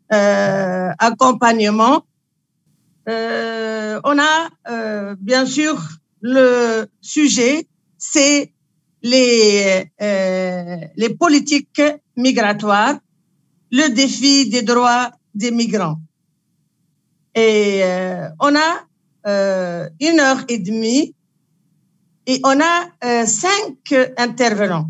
accompagnement. On a bien sûr le sujet, c'est les politiques migratoires, le défi des droits des migrants. Et on a 1h30 et on a 5 intervenants.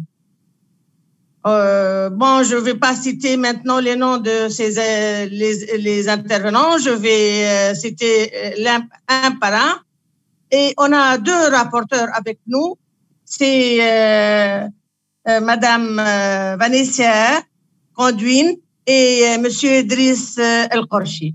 Bon, je ne vais pas citer maintenant les noms de les intervenants, je vais citer un par un. Et on a 2 rapporteurs avec nous, c'est Madame Vanessa Conduine et Monsieur Idriss El Korchi.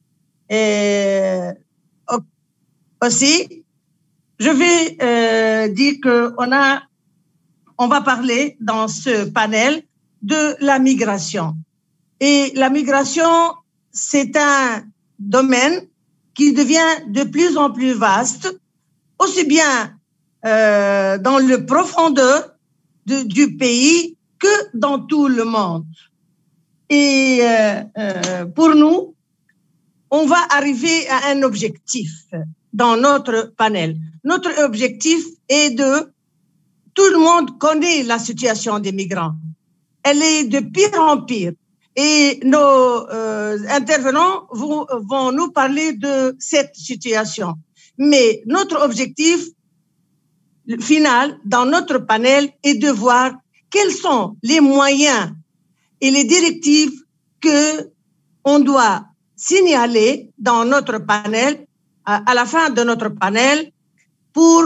Aussi, je vais dire on va parler dans ce panel de la migration. Et la migration, c'est un domaine qui devient de plus en plus vaste, aussi bien dans le profondeur du pays que dans tout le monde. Et pour nous, on va arriver à un objectif dans notre panel. Notre objectif est tout le monde connaît la situation des migrants. Elle est de pire en pire. Et nos intervenants vont nous parler de cette situation. Mais notre objectif final dans notre panel est de voir quels sont les moyens et les directives que on doit signaler dans notre panel, à la fin de notre panel, pour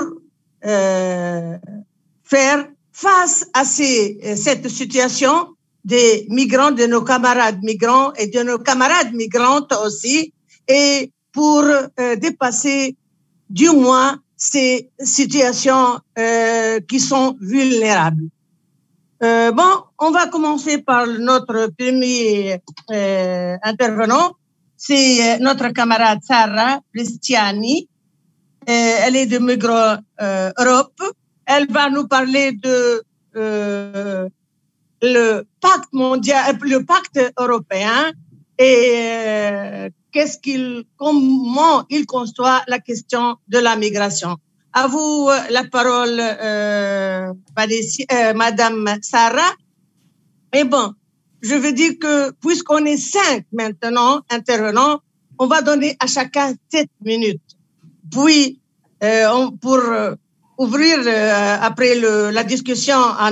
faire face à cette situation des migrants, de nos camarades migrants et de nos camarades migrantes aussi, et pour dépasser du moins ces situations qui sont vulnérables. Bon, on va commencer par notre premier intervenant. C'est notre camarade Sarah Cristiani. Elle est de Migrants Europe. Elle va nous parler de le pacte mondial, le pacte européen et comment il conçoit la question de la migration. À vous la parole, Madame Sarah. Et bon, je veux dire que puisqu'on est 5 maintenant intervenants, on va donner à chacun 7 minutes. Puis, pour ouvrir après la discussion à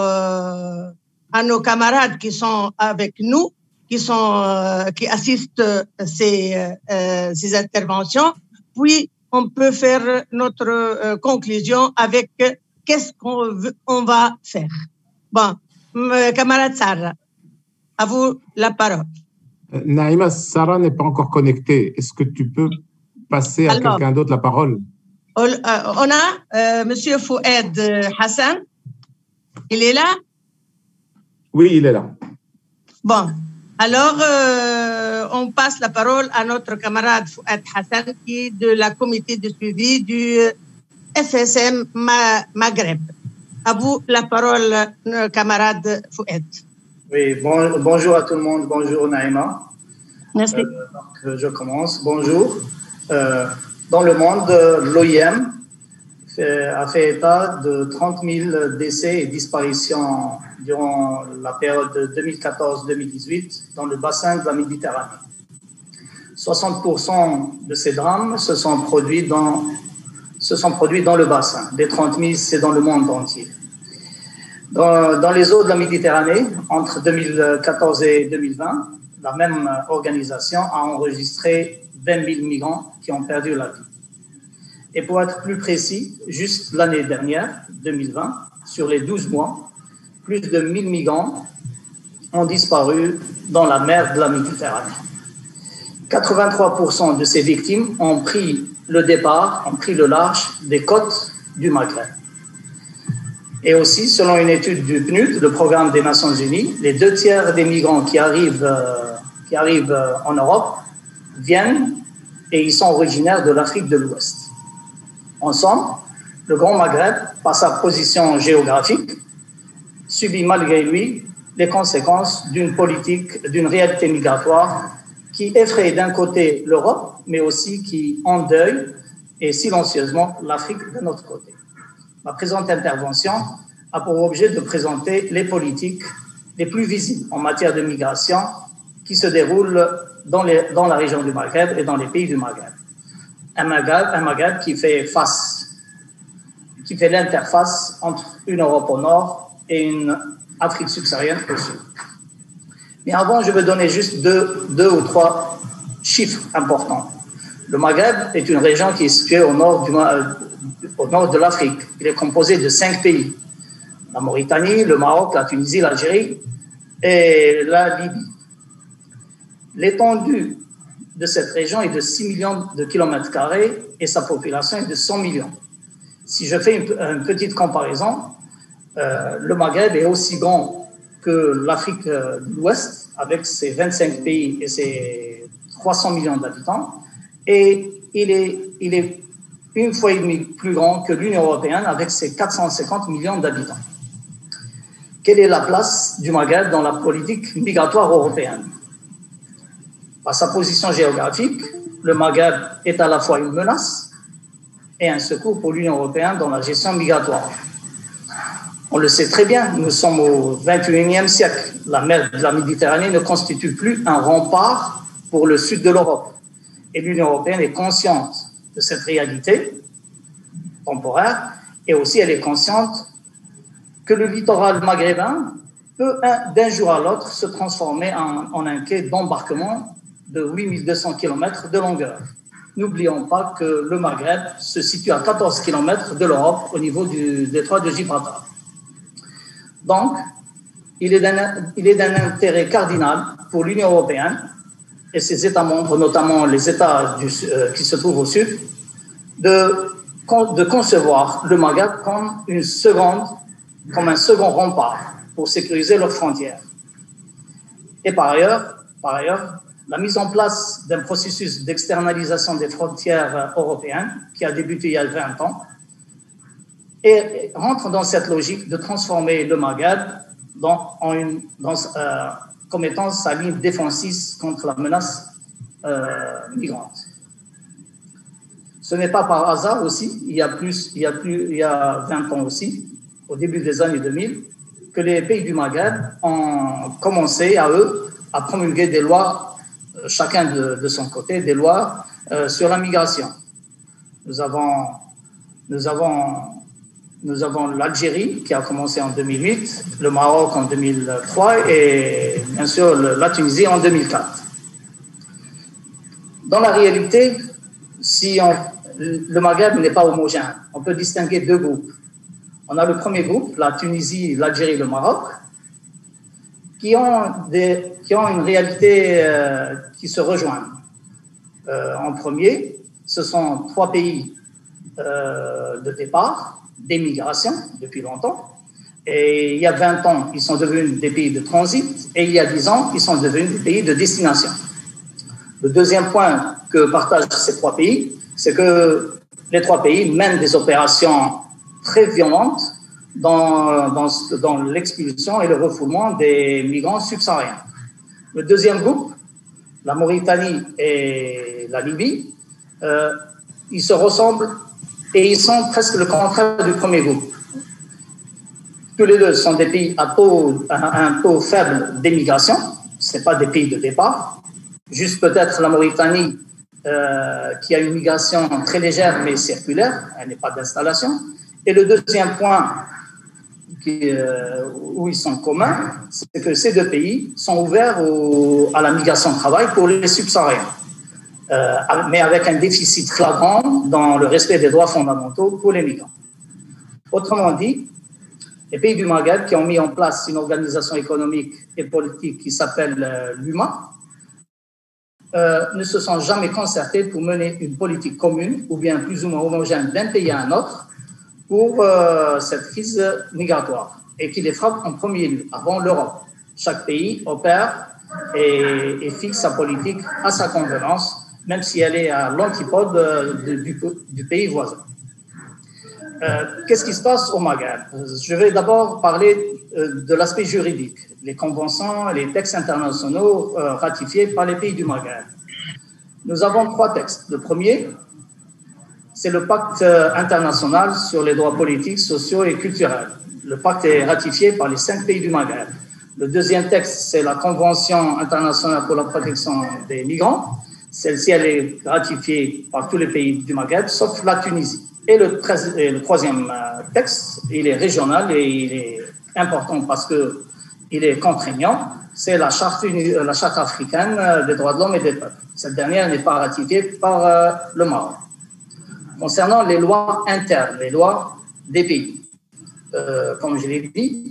nos camarades qui sont avec nous, qui assistent ces interventions, puis on peut faire notre conclusion avec qu'est-ce qu'on va faire. Bon, camarade Sarah, à vous la parole. Naïma, Sarah n'est pas encore connectée. Est-ce que tu peux passer à quelqu'un d'autre la parole? On a Monsieur Fouad Hassan. Il est là? Oui, il est là. Bon, alors on passe la parole à notre camarade Fouad Hassan, qui est de la comité de suivi du FSM Maghreb. À vous la parole, camarade Fouad. Oui, bonjour à tout le monde. Bonjour Naïma. Merci. Donc, je commence. Bonjour. Dans le monde, l'OIM a fait état de 30 000 décès et disparitions durant la période 2014-2018 dans le bassin de la Méditerranée. 60% de ces drames se sont produits dans le bassin. Des 30 000, c'est dans le monde entier. Dans les eaux de la Méditerranée, entre 2014 et 2020, la même organisation a enregistré 20 000 migrants qui ont perdu la vie. Et pour être plus précis, juste l'année dernière, 2020, sur les 12 mois, plus de 1 000 migrants ont disparu dans la mer de la Méditerranée. 83% de ces victimes ont pris le large des côtes du Maghreb. Et aussi, selon une étude du PNUD, le programme des Nations Unies, les 2 tiers des migrants qui arrivent en Europe viennent et ils sont originaires de l'Afrique de l'Ouest. En somme, le Grand Maghreb, par sa position géographique, subit malgré lui les conséquences d'une politique, d'une réalité migratoire qui effraie d'un côté l'Europe, mais aussi qui endeuille et silencieusement l'Afrique de notre côté. Ma présente intervention a pour objet de présenter les politiques les plus visibles en matière de migration qui se déroulent dans la région du Maghreb et dans les pays du Maghreb. Un Maghreb qui fait l'interface entre une Europe au nord et une Afrique subsaharienne au sud. Mais avant, je vais donner juste deux ou trois chiffres importants. Le Maghreb est une région qui est située au nord de l'Afrique. Il est composé de 5 pays. La Mauritanie, le Maroc, la Tunisie, l'Algérie et la Libye. L'étendue de cette région est de 6 millions de kilomètres carrés et sa population est de 100 millions. Si je fais une petite comparaison, le Maghreb est aussi grand que l'Afrique de l'Ouest, avec ses 25 pays et ses 300 millions d'habitants, et il est une fois et demie plus grand que l'Union européenne, avec ses 450 millions d'habitants. Quelle est la place du Maghreb dans la politique migratoire européenne? Par sa position géographique, le Maghreb est à la fois une menace et un secours pour l'Union européenne dans la gestion migratoire. On le sait très bien, nous sommes au XXIe siècle. La mer de la Méditerranée ne constitue plus un rempart pour le sud de l'Europe. Et l'Union européenne est consciente de cette réalité temporaire et aussi elle est consciente que le littoral maghrébin peut d'un jour à l'autre se transformer en un quai d'embarquement de 8200 km de longueur. N'oublions pas que le Maghreb se situe à 14 km de l'Europe au niveau du détroit de Gibraltar. Donc, il est d'un intérêt cardinal pour l'Union européenne et ses États membres, notamment les États qui se trouvent au sud, de concevoir le Maghreb comme un second rempart pour sécuriser leurs frontières. Et par ailleurs, la mise en place d'un processus d'externalisation des frontières européennes qui a débuté il y a 20 ans et rentre dans cette logique de transformer le Maghreb comme étant sa ligne défensive contre la menace migrante. Ce n'est pas par hasard aussi, il y a 20 ans aussi, au début des années 2000, que les pays du Maghreb ont commencé à promulguer des lois, chacun de son côté, des lois sur la migration. Nous avons l'Algérie qui a commencé en 2008, le Maroc en 2003 et bien sûr la Tunisie en 2004. Dans la réalité, le Maghreb n'est pas homogène. On peut distinguer deux groupes. On a le premier groupe, la Tunisie, l'Algérie et le Maroc, qui ont une réalité qui se rejoignent. En premier, ce sont 3 pays de départ, d'émigration depuis longtemps. Et il y a 20 ans, ils sont devenus des pays de transit. Et il y a 10 ans, ils sont devenus des pays de destination. Le deuxième point que partagent ces 3 pays, c'est que les 3 pays mènent des opérations très violentes dans l'expulsion et le refoulement des migrants subsahariens. Le deuxième groupe, la Mauritanie et la Libye, ils se ressemblent et ils sont presque le contraire du premier groupe. Tous les deux sont des pays à un taux faible d'émigration, ce n'est pas des pays de départ. Juste peut-être la Mauritanie qui a une migration très légère mais circulaire, elle n'est pas d'installation. Et le deuxième point où ils sont communs, c'est que ces 2 pays sont ouverts à la migration de travail pour les subsahariens, mais avec un déficit flagrant dans le respect des droits fondamentaux pour les migrants. Autrement dit, les pays du Maghreb qui ont mis en place une organisation économique et politique qui s'appelle l'UMA ne se sont jamais concertés pour mener une politique commune ou bien plus ou moins homogène d'un pays à un autre pour cette crise migratoire et qui les frappe en premier lieu, avant l'Europe. Chaque pays opère et fixe sa politique à sa convenance, même si elle est à l'antipode du pays voisin. Qu'est-ce qui se passe au Maghreb? Je vais d'abord parler de l'aspect juridique, les conventions, les textes internationaux ratifiés par les pays du Maghreb. Nous avons 3 textes. Le premier, c'est le pacte international sur les droits politiques, sociaux et culturels. Le pacte est ratifié par les 5 pays du Maghreb. Le deuxième texte, c'est la Convention internationale pour la protection des migrants. Celle-ci, elle est ratifiée par tous les pays du Maghreb, sauf la Tunisie. Et le troisième texte, il est régional et il est important parce qu'il est contraignant. C'est la charte africaine des droits de l'homme et des peuples. Cette dernière n'est pas ratifiée par le Maroc. Concernant les lois internes, les lois des pays, comme je l'ai dit,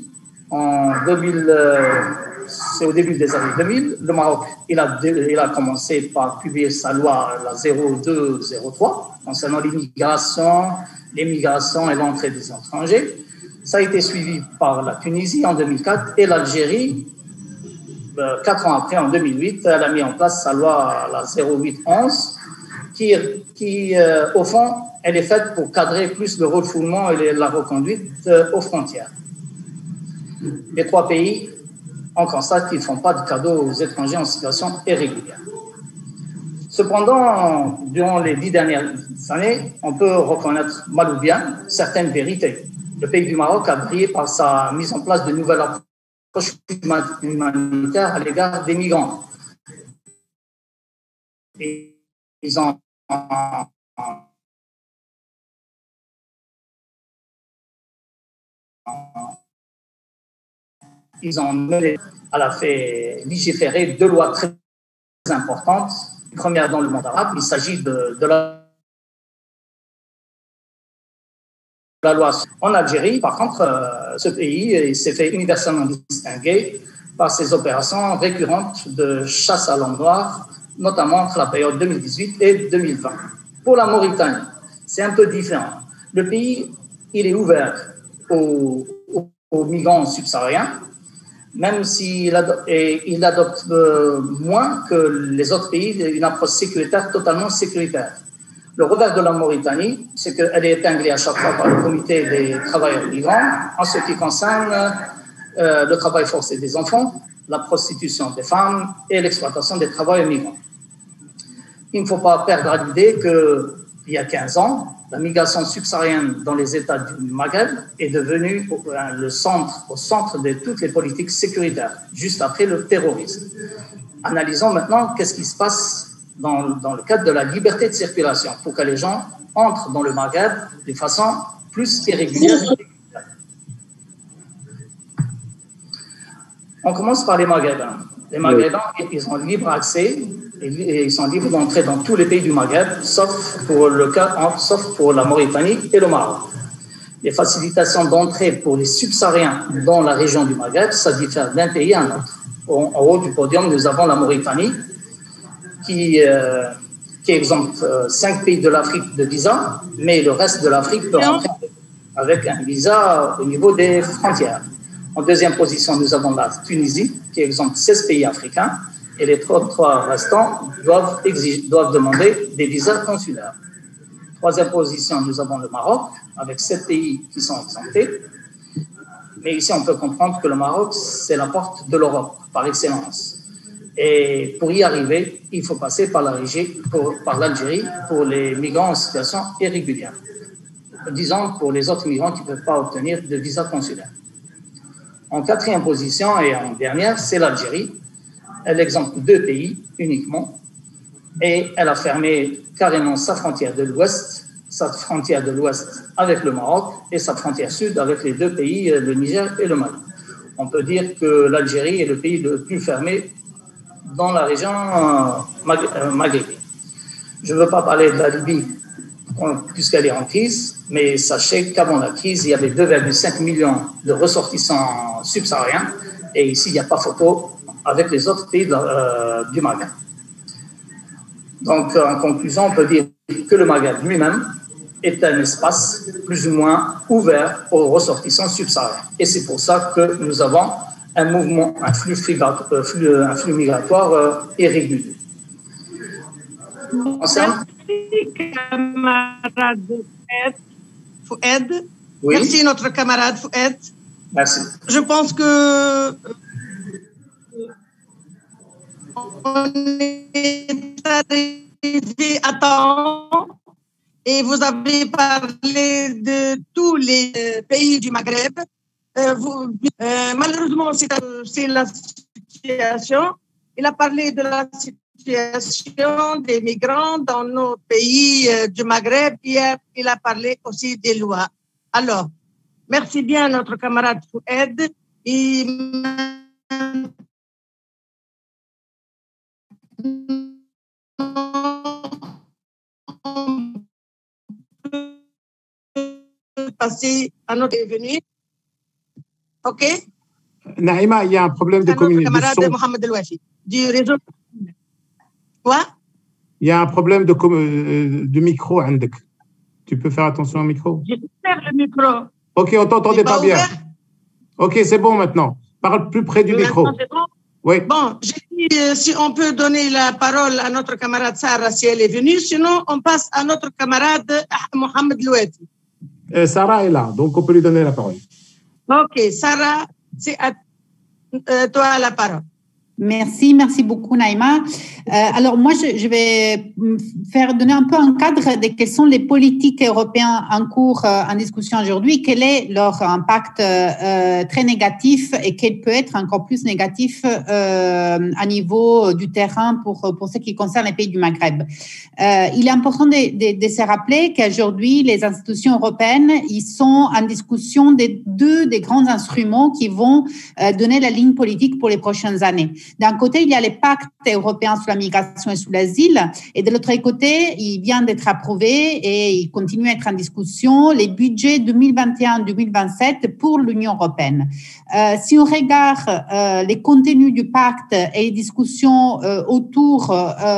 c'est au début des années 2000, le Maroc il a commencé par publier sa loi, la 0203, concernant l'immigration, l'émigration et l'entrée des étrangers. Ça a été suivi par la Tunisie en 2004 et l'Algérie, 4 ans après, en 2008, elle a mis en place sa loi, la 0811, qui au fond, elle est faite pour cadrer plus le refoulement et la reconduite aux frontières. Les 3 pays, on constate qu'ils ne font pas de cadeaux aux étrangers en situation irrégulière. Cependant, durant les 10 dernières années, on peut reconnaître mal ou bien certaines vérités. Le pays du Maroc a brillé par sa mise en place de nouvelles approches humanitaires à l'égard des migrants. Et ils ont elle a fait légiférer 2 lois très importantes. La première dans le monde arabe, il s'agit de la loi. En Algérie, par contre, ce pays s'est fait universellement distinguer par ses opérations récurrentes de chasse à l'homme noir, notamment entre la période 2018 et 2020. Pour la Mauritanie, c'est un peu différent. Le pays, il est ouvert aux migrants subsahariens, même s'il adopte moins que les autres pays une approche sécuritaire, totalement sécuritaire. Le revers de la Mauritanie, c'est qu'elle est épinglée à chaque fois par le comité des travailleurs migrants en ce qui concerne le travail forcé des enfants, la prostitution des femmes et l'exploitation des travailleurs migrants. Il ne faut pas perdre à l'idée qu'il y a 15 ans, la migration subsaharienne dans les États du Maghreb est devenue au centre de toutes les politiques sécuritaires, juste après le terrorisme. Analysons maintenant qu'est-ce qui se passe dans le cadre de la liberté de circulation pour que les gens entrent dans le Maghreb de façon plus irrégulière. On commence par les Maghrébins. Les Maghrébins, ils ont libre accès et ils sont libres d'entrer dans tous les pays du Maghreb, sauf pour la Mauritanie et le Maroc. Les facilitations d'entrée pour les subsahariens dans la région du Maghreb, ça diffère d'un pays à un autre. En haut du podium, nous avons la Mauritanie, qui exempte 5 pays de l'Afrique de visa, mais le reste de l'Afrique peut rentrer avec un visa au niveau des frontières. En deuxième position, nous avons la Tunisie, qui exempte 16 pays africains, et les 3 restants doivent demander des visas consulaires. Troisième position, nous avons le Maroc, avec 7 pays qui sont exemptés. Mais ici, on peut comprendre que le Maroc, c'est la porte de l'Europe, par excellence. Et pour y arriver, il faut passer par l'Algérie pour les migrants en situation irrégulière. Disons, pour les autres migrants qui ne peuvent pas obtenir de visa consulaire. En quatrième position et en dernière, c'est l'Algérie. Elle exempte 2 pays uniquement et elle a fermé carrément sa frontière de l'Ouest, avec le Maroc et sa frontière sud avec les 2 pays, le Niger et le Mali. On peut dire que l'Algérie est le pays le plus fermé dans la région maghrébine. Je ne veux pas parler de la Libye puisqu'elle est en crise, mais sachez qu'avant la crise, il y avait 2,5 millions de ressortissants subsahariens et ici, il n'y a pas photo avec les autres pays du Maghreb. Donc, en conclusion, on peut dire que le Maghreb lui-même est un espace plus ou moins ouvert aux ressortissants subsahariens. Et c'est pour ça que nous avons un flux migratoire irrégulier. Merci, camarade. Fouad. Oui. Merci, notre camarade Fouad. Merci. Je pense que on est arrivé à temps et vous avez parlé de tous les pays du Maghreb. Malheureusement, c'est la situation. Il a parlé de la situation des migrants dans nos pays du Maghreb. Hier, il a parlé aussi des lois. Alors, merci bien notre camarade Fouad. Et passer à notre venue. OK? Naïma, il y a un problème de communication. Camarade Mohamed El-Wafi, du réseau. Quoi? Il y a un problème de micro, Andek. Tu peux faire attention au micro? J'ai ouvert le micro. OK, on t'entendait pas bien. Ouvert? OK, c'est bon maintenant. Parle plus près du micro. Bon? Oui. Bon, j'ai dit si on peut donner la parole à notre camarade Sarah si elle est venue, sinon on passe à notre camarade Mohamed El-Wafi. Sarah est là, donc on peut lui donner la parole. OK, Sarah, c'est à toi la parole. Merci beaucoup Naïma. Alors moi, je vais donner un peu un cadre de quelles sont les politiques européennes en cours en discussion aujourd'hui, quel est leur impact très négatif et quel peut être encore plus négatif à niveau du terrain pour ce qui concerne les pays du Maghreb. Il est important de se rappeler qu'aujourd'hui, les institutions européennes, ils sont en discussion de deux des grands instruments qui vont donner la ligne politique pour les prochaines années. D'un côté, il y a les pactes européens sur la migration et sur l'asile, et de l'autre côté, il vient d'être approuvé et il continue à être en discussion les budgets 2021-2027 pour l'Union européenne. Si on regarde les contenus du pacte et les discussions autour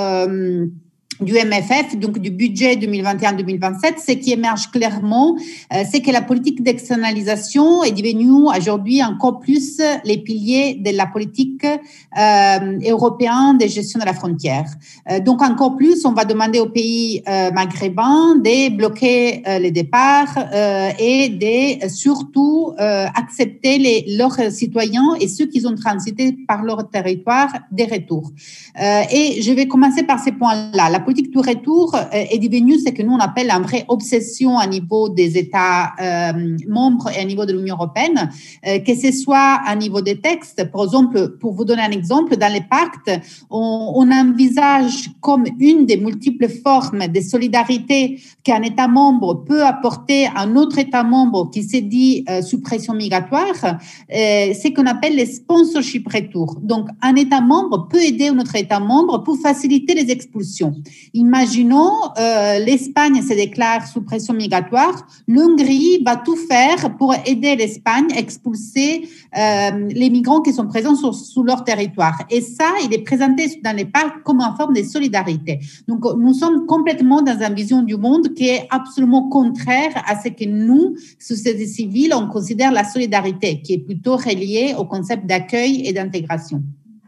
du MFF, donc du budget 2021-2027, ce qui émerge clairement, c'est que la politique d'externalisation est devenue aujourd'hui encore plus les piliers de la politique européenne de gestion de la frontière. Donc encore plus, on va demander aux pays maghrébins de bloquer les départs et de surtout accepter leurs citoyens et ceux qui ont transité par leur territoire des retours. Et je vais commencer par ces points-là. La politique du retour est devenue ce que nous on appelle une vraie obsession à niveau des États membres et à niveau de l'Union européenne, que ce soit à niveau des textes. Par exemple, pour vous donner un exemple, dans les pactes, on envisage comme une des multiples formes de solidarité qu'un État membre peut apporter à un autre État membre qui s'est dit sous pression migratoire, ce qu'on appelle les sponsorship retour. Donc, un État membre peut aider un autre État membre pour faciliter les expulsions. Imaginons, l'Espagne se déclare sous pression migratoire, l'Hongrie va tout faire pour aider l'Espagne à expulser les migrants qui sont présents sur leur territoire. Et ça, il est présenté dans les pactes comme une forme de solidarité. Donc, nous sommes complètement dans une vision du monde qui est absolument contraire à ce que nous, société civile, on considère la solidarité, qui est plutôt reliée au concept d'accueil et d'intégration.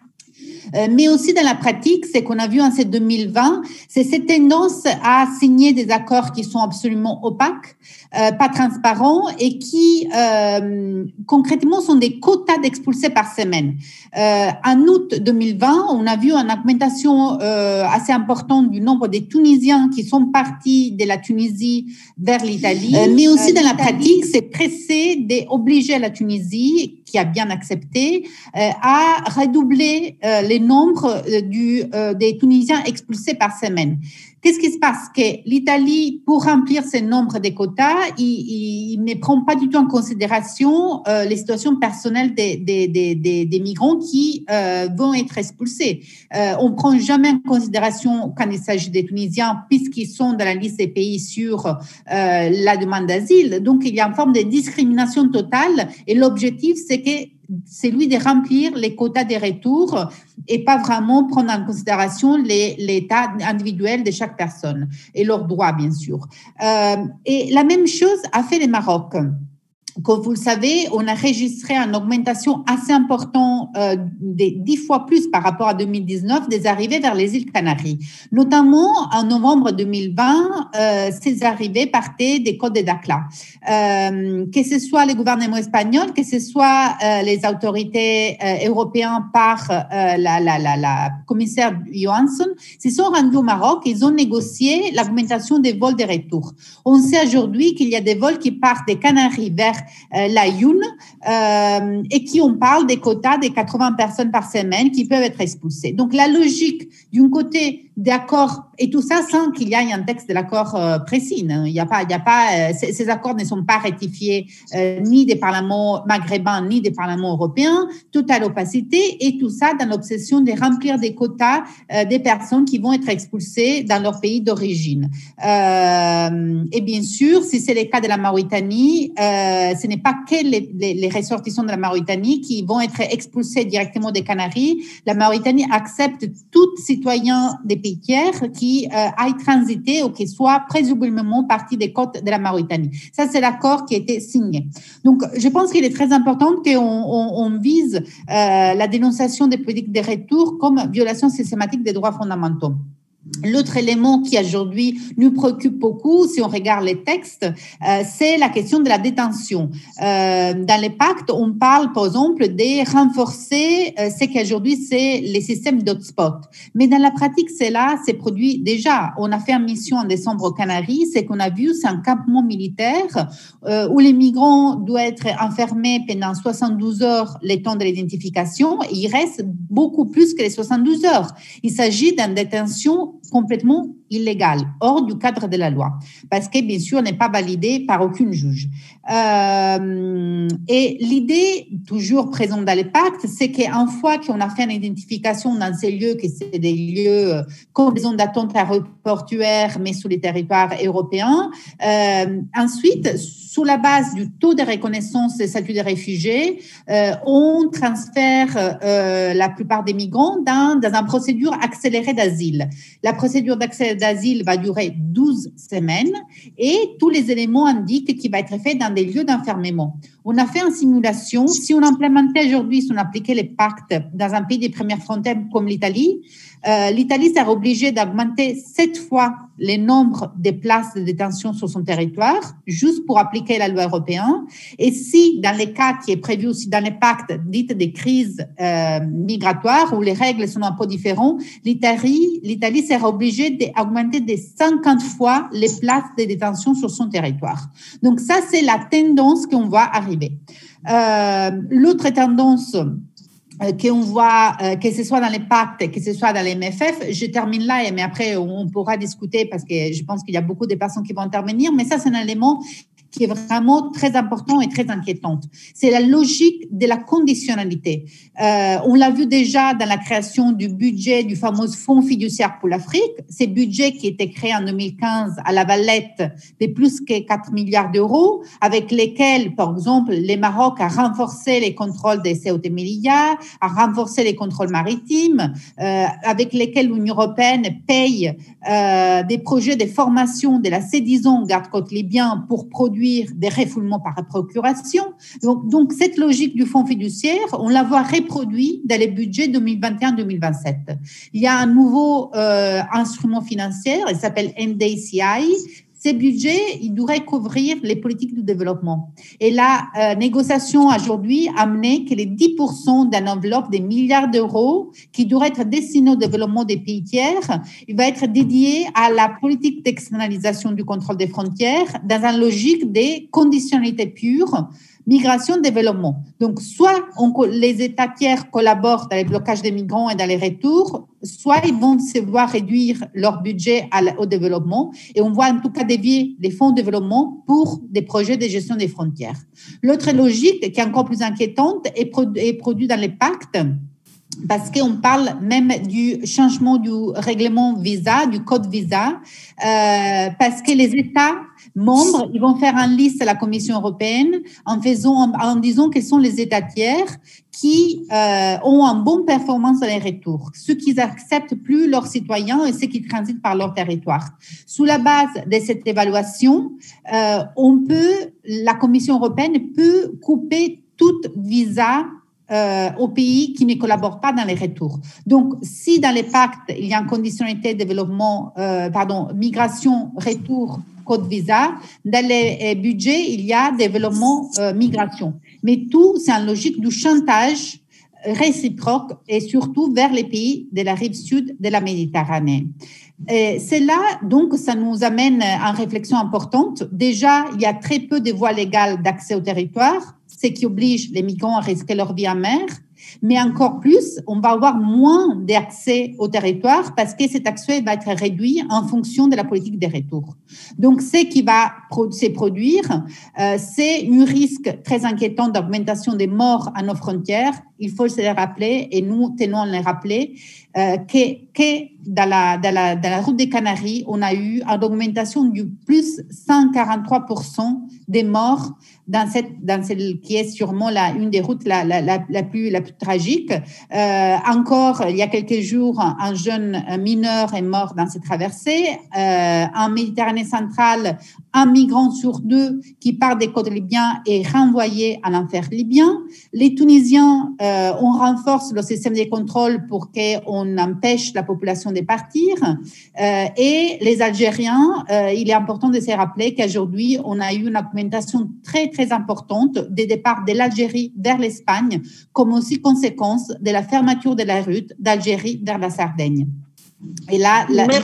Mais aussi dans la pratique, ce qu'on a vu en ces 2020, c'est cette tendance à signer des accords qui sont absolument opaques, pas transparents et qui concrètement sont des quotas d'expulsés par semaine. En août 2020, on a vu une augmentation assez importante du nombre des Tunisiens qui sont partis de la Tunisie vers l'Italie. Mais aussi dans la pratique, c'est pressé d'obliger la Tunisie, qui a bien accepté, à redoubler les nombres des Tunisiens expulsés par semaine. Qu'est-ce qui se passe? Que l'Italie, pour remplir ce nombre de quotas, il ne prend pas du tout en considération les situations personnelles des migrants qui vont être expulsés. On ne prend jamais en considération quand il s'agit des Tunisiens, puisqu'ils sont dans la liste des pays sur la demande d'asile. Donc, il y a une forme de discrimination totale et l'objectif, c'est lui de remplir les quotas des retours et pas vraiment prendre en considération l'état individuel de chaque personne et leurs droits, bien sûr. Et la même chose a fait le Maroc. comme vous le savez, on a enregistré une augmentation assez importante, de 10 fois plus par rapport à 2019, des arrivées vers les îles Canaries. Notamment, en novembre 2020, ces arrivées partaient des côtes de Dakhla. Que ce soit le gouvernement espagnol, que ce soit les autorités européennes par la commissaire Johansson, se sont rendus au Maroc, ils ont négocié l'augmentation des vols de retour. On sait aujourd'hui qu'il y a des vols qui partent des Canaries vers l'Aïoun et qui on parle des quotas de 80 personnes par semaine qui peuvent être expulsées. Donc la logique d'un côté d'accord, et tout ça sans qu'il y ait un texte de l'accord précis. Il y a pas, ces accords ne sont pas ratifiés ni des parlements maghrébins ni des parlements européens, totale opacité, et tout ça dans l'obsession de remplir des quotas des personnes qui vont être expulsées dans leur pays d'origine. Et bien sûr, si c'est le cas de la Mauritanie, ce n'est pas que les ressortissants de la Mauritanie qui vont être expulsés directement des Canaries. La Mauritanie accepte tout citoyen des pays tiers qui aille transiter ou qui soit présumablement partie des côtes de la Mauritanie. Ça, c'est l'accord qui a été signé. Donc, je pense qu'il est très important qu'on vise la dénonciation des politiques de retour comme violation systématique des droits fondamentaux. L'autre élément qui aujourd'hui nous préoccupe beaucoup, si on regarde les textes, c'est la question de la détention. Dans les pactes, on parle, par exemple, de renforcer ce qu'aujourd'hui c'est les systèmes d'hotspot. Mais dans la pratique, cela s'est produit déjà. On a fait une mission en décembre aux Canaries. Ce qu'on a vu, c'est un campement militaire où les migrants doivent être enfermés pendant 72 heures le temps de l'identification. Et il reste beaucoup plus que les 72 heures. Il s'agit d'une détention complètement illégale, hors du cadre de la loi, parce que, bien sûr, n'est pas validée par aucun juge. Et l'idée, toujours présente dans les pactes, c'est qu'une fois qu'on a fait une identification dans ces lieux, que c'est des lieux comme des zones d'attente aéroportuaires, mais sur les territoires européens, ensuite, sous la base du taux de reconnaissance des statuts de réfugiés, on transfère la plupart des migrants dans une procédure accélérée d'asile. La procédure d'asile va durer 12 semaines et tous les éléments indiquent qu'il va être fait dans des lieux d'enfermement. On a fait une simulation. Si on implémentait aujourd'hui, si on appliquait les pactes dans un pays des premières frontières comme l'Italie, l'Italie serait obligée d'augmenter 7 fois le nombre de places de détention sur son territoire, juste pour appliquer la loi européenne. Et si, dans les cas qui est prévu aussi dans les pactes, dites des crises migratoires, où les règles sont un peu différentes, l'Italie sera obligée d'augmenter de 50 fois les places de détention sur son territoire. Donc ça, c'est la tendance qu'on voit arriver. L'autre tendance qu'on voit, que ce soit dans les pactes, que ce soit dans les MFF, je termine là, mais après on pourra discuter parce que je pense qu'il y a beaucoup de personnes qui vont intervenir, mais ça c'est un élément qui est vraiment très important et très inquiétante. C'est la logique de la conditionnalité. On l'a vu déjà dans la création du budget du fameux Fonds fiduciaire pour l'Afrique. Ces budgets qui étaient créés en 2015 à la Valette de plus que 4 milliards d'euros, avec lesquels, par exemple, le Maroc a renforcé les contrôles des Ceuta et Melilla, a renforcé les contrôles maritimes, avec lesquels l'Union européenne paye des projets de formation de la CEDISON garde-côte libyen pour produire des refoulements par procuration. Donc, cette logique du fonds fiduciaire, on la voit reproduite dans les budgets 2021-2027. Il y a un nouveau instrument financier, il s'appelle NDICI. Ces budgets, ils devraient couvrir les politiques de développement. Et la négociation aujourd'hui a amené que les 10% d'une enveloppe de milliards d'euros qui devrait être destinée au développement des pays tiers, il va être dédié à la politique d'externalisation du contrôle des frontières dans une logique de conditionnalité pure, migration, développement. Donc, soit les États tiers collaborent dans les blocages des migrants et dans les retours, soit ils vont se voir réduire leur budget au développement et on voit en tout cas dévier les fonds de développement pour des projets de gestion des frontières. L'autre logique, qui est encore plus inquiétante, est produite dans les pactes, parce qu'on parle même du changement du règlement visa, du code visa, parce que les États membres, ils vont faire une liste à la Commission européenne en disant quels sont les États tiers qui ont une bonne performance dans les retours, ceux qui n'acceptent plus leurs citoyens et ceux qui transitent par leur territoire. Sous la base de cette évaluation, la Commission européenne peut couper tout visa aux pays qui ne collaborent pas dans les retours. Donc, si dans les pactes, il y a une conditionnalité migration, retour, code visa, dans les budgets, il y a développement, migration. Mais tout, c'est une logique du chantage réciproque et surtout vers les pays de la rive sud de la Méditerranée. C'est là, donc, ça nous amène à une réflexion importante. Déjà, il y a très peu de voies légales d'accès au territoire, ce qui oblige les migrants à risquer leur vie en mer. Mais encore plus, on va avoir moins d'accès au territoire parce que cet accès va être réduit en fonction de la politique des retours. Donc, ce qui va se produire, c'est un risque très inquiétant d'augmentation des morts à nos frontières. Il faut se les rappeler, et nous tenons à les rappeler, que dans la route des Canaries, on a eu une augmentation du plus 143% des morts dans celle qui est sûrement une des routes la plus tragique. Encore, il y a quelques jours, un jeune mineur est mort dans cette traversée. En Méditerranée centrale, un migrant sur deux qui part des côtes libyennes est renvoyé à l'enfer libyen. Les Tunisiens, on renforce le système de contrôle pour qu'on empêche la population de partir. Et les Algériens, il est important de se rappeler qu'aujourd'hui, on a eu une augmentation très, très importante des départs de l'Algérie vers l'Espagne, comme aussi conséquence de la fermeture de la route d'Algérie vers la Sardaigne. Et là,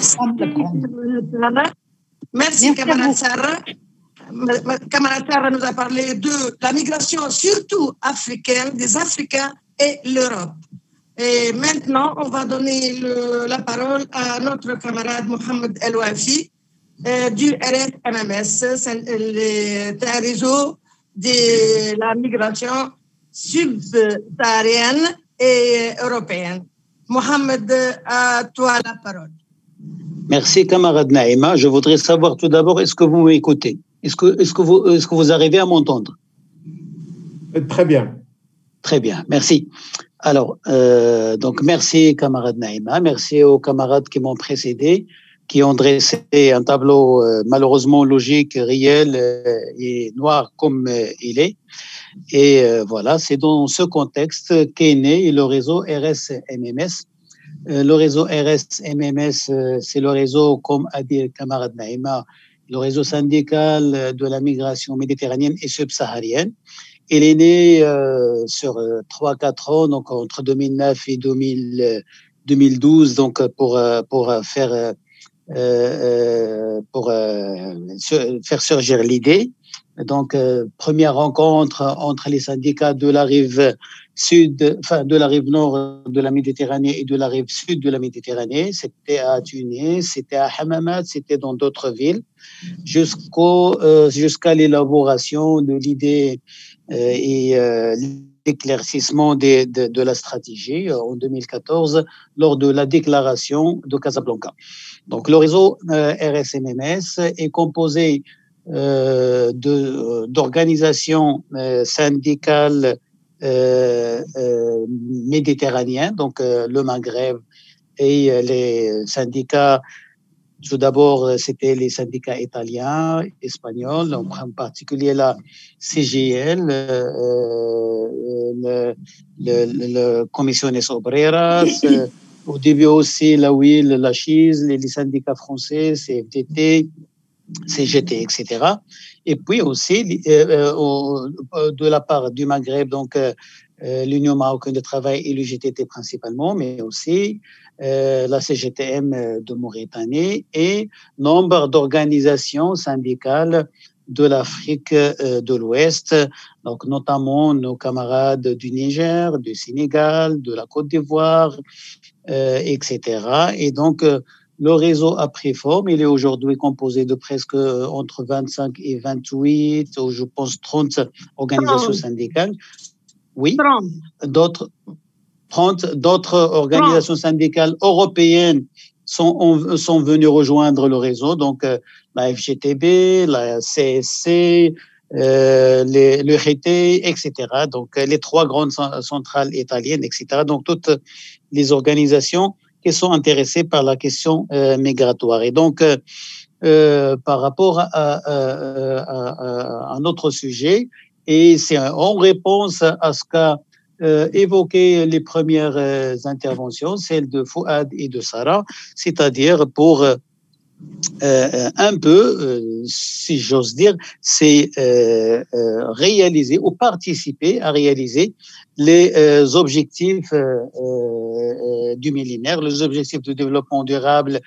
Merci, camarade Sarah. Camarade Sarah nous a parlé de la migration, surtout africaine, des Africains et l'Europe. Et maintenant, on va donner la parole à notre camarade Mohamed El Wafi du RSMMS. C'est un réseau de la migration subsaharienne et européenne. Mohamed, à toi la parole. Merci, camarade Naïma. Je voudrais savoir tout d'abord, est-ce que vous m'écoutez? Est-ce que vous arrivez à m'entendre? Très bien. Très bien, merci. Alors, donc merci, camarade Naïma. Merci aux camarades qui m'ont précédé, qui ont dressé un tableau malheureusement logique, réel et noir comme il est. Et voilà, c'est dans ce contexte qu'est né le réseau RSMMS. Le réseau RSMMS, c'est le réseau, comme a dit le camarade Naïma, le réseau syndical de la migration méditerranéenne et subsaharienne. Il est né sur 3-4 ans, donc entre 2009 et 2012, donc pour faire surgir l'idée. Donc, première rencontre entre les syndicats de la rive sud, enfin de la rive nord de la Méditerranée et de la rive sud de la Méditerranée. C'était à Tunis, c'était à Hammamet, c'était dans d'autres villes, jusqu'à l'élaboration de l'idée et l'éclaircissement de la stratégie en 2014 lors de la déclaration de Casablanca. Donc, le réseau RSMMS est composé d'organisations syndicales méditerranéennes, donc le Maghreb et les syndicats. Tout d'abord, c'était les syndicats italiens, espagnols, en particulier la CGL, le Comisiones Obreras, au début aussi la UIL, la CHIS, les syndicats français, CFDT, CGT, etc. Et puis aussi, de la part du Maghreb, donc l'Union marocaine de travail et l'UGTT principalement, mais aussi la CGTM de Mauritanie et nombre d'organisations syndicales de l'Afrique de l'Ouest, donc notamment nos camarades du Niger, du Sénégal, de la Côte d'Ivoire, etc. Et donc, le réseau a pris forme. Il est aujourd'hui composé de presque entre 25 et 28, ou je pense 30 organisations syndicales. Oui, d'autres d'autres organisations syndicales européennes sont venues rejoindre le réseau, donc la FGTB, la CSC, le RT, etc. Donc les 3 grandes centrales italiennes, etc. Donc toutes les organisations qui sont intéressées par la question migratoire. Et donc par rapport à un autre sujet, et c'est en réponse à ce qu'a évoqué les premières interventions, celles de Fouad et de Sarah, c'est-à-dire pour un peu, si j'ose dire, c'est réaliser ou participer à réaliser les objectifs du millénaire, les objectifs de développement durable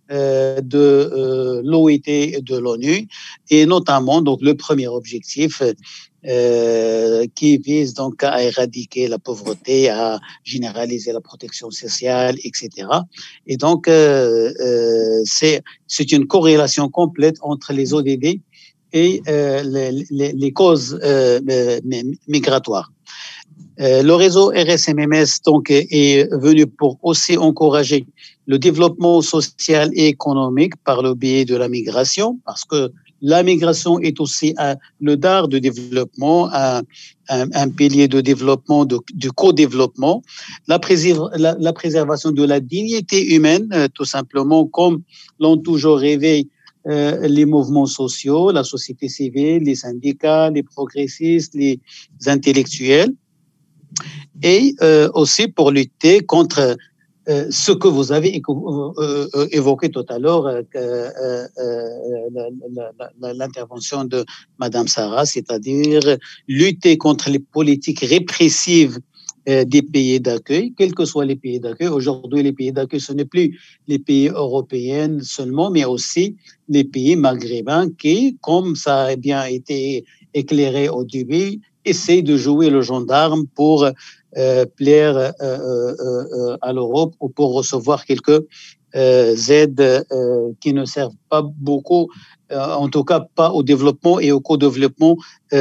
de l'OIT et de l'ONU, et notamment donc le premier objectif qui vise donc à éradiquer la pauvreté, à généraliser la protection sociale, etc. Et donc c'est une corrélation complète entre les ODD et les causes migratoires. Le réseau RSMMS donc est venu pour aussi encourager le développement social et économique par le biais de la migration, parce que la migration est aussi le dard de développement, un pilier de développement, de co-développement, la préservation de la dignité humaine, tout simplement, comme l'ont toujours rêvé les mouvements sociaux, la société civile, les syndicats, les progressistes, les intellectuels, et aussi pour lutter contre ce que vous avez évoqué tout à l'heure, l'intervention de Madame Sarah, c'est-à-dire lutter contre les politiques répressives des pays d'accueil, quels que soient les pays d'accueil. Aujourd'hui, les pays d'accueil, ce n'est plus les pays européens seulement, mais aussi les pays maghrébins qui, comme ça a bien été éclairé au début, essayent de jouer le gendarme pour plaire à l'Europe ou pour recevoir quelques aides qui ne servent pas beaucoup, en tout cas pas au développement et au co-développement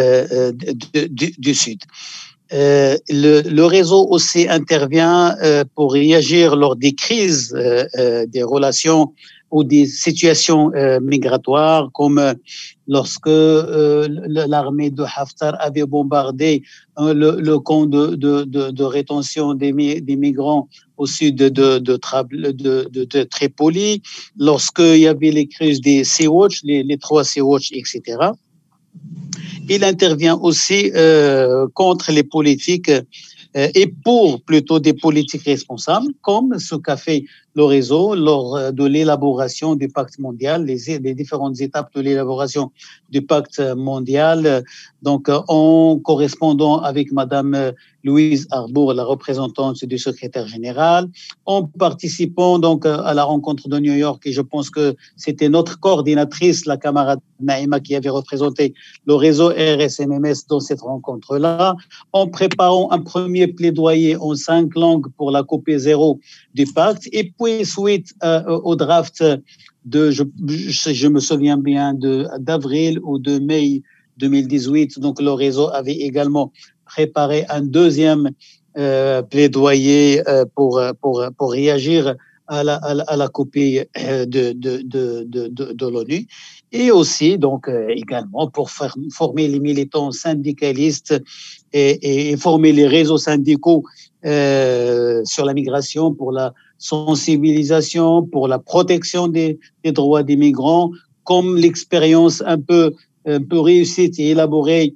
du Sud. Le réseau aussi intervient pour réagir lors des crises des relations ou des situations migratoires, comme lorsque l'armée de Haftar avait bombardé le camp de rétention des migrants au sud de Tripoli, lorsqu'il y avait les crises des Sea-Watch, les 3 Sea-Watch, etc. Il intervient aussi contre les politiques et pour plutôt des politiques responsables, comme ce qu'a fait le réseau lors de l'élaboration du pacte mondial, les différentes étapes de l'élaboration du pacte mondial, donc en correspondant avec Madame Louise Arbour, la représentante du secrétaire général, en participant donc à la rencontre de New York, et je pense que c'était notre coordinatrice, la camarade Naïma, qui avait représenté le réseau RSMMS dans cette rencontre-là, en préparant un premier plaidoyer en 5 langues pour la copie 0 du pacte, et puis suite au draft je me souviens bien d'avril ou de mai 2018, donc le réseau avait également préparé un deuxième plaidoyer pour réagir à la copie de l'ONU, et aussi donc également pour former les militants syndicalistes et former les réseaux syndicaux sur la migration, pour la sensibilisation, pour la protection des droits des migrants, comme l'expérience un peu réussite et élaborée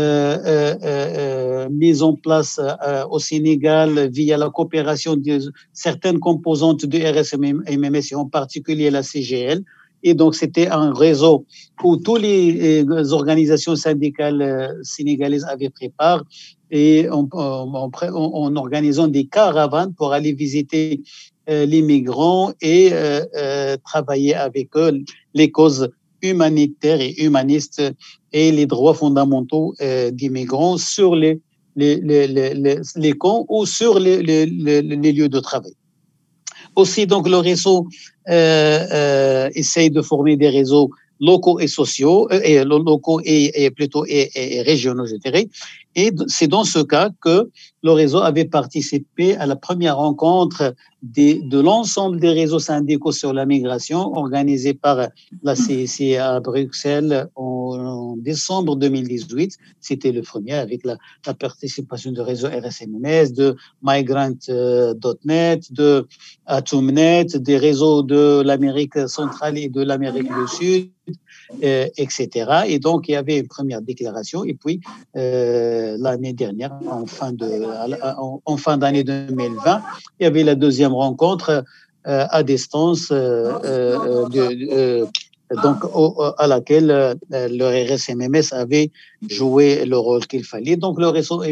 mise en place au Sénégal via la coopération de certaines composantes de RSMMS, et en particulier la CGL. Et donc, c'était un réseau où toutes les organisations syndicales sénégalaises avaient pris part, et en organisant des caravanes pour aller visiter les migrants et travailler avec eux les causes humanitaires et humanistes et les droits fondamentaux des migrants sur les camps ou sur les lieux de travail. Aussi, donc, le réseau essaye de former des réseaux locaux et sociaux, locaux et régionaux, je dirais, Et c'est dans ce cas que le réseau avait participé à la première rencontre de l'ensemble des réseaux syndicaux sur la migration organisée par la CIC à Bruxelles en décembre 2018. C'était le premier avec la participation du réseau RSMMS, de Migrant.net, de Atomnet, des réseaux de l'Amérique centrale et de l'Amérique du Sud, etc. Et donc, il y avait une première déclaration. Et puis, l'année dernière, en fin d'année 2020, il y avait la deuxième rencontre à distance, donc à laquelle le RSMMS avait joué le rôle qu'il fallait. Donc, le réseau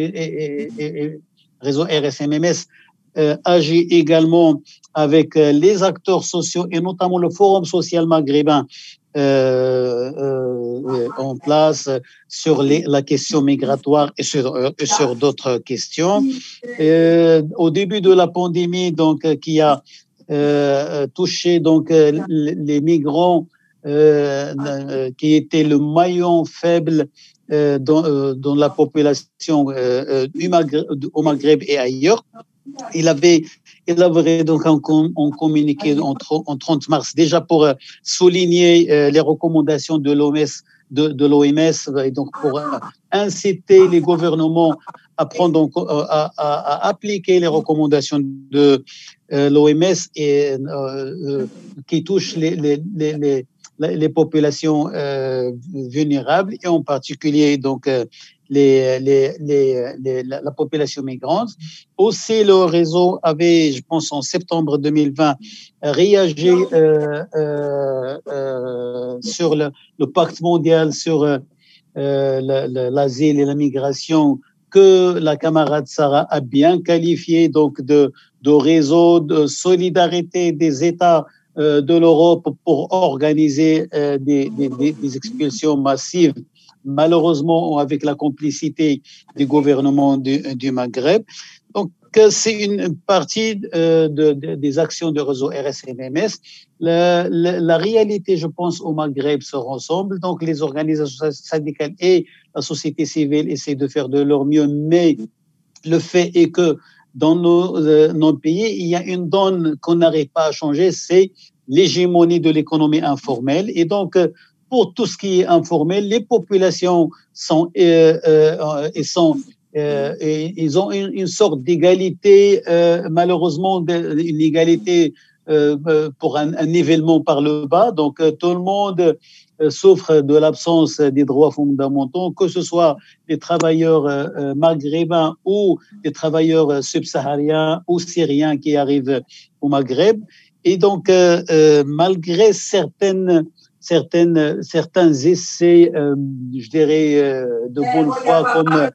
RSMMS agit également avec les acteurs sociaux et notamment le Forum social maghrébin en place sur la question migratoire et sur d'autres questions. Au début de la pandémie, donc qui a touché donc les migrants qui étaient le maillon faible dans la population au Maghreb et ailleurs. Il avait donc un communiqué en 30 mars déjà pour souligner les recommandations de l'OMS, et donc pour inciter les gouvernements à prendre à appliquer les recommandations de l'OMS et qui touchent les populations vulnérables et en particulier donc la population migrante. Aussi, le réseau avait, je pense, en septembre 2020, réagi sur le pacte mondial sur l'asile et la migration que la camarade Sarah a bien qualifié donc de réseau de solidarité des États de l'Europe pour organiser des expulsions massives, malheureusement avec la complicité du gouvernement du Maghreb. Donc, c'est une partie des actions du réseau RSMMS. La réalité, je pense, au Maghreb se ressemble. Donc, les organisations syndicales et la société civile essaient de faire de leur mieux, mais le fait est que dans nos pays, il y a une donne qu'on n'arrive pas à changer, c'est l'hégémonie de l'économie informelle. Et donc, pour tout ce qui est informel, les populations ils ont une sorte d'égalité, malheureusement, une égalité pour un nivellement par le bas. Donc, tout le monde souffre de l'absence des droits fondamentaux, que ce soit les travailleurs maghrébins ou les travailleurs subsahariens ou syriens qui arrivent au Maghreb. Et donc, malgré certains essais, je dirais, de bonne foi, comme...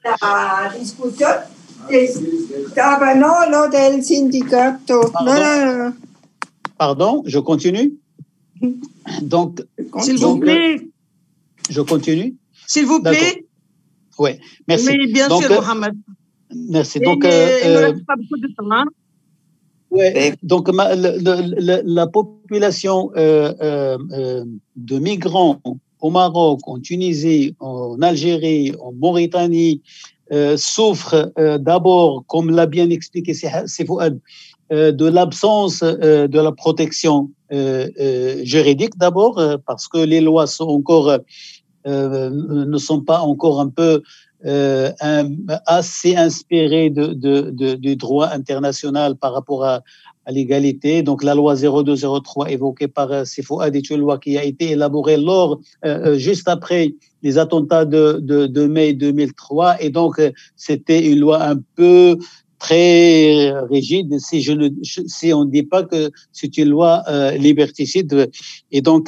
Pardon, je continue. Donc, s'il vous plaît. Je continue. S'il vous plaît. Oui, merci. Oui, bien sûr, Mohamed. Merci. Donc, il ne reste pas beaucoup de temps. Hein? Ouais, donc la population de migrants au Maroc, en Tunisie, en Algérie, en Mauritanie souffre d'abord, comme l'a bien expliqué Fouad, de l'absence de la protection juridique d'abord, parce que les lois sont encore ne sont pas encore un peu assez inspiré du droit international par rapport à l'égalité. Donc, la loi 0203 évoquée par Fouad est une loi qui a été élaborée juste après les attentats de mai 2003. Et donc, c'était une loi un peu très rigide si on ne dit pas que c'est une loi liberticide. Et donc,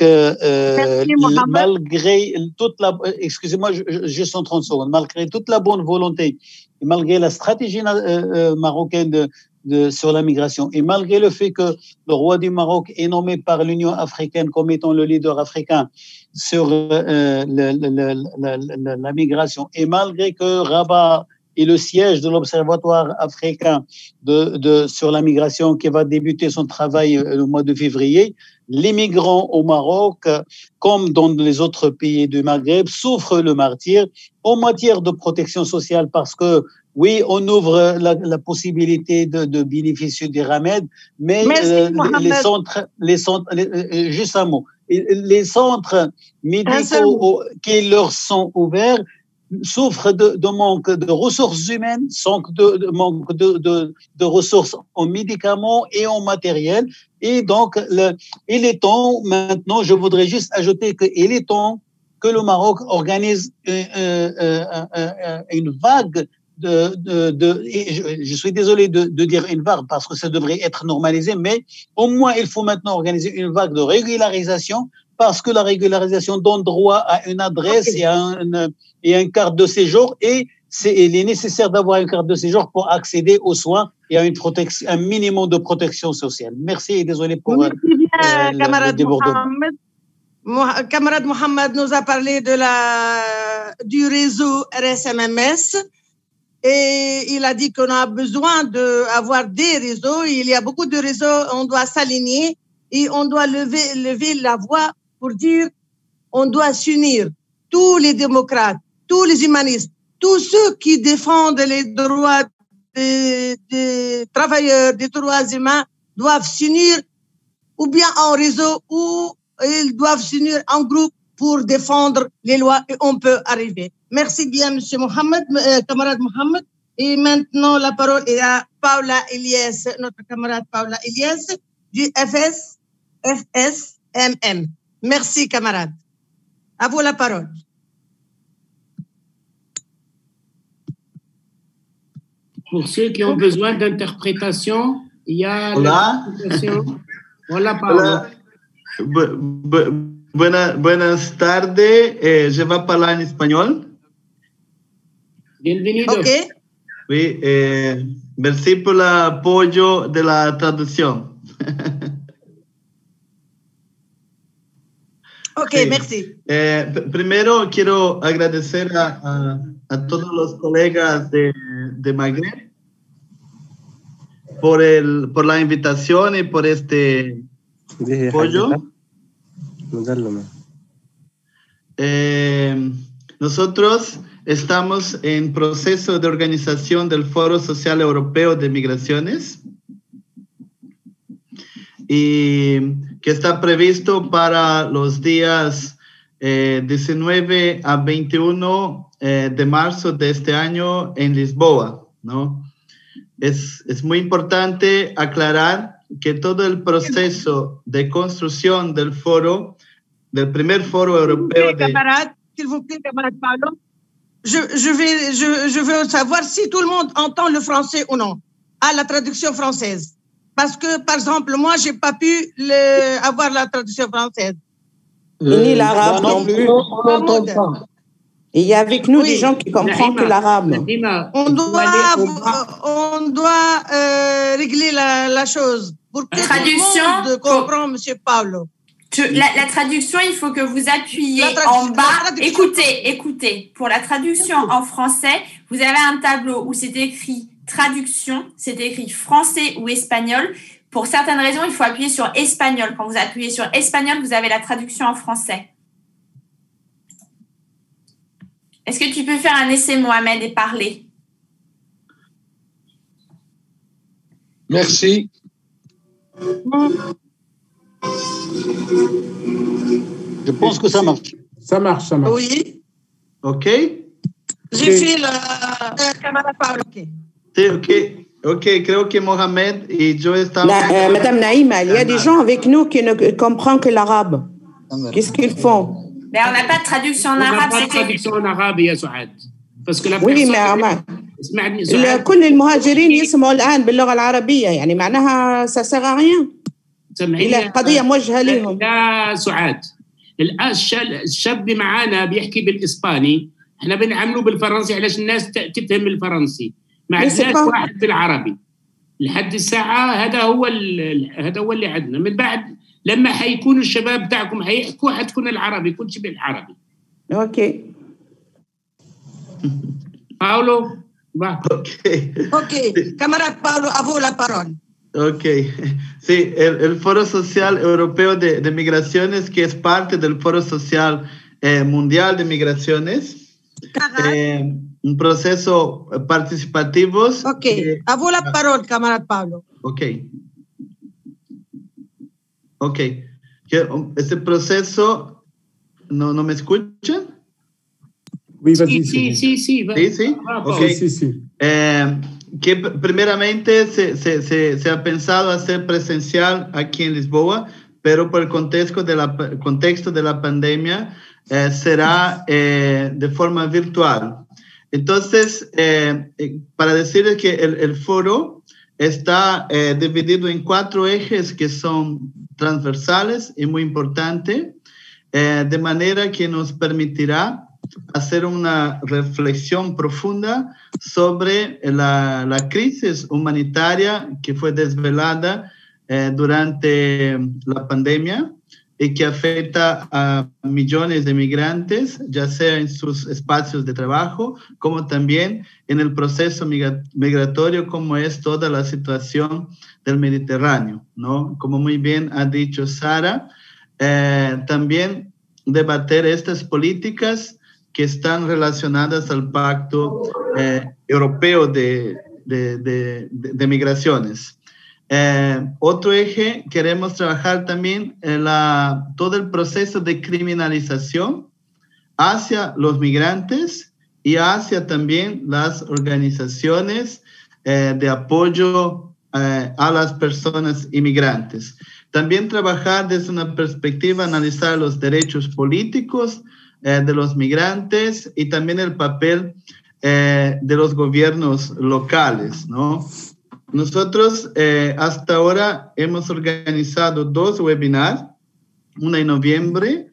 malgré toute la... Excusez-moi, juste en 30 secondes. Malgré toute la bonne volonté, et malgré la stratégie marocaine sur la migration, et malgré le fait que le roi du Maroc est nommé par l'Union africaine comme étant le leader africain sur la migration, et malgré que Rabat et le siège de l'Observatoire africain sur la migration qui va débuter son travail le mois de février. Les migrants au Maroc, comme dans les autres pays du Maghreb, souffrent le martyre en matière de protection sociale parce que, oui, on ouvre la possibilité de bénéficier des remèdes, mais les centres, juste un mot, les centres médicaux qui leur sont ouverts souffrent de manque de ressources humaines, manque de ressources en médicaments et en matériel. Et donc, il est temps, maintenant, je voudrais juste ajouter qu'il est temps que le Maroc organise une vague je suis désolé de dire une vague parce que ça devrait être normalisé, mais au moins il faut maintenant organiser une vague de régularisation parce que la régularisation donne droit à une adresse et à une carte de séjour et il est nécessaire d'avoir une carte de séjour pour accéder aux soins et à un minimum de protection sociale. Merci et désolé pour le débordement. Camarade Mohamed nous a parlé du réseau RSMMS. Et il a dit qu'on a besoin d'avoir des réseaux. Il y a beaucoup de réseaux, on doit s'aligner et on doit lever la voix pour dire on doit s'unir. Tous les démocrates, tous les humanistes, tous ceux qui défendent les droits des travailleurs, des droits humains doivent s'unir ou bien en réseau ou ils doivent s'unir en groupe pour défendre les lois et on peut arriver. Merci bien, Monsieur Mohamed, camarade Mohamed. Et maintenant, la parole est à Paula Elias, notre camarade Paula Elias, du FSMM. Merci, camarade. À vous la parole. Pour ceux qui ont besoin d'interprétation, il y a... Hola. Hola, Paula. Buenas tardes, je vais parler en espagnol. Bienvenido. Ok. Oui, merci por el apoyo de la traducción. Ok, sí. Merci. Primero quiero agradecer a todos los colegas de Magreb por la invitación y por este apoyo. Nosotros estamos en proceso de organización del Foro Social Europeo de Migraciones y que está previsto para los días 19 a 21 de marzo de este año en Lisboa, ¿no? Es muy importante aclarar que todo el proceso de construcción del foro, del primer foro europeo S'il vous plaît, camarade Paolo, je veux savoir si tout le monde entend le français ou non, à la traduction française. Parce que, par exemple, moi, je n'ai pas pu avoir la traduction française. Ni l'arabe non plus. Il y a avec nous des gens qui comprennent que l'arabe. On doit régler la chose. Pour que traduction, tout le monde comprend, M. Paolo. La traduction, il faut que vous appuyez en bas. Écoutez. Pour la traduction en français, vous avez un tableau où c'est écrit traduction, c'est écrit français ou espagnol. Pour certaines raisons, il faut appuyer sur espagnol. Quand vous appuyez sur espagnol, vous avez la traduction en français. Est-ce que tu peux faire un essai, Mohamed, et parler? Merci. Je pense que ça marche. Ça marche. Oui. Ok. J'ai fait le camarade Paolo. Ok, creo que Mohamed et yo estamos... Madame Naïma, il y a des gens avec nous qui ne comprennent que l'arabe. Qu'est-ce qu'ils font? Mais on n'a pas de traduction en arabe. On n'a pas de traduction en arabe, ya Souad. Parce que la oui, mais كل المهاجرين يسمعوا الآن باللغة العربية، يعني معناها ça sert à rien. إلى قضية موجهة لهم. لا سعاد، الآن الشاب اللي معانا بيحكي بالإسباني، احنا بنعمله بالفرنسي علاش الناس تفهم الفرنسي. ما عندناش واحد بالعربي. لحد الساعة هذا هو اللي عندنا. من بعد لما حيكونوا الشباب تاعكم حيحكوا حتكون العربي كل شيء بالعربي. اوكي. باولو Ok, camarade Paolo, à vous la parole. Ok, sí, el Foro Social Europeo de Migraciones, que es parte del Foro Social Mundial de Migraciones, un proceso participativo. Ok, à vous la parole, camarade Paolo. Ok. Ok, este proceso, ¿no me escuchan? Sí. Sí. Okay. Sí. Que primeramente se ha pensado hacer presencial aquí en Lisboa, pero por el contexto de la pandemia será de forma virtual. Entonces, para decirles que el foro está dividido en 4 ejes que son transversales y muy importantes, de manera que nos permitirá hacer una reflexión profunda sobre la crisis humanitaria que fue desvelada durante la pandemia y que afecta a millones de migrantes, ya sea en sus espacios de trabajo, como también en el proceso migratorio, como es toda la situación del Mediterráneo, ¿no? Como muy bien ha dicho Sara, también debater estas políticas que están relacionadas al Pacto Europeo de Migraciones. Otro eje, queremos trabajar también en todo el proceso de criminalización hacia los migrantes y hacia también las organizaciones de apoyo a las personas inmigrantes. También trabajar desde una perspectiva, analizar los derechos políticos de los migrantes y también el papel de los gobiernos locales, ¿no? Nosotros hasta ahora hemos organizado 2 webinars, una en noviembre,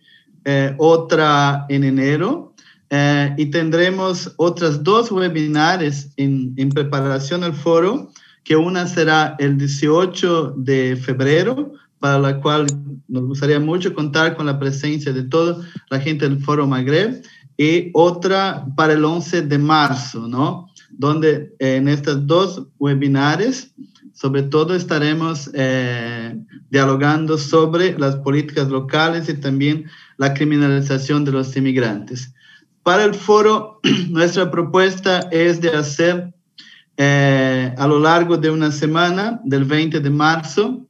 otra en enero, y tendremos otras 2 webinars en preparación al foro, que una será el 18 de febrero, para la cual nos gustaría mucho contar con la presencia de toda la gente del Foro Magreb, y otra para el 11 de marzo, ¿no? Donde en estas 2 webinars, sobre todo estaremos dialogando sobre las políticas locales y también la criminalización de los inmigrantes. Para el foro, nuestra propuesta es de hacer a lo largo de una semana, del 20 de marzo,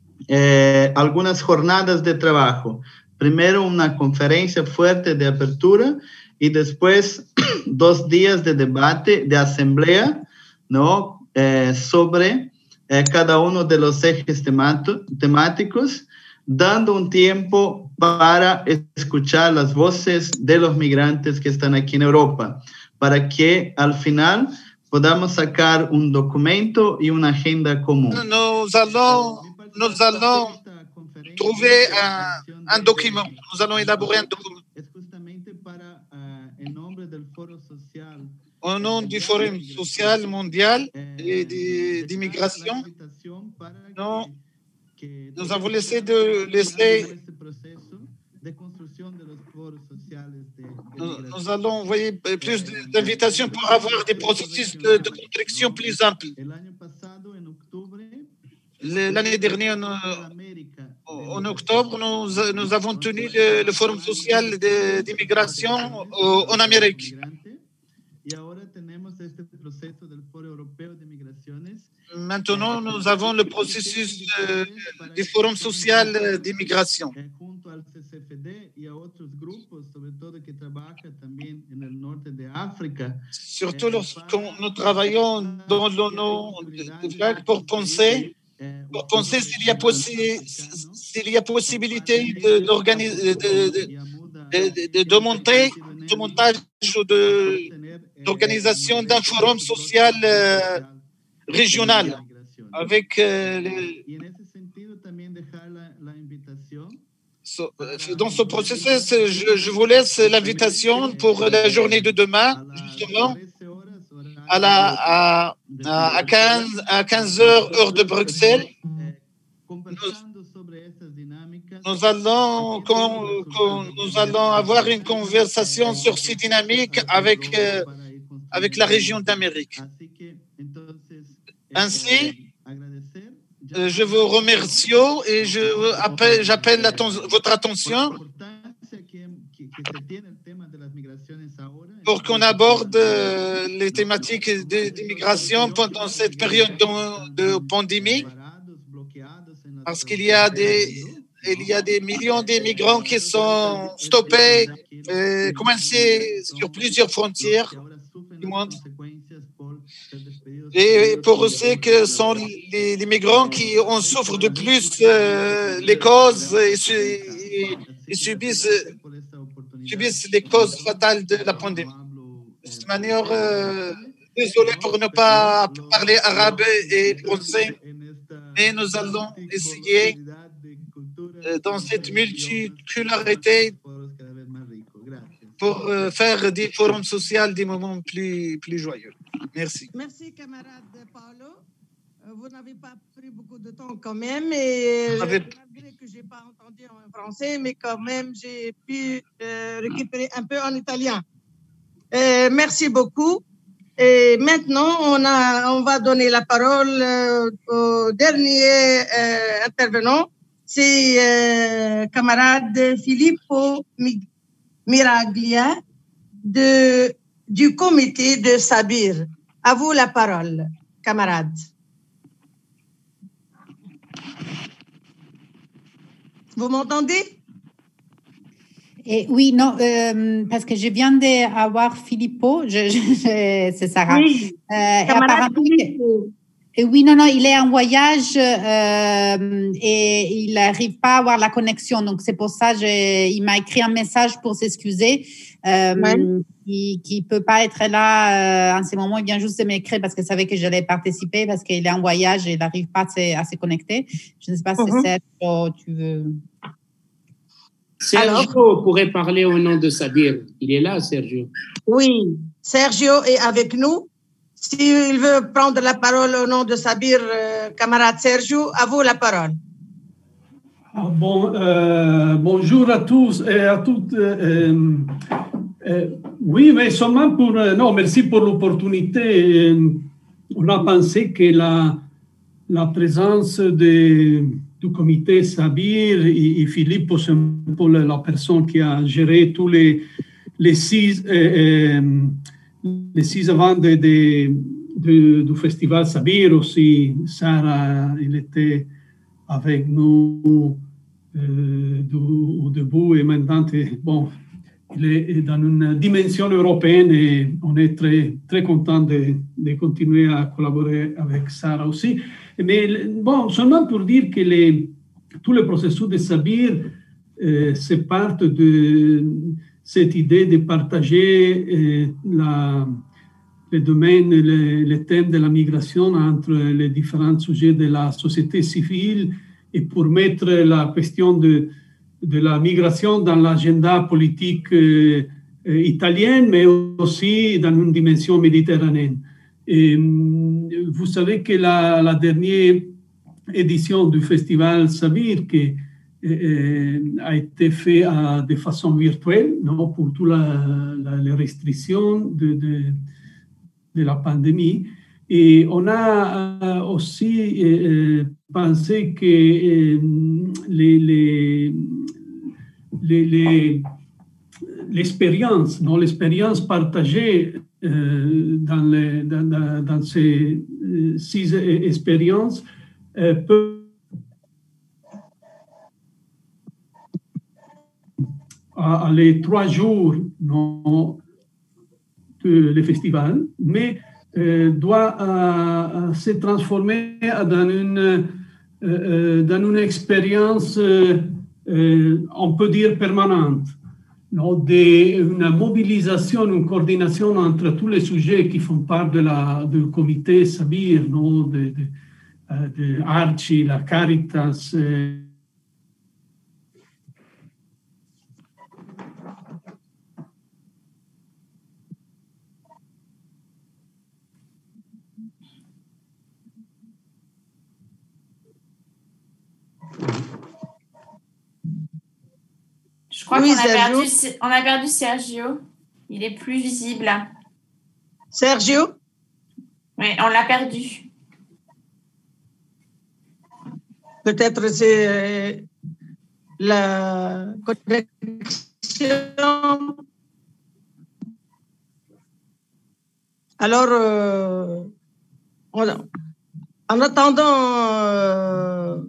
algunas jornadas de trabajo. Primero una conferencia fuerte de apertura y después 2 días de debate, de asamblea, ¿no? Sobre cada uno de los ejes temáticos, dando un tiempo para escuchar las voces de los migrantes que están aquí en Europa, para que al final podamos sacar un documento y una agenda común. Nous allons trouver un document. Nous allons élaborer un document. Au nom du Forum social mondial et d'immigration, nous avons laissé nous allons envoyer plus d'invitations pour avoir des processus de construction plus amples. L'année dernière, en octobre, nous avons tenu le Forum social d'immigration en Amérique. Maintenant, nous avons le processus du Forum social d'immigration. Surtout lorsque nous travaillons dans le nord de l'Afrique pour penser s'il y a possibilité de montage ou d'organisation d'un forum social régional avec dans ce processus, je vous laisse l'invitation pour la journée de demain, justement, à 15h, heure de Bruxelles. Nous allons avoir une conversation sur ces dynamiques avec avec la région d'Amérique. Ainsi, je vous remercie et j'appelle votre attention pour qu'on aborde les thématiques d'immigration pendant cette période de pandémie, parce qu'il y a des millions d'immigrants qui sont stoppés, coincés sur plusieurs frontières du monde. Et pour ceux que sont les migrants qui en souffrent de plus les causes et subissent les causes fatales de la pandémie. De cette manière, désolé pour ne pas parler arabe et français, mais nous allons essayer dans cette multicularité pour faire des forums sociaux des moments plus joyeux. Merci. Merci, camarade Paolo. Vous n'avez pas pris beaucoup de temps quand même, et malgré que je n'ai pas entendu en français, mais quand même, j'ai pu récupérer un peu en italien. Merci beaucoup. Et maintenant, on va donner la parole au dernier intervenant. C'est camarade Filippo Miraglia du comité de Sabir. À vous la parole, camarade. Vous m'entendez? Oui, non, parce que je viens d'avoir Filippo, c'est Sarah. Oui, camarade Filippo. Oui, non, il est en voyage et il n'arrive pas à avoir la connexion. Donc, c'est pour ça il m'a écrit un message pour s'excuser. Qui ne peut pas être là en ce moment. Il vient juste de m'écrire parce qu'il savait que j'allais participer, parce qu'il est en voyage et il n'arrive pas à se connecter. Je ne sais pas si Sergio, tu veux... Sergio pourrait parler au nom de Sabir. Il est là, Sergio. Oui, Sergio est avec nous. S'il veut prendre la parole au nom de Sabir, camarade Sergio, à vous la parole. Bonjour à tous et à toutes. Oui, mais seulement pour... non, merci pour l'opportunité. On a pensé que la présence du comité Sabir et Filippo, c'est un peu la personne qui a géré tous les 6 events du festival Sabir aussi. Sarah, il était avec nous au début et maintenant, bon, il est dans une dimension européenne et on est très, très content de continuer à collaborer avec Sarah aussi. Mais bon, seulement pour dire que tout le processus de Sabir, c'est part de cette idée de partager les domaines, les thèmes de la migration entre les différents sujets de la société civile et pour mettre la question de la migration dans l'agenda politique italienne, mais aussi dans une dimension méditerranéenne. Et vous savez que la dernière édition du festival Sabir, qui a été faite de façon virtuelle, non, pour toutes les restrictions de la pandémie. Et on a aussi pensé que l'expérience, non, l'expérience partagée dans ces 6 expériences peut les 3 jours, non, le festival, mais doit se transformer dans une expérience, on peut dire, permanente, non, une mobilisation, une coordination entre tous les sujets qui font part du comité Sabir, non, de Arci, la Caritas, Je crois qu'on a perdu Sergio. Il est plus visible. Sergio? Oui, on l'a perdu. Peut-être c'est la connexion. Alors, en attendant,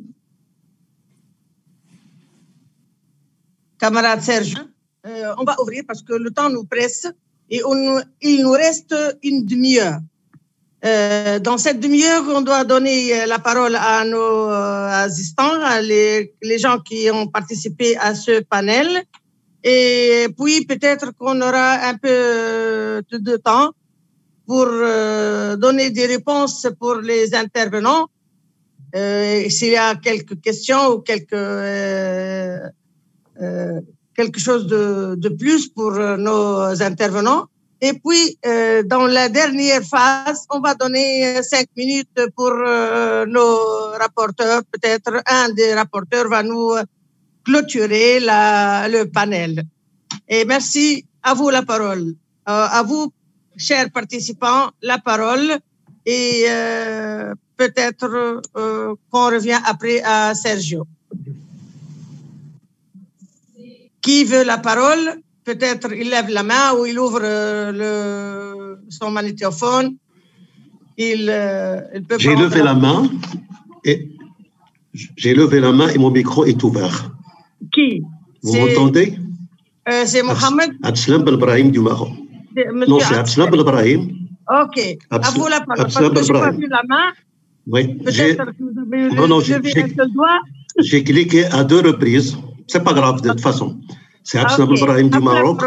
camarade Serge, on va ouvrir parce que le temps nous presse et il nous reste une demi-heure. Dans cette demi-heure, on doit donner la parole à nos assistants, les gens qui ont participé à ce panel. Et puis, peut-être qu'on aura un peu de temps pour donner des réponses pour les intervenants. S'il y a quelques questions ou quelque chose de plus pour nos intervenants. Et puis, dans la dernière phase, on va donner 5 minutes pour nos rapporteurs. Peut-être un des rapporteurs va nous clôturer le panel. Et merci à vous la parole. À vous, chers participants, la parole. Et peut-être qu'on revient après à Sergio. Qui veut la parole? Peut-être il lève la main ou il ouvre son magnétophone. Il peut J'ai levé la main et mon micro est ouvert. Qui? Vous m'entendez? C'est Mohamed Abdeslam Belbrahim du Maroc. Non, c'est Abdeslam Belbrahim. Ok. À vous la parole. Parce que je n'ai pas vu la main. Oui. Peut-être que vous avez levé un seul doigt. J'ai cliqué à 2 reprises. C'est pas grave de toute façon. C'est Abdeslam Belbrahim du Maroc,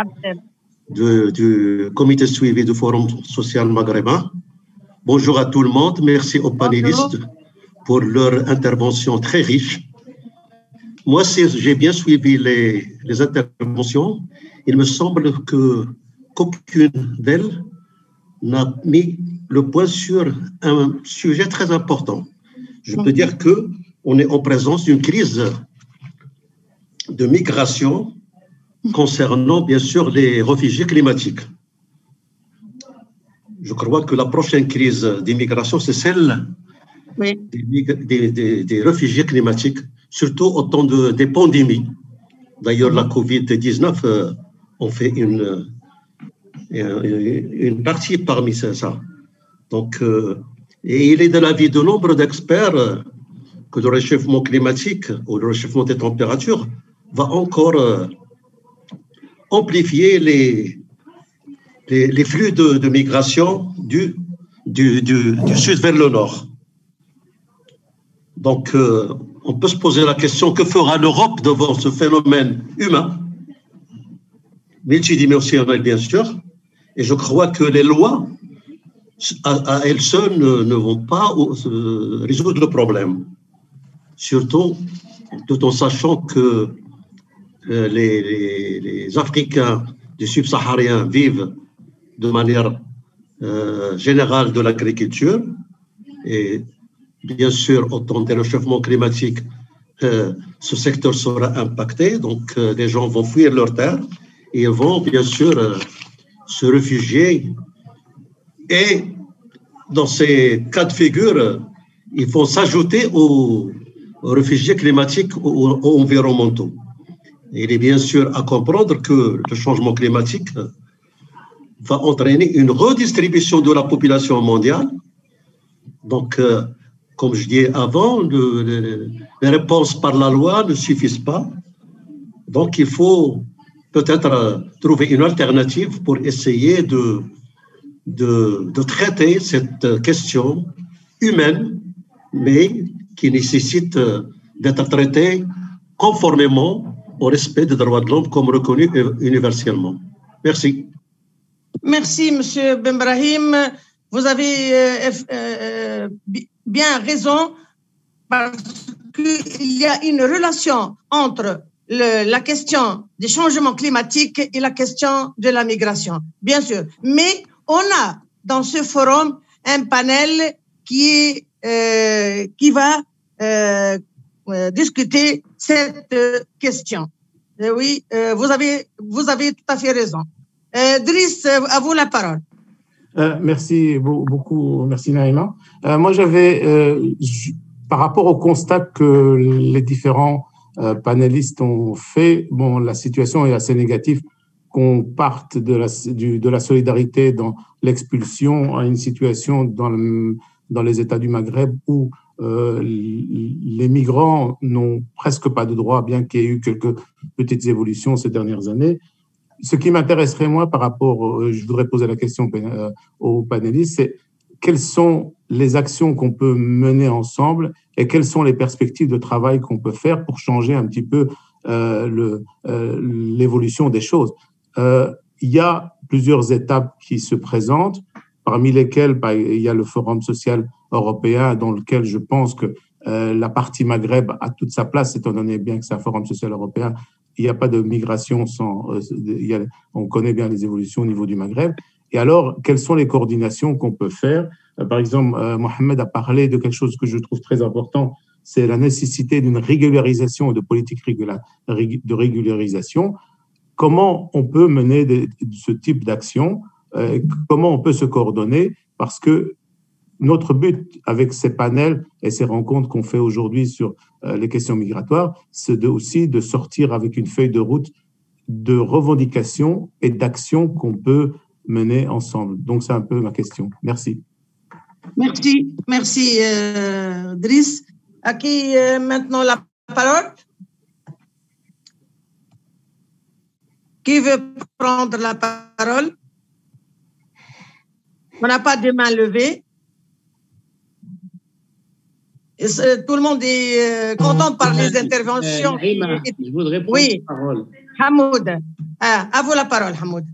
du comité de suivi du Forum social maghrébin. Bonjour à tout le monde. Merci aux panélistes pour leur intervention très riche. Moi, j'ai bien suivi les interventions. Il me semble qu'aucune d'elles n'a mis le point sur un sujet très important. Je peux dire qu'on est en présence d'une crise de migration concernant, bien sûr, les réfugiés climatiques. Je crois que la prochaine crise d'immigration, c'est celle des réfugiés climatiques, surtout au temps des pandémies. D'ailleurs, la COVID-19 en fait une partie parmi ça. Donc, et il est de l'avis de nombre d'experts que le réchauffement climatique ou le réchauffement des températures va encore amplifier les flux de migration du sud vers le nord. Donc, on peut se poser la question, que fera l'Europe devant ce phénomène humain, multidimensionnel bien sûr, et je crois que les lois à elles seules ne vont pas résoudre le problème, surtout tout en sachant que les Africains du subsaharien vivent de manière générale de l'agriculture et bien sûr, au temps des réchauffements climatiques, ce secteur sera impacté, donc les gens vont fuir leurs terres et vont bien sûr se réfugier. Et dans ces cas de figure, il faut s'ajouter aux réfugiés climatiques ou environnementaux. Il est bien sûr à comprendre que le changement climatique va entraîner une redistribution de la population mondiale. Donc, comme je disais avant, les réponses par la loi ne suffisent pas. Donc, il faut peut-être trouver une alternative pour essayer de traiter cette question humaine, mais qui nécessite d'être traitée conformément au respect des droits de l'homme comme reconnu universellement. Merci. Merci, Monsieur Benbrahim. Vous avez bien raison parce qu'il y a une relation entre la question des changements climatiques et la question de la migration, bien sûr. Mais on a dans ce forum un panel qui va discuter cette question. Oui, vous avez tout à fait raison. Driss, à vous la parole. Merci beaucoup, merci Naïma. Moi, par rapport au constat que les différents panélistes ont fait, bon, la situation est assez négative, qu'on parte de la solidarité dans l'expulsion à une situation dans les États du Maghreb où les migrants n'ont presque pas de droits, bien qu'il y ait eu quelques petites évolutions ces dernières années. Ce qui m'intéresserait, moi, par rapport, je voudrais poser la question aux panélistes, c'est quelles sont les actions qu'on peut mener ensemble et quelles sont les perspectives de travail qu'on peut faire pour changer un petit peu l'évolution des choses. Il y a plusieurs étapes qui se présentent, parmi lesquelles il y a le Forum social européen, dans lequel je pense que la partie Maghreb a toute sa place, étant donné bien que c'est un Forum social européen. Il n'y a pas de migration sans... on connaît bien les évolutions au niveau du Maghreb. Et alors, quelles sont les coordinations qu'on peut faire? Par exemple, Mohamed a parlé de quelque chose que je trouve très important, c'est la nécessité d'une régularisation et de politique de régularisation. Comment on peut mener ce type d'action? Comment on peut se coordonner? Parce que notre but avec ces panels et ces rencontres qu'on fait aujourd'hui sur les questions migratoires, c'est aussi de sortir avec une feuille de route de revendications et d'actions qu'on peut mener ensemble. Donc, c'est un peu ma question. Merci. Merci, Driss. À qui maintenant la parole? Qui veut prendre la parole? On n'a pas de main levée. Tout le monde est content par les interventions. Je voudrais prendre la parole. Hamoud. À vous la parole, Hamoud.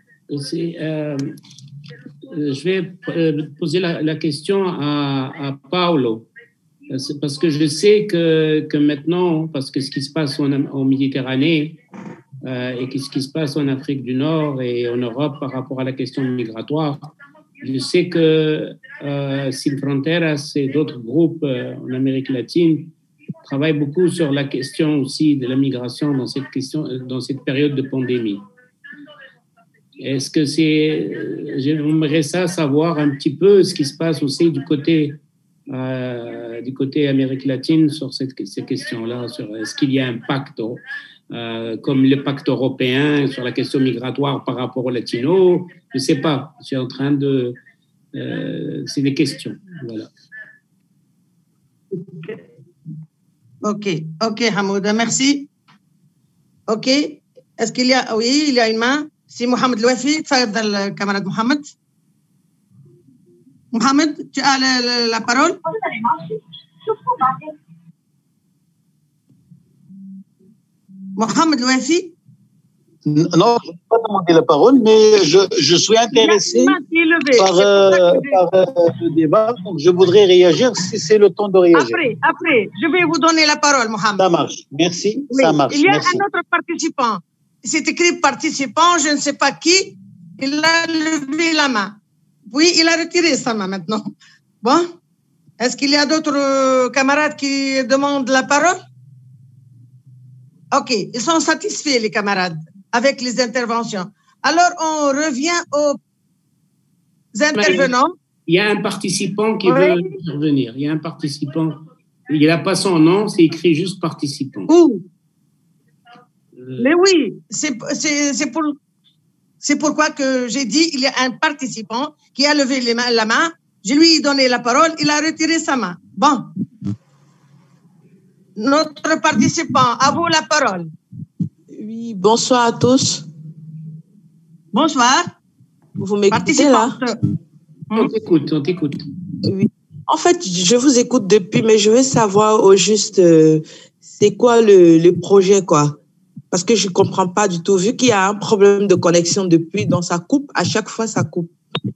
Je vais poser la question à Paolo. Parce que je sais que maintenant, parce que ce qui se passe en Méditerranée et ce qui se passe en Afrique du Nord et en Europe par rapport à la question migratoire, je sais que Sin Fronteras et d'autres groupes en Amérique latine travaillent beaucoup sur la question aussi de la migration dans cette période de pandémie. Est-ce que j'aimerais savoir un petit peu ce qui se passe aussi du côté Amérique latine sur ces questions-là, sur est-ce qu'il y a un pacte comme le pacte européen sur la question migratoire par rapport aux latinos? Je ne sais pas, je suis en train de... c'est des questions, voilà. Ok, Hamoud, merci. Ok, est-ce qu'il y a... Oui, il y a une main. C'est Mohamed Louafi, le camarade Mohamed. Mohamed, tu as la parole? Mohamed Louafi? Non, je n'ai pas demandé la parole, mais je suis intéressé par le débat, donc je voudrais réagir si c'est le temps de réagir. Après, je vais vous donner la parole, Mohamed. Ça marche, merci, oui. Ça marche. Il y a merci. Un autre participant, c'est écrit participant, je ne sais pas qui, il a levé la main. Oui, il a retiré sa main maintenant. Bon, est-ce qu'il y a d'autres camarades qui demandent la parole? Ok, ils sont satisfaits, les camarades, avec les interventions. Alors, on revient aux intervenants. Il y a un participant qui veut intervenir. Il y a un participant. Il n'a pas son nom, c'est écrit juste participant. Où? Mais oui, c'est pourquoi que j'ai dit il y a un participant qui a levé la main. Je lui ai donné la parole, il a retiré sa main. Bon. Notre participant, à vous la parole. Oui, bonsoir à tous. Bonsoir. Vous m'écoutez là? On t'écoute. Oui. En fait, je vous écoute depuis, mais je veux savoir au juste, c'est quoi le projet, quoi? Parce que je ne comprends pas du tout. Vu qu'il y a un problème de connexion depuis, donc ça coupe, à chaque fois ça coupe.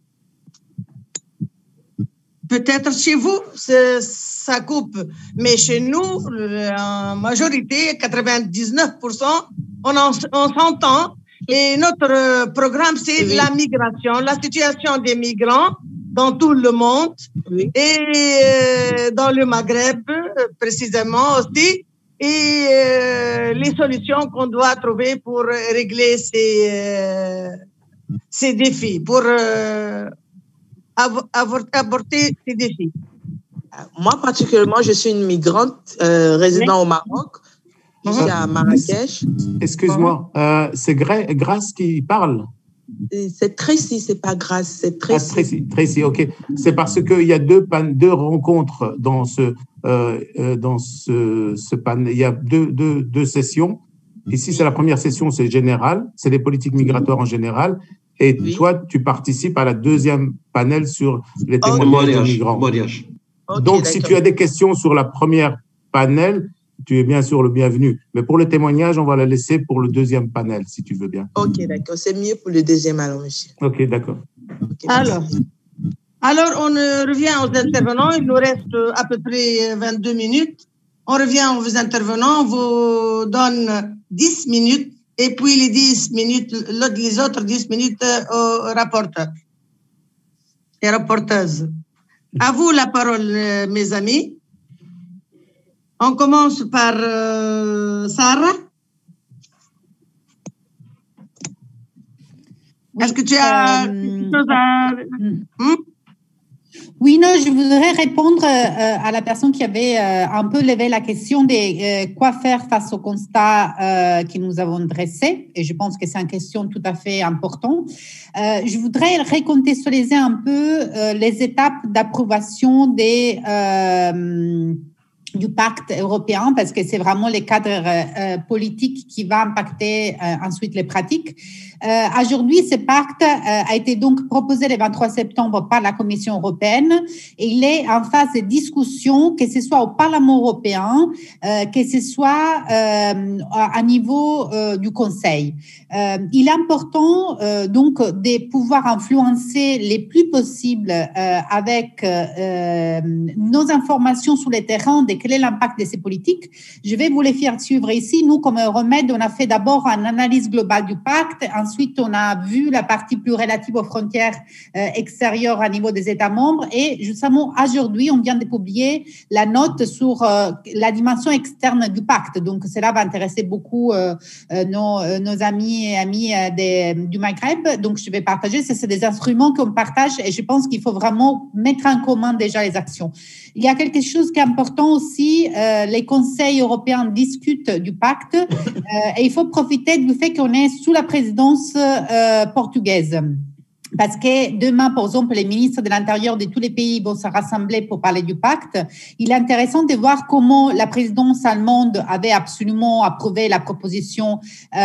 Peut-être chez vous, ça coupe. Mais chez nous, en majorité, 99%, on s'entend. Et notre programme, c'est la migration, la situation des migrants dans tout le monde et dans le Maghreb, précisément aussi. Et les solutions qu'on doit trouver pour régler ces défis, pour aborder ces défis? Moi, particulièrement, je suis une migrante résidant au Maroc. Je suis à Marrakech. Excuse-moi, c'est Grace qui parle? C'est Tracy, c'est pas Grace, c'est Tracy. Tracy, ok. C'est parce qu'il y a deux rencontres dans ce panel. Il y a deux sessions. Ici, c'est la première session, c'est général, c'est les politiques migratoires en général. Et toi, tu participes à la deuxième panel sur les témoignages de migrants. Donc, si tu as des questions sur la première panel, tu es bien sûr le bienvenu. Mais pour le témoignage, on va la laisser pour le deuxième panel, si tu veux bien. Ok, d'accord. C'est mieux pour le deuxième, alors, monsieur. Ok, d'accord. Okay, alors, on revient aux intervenants. Il nous reste à peu près 22 minutes. On revient aux intervenants. On vous donne 10 minutes. Et puis les 10 minutes, les autres 10 minutes aux rapporteurs et rapporteuses. À vous la parole, mes amis. On commence par Sarah. Est-ce que tu as quelque chose à... Oui, non, je voudrais répondre à la personne qui avait un peu levé la question de quoi faire face au constat que nous avons dressé. Et je pense que c'est une question tout à fait importante. Je voudrais recontextualiser un peu les étapes d'approbation du pacte européen, parce que c'est vraiment le cadre politique qui va impacter ensuite les pratiques. Aujourd'hui, ce pacte a été donc proposé le 23 septembre par la Commission européenne et il est en phase de discussion, que ce soit au Parlement européen, que ce soit à niveau du Conseil. Il est important donc de pouvoir influencer le plus possible avec nos informations sur le terrain de quel est l'impact de ces politiques. Je vais vous les faire suivre ici. Nous, comme Euromède, on a fait d'abord une analyse globale du pacte. Ensuite, on a vu la partie plus relative aux frontières extérieures à niveau des États membres. Et justement, aujourd'hui, on vient de publier la note sur la dimension externe du pacte. Donc, cela va intéresser beaucoup nos amis et amis du Maghreb. Donc, je vais partager. C'est des instruments qu'on partage et je pense qu'il faut vraiment mettre en commun déjà les actions. Il y a quelque chose qui est important aussi. Les conseils européens discutent du pacte et il faut profiter du fait qu'on est sous la présidence portugaise. Parce que demain, par exemple, les ministres de l'Intérieur de tous les pays vont se rassembler pour parler du pacte. Il est intéressant de voir comment la présidence allemande avait absolument approuvé la proposition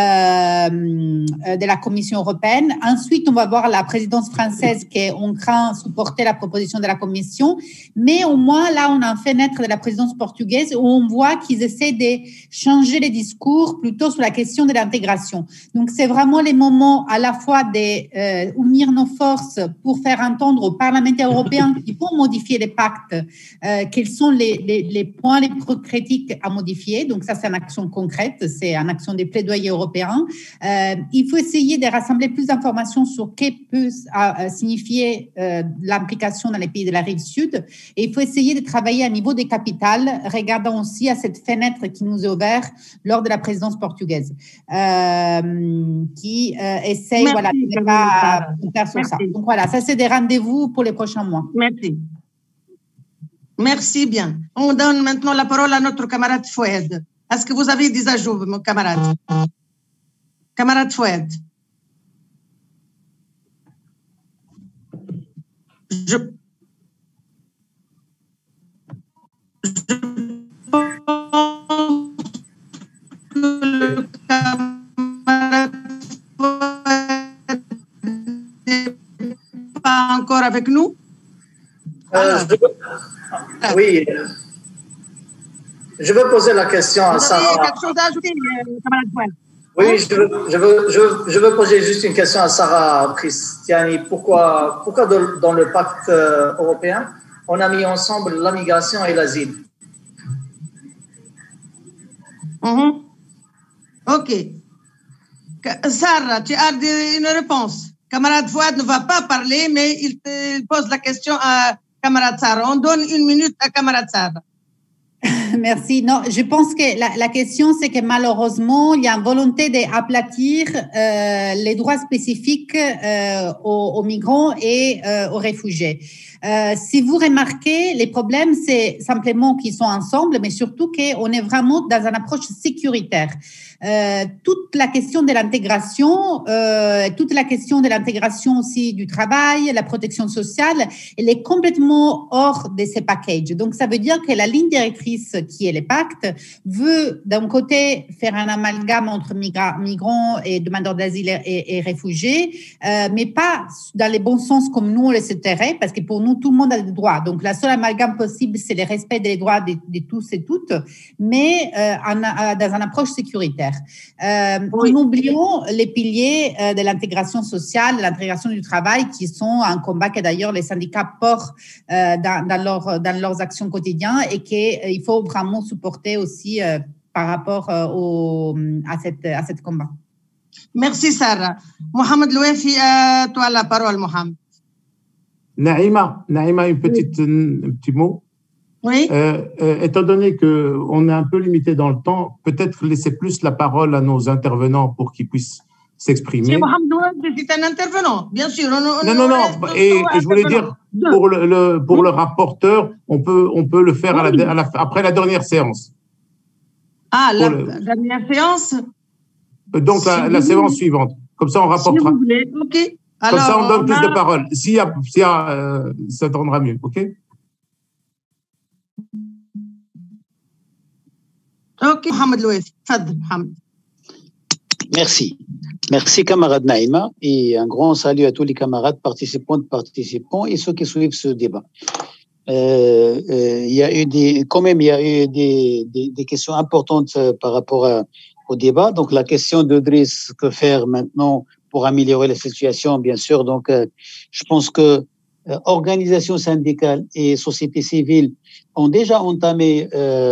de la Commission européenne. Ensuite, on va voir la présidence française qui on craint supporter la proposition de la Commission. Mais au moins, là, on a une fenêtre de la présidence portugaise où on voit qu'ils essaient de changer les discours plutôt sur la question de l'intégration. Donc, c'est vraiment les moments à la fois d'unir nos forces pour faire entendre aux parlementaires européens qui vont modifier les pactes, quels sont les points les plus critiques à modifier. Donc ça, c'est une action concrète, c'est une action des plaidoyers européens. Il faut essayer de rassembler plus d'informations sur ce que peut signifier l'implication dans les pays de la rive sud. Et il faut essayer de travailler à niveau des capitales, regardant aussi à cette fenêtre qui nous est ouverte lors de la présidence portugaise, qui essaye de pas faire sur ça. Donc voilà, ça c'est des rendez-vous pour les prochains mois. Merci. Merci bien. On donne maintenant la parole à notre camarade Fouad. Est-ce que vous avez des ajouts, mon camarade? Camarade Fouad. Le camarade pas encore avec nous? Oui. Je veux poser la question à Sarah. Vous avez quelque chose à ajouter, camarade Fouad? Oui, je veux poser juste une question à Sarah Cristiani. Pourquoi dans le pacte européen, on a mis ensemble la migration et l'asile? OK. Sarah, tu as une réponse. Camarade Fouad ne va pas parler, mais il pose la question à camarade Sarah. On donne 1 minute à camarade Sarah. Merci. Non, je pense que la question, c'est que malheureusement, il y a une volonté d'aplatir les droits spécifiques aux migrants et aux réfugiés. Si vous remarquez, les problèmes, c'est simplement qu'ils sont ensemble, mais surtout qu'on est vraiment dans une approche sécuritaire. Toute la question de l'intégration, aussi du travail, la protection sociale, elle est complètement hors de ces packages. Donc, ça veut dire que la ligne directrice qui est le pacte veut, d'un côté, faire un amalgame entre migrants et demandeurs d'asile et réfugiés, mais pas dans le bon sens comme nous on le souhaiterait, parce que pour nous, tout le monde a des droits. Donc, la seule amalgame possible, c'est le respect des droits de tous et toutes, mais dans une approche sécuritaire. En oubliant les piliers de l'intégration sociale, de l'intégration du travail, qui sont un combat que d'ailleurs les syndicats portent dans leurs actions quotidiennes et qu'il faut vraiment supporter aussi par rapport à cette combat. Merci Sarah. Mohamed Louefi, toi la parole, Mohamed. Naïma, un petit mot. Oui. Étant donné qu'on est un peu limité dans le temps, peut-être laisser plus la parole à nos intervenants pour qu'ils puissent s'exprimer. Mohamed Louefi, c'est un intervenant, bien sûr. Non. Et je voulais dire, pour le rapporteur, on peut le faire après la dernière séance. Ah, la dernière séance. Donc, la séance suivante. Comme ça, on rapportera. Si vous voulez, OK. Alors, comme ça, on donne plus de paroles. Ça tournera mieux, OK? OK, Mohamed Louefi. Fadl, Mohamed. Merci, camarade Naïma, et un grand salut à tous les camarades participants et ceux qui suivent ce débat. Il y a eu des questions importantes par rapport au débat. Donc, la question de Driss, que faire maintenant pour améliorer la situation, bien sûr. Donc, je pense que organisations syndicales et sociétés civiles ont déjà entamé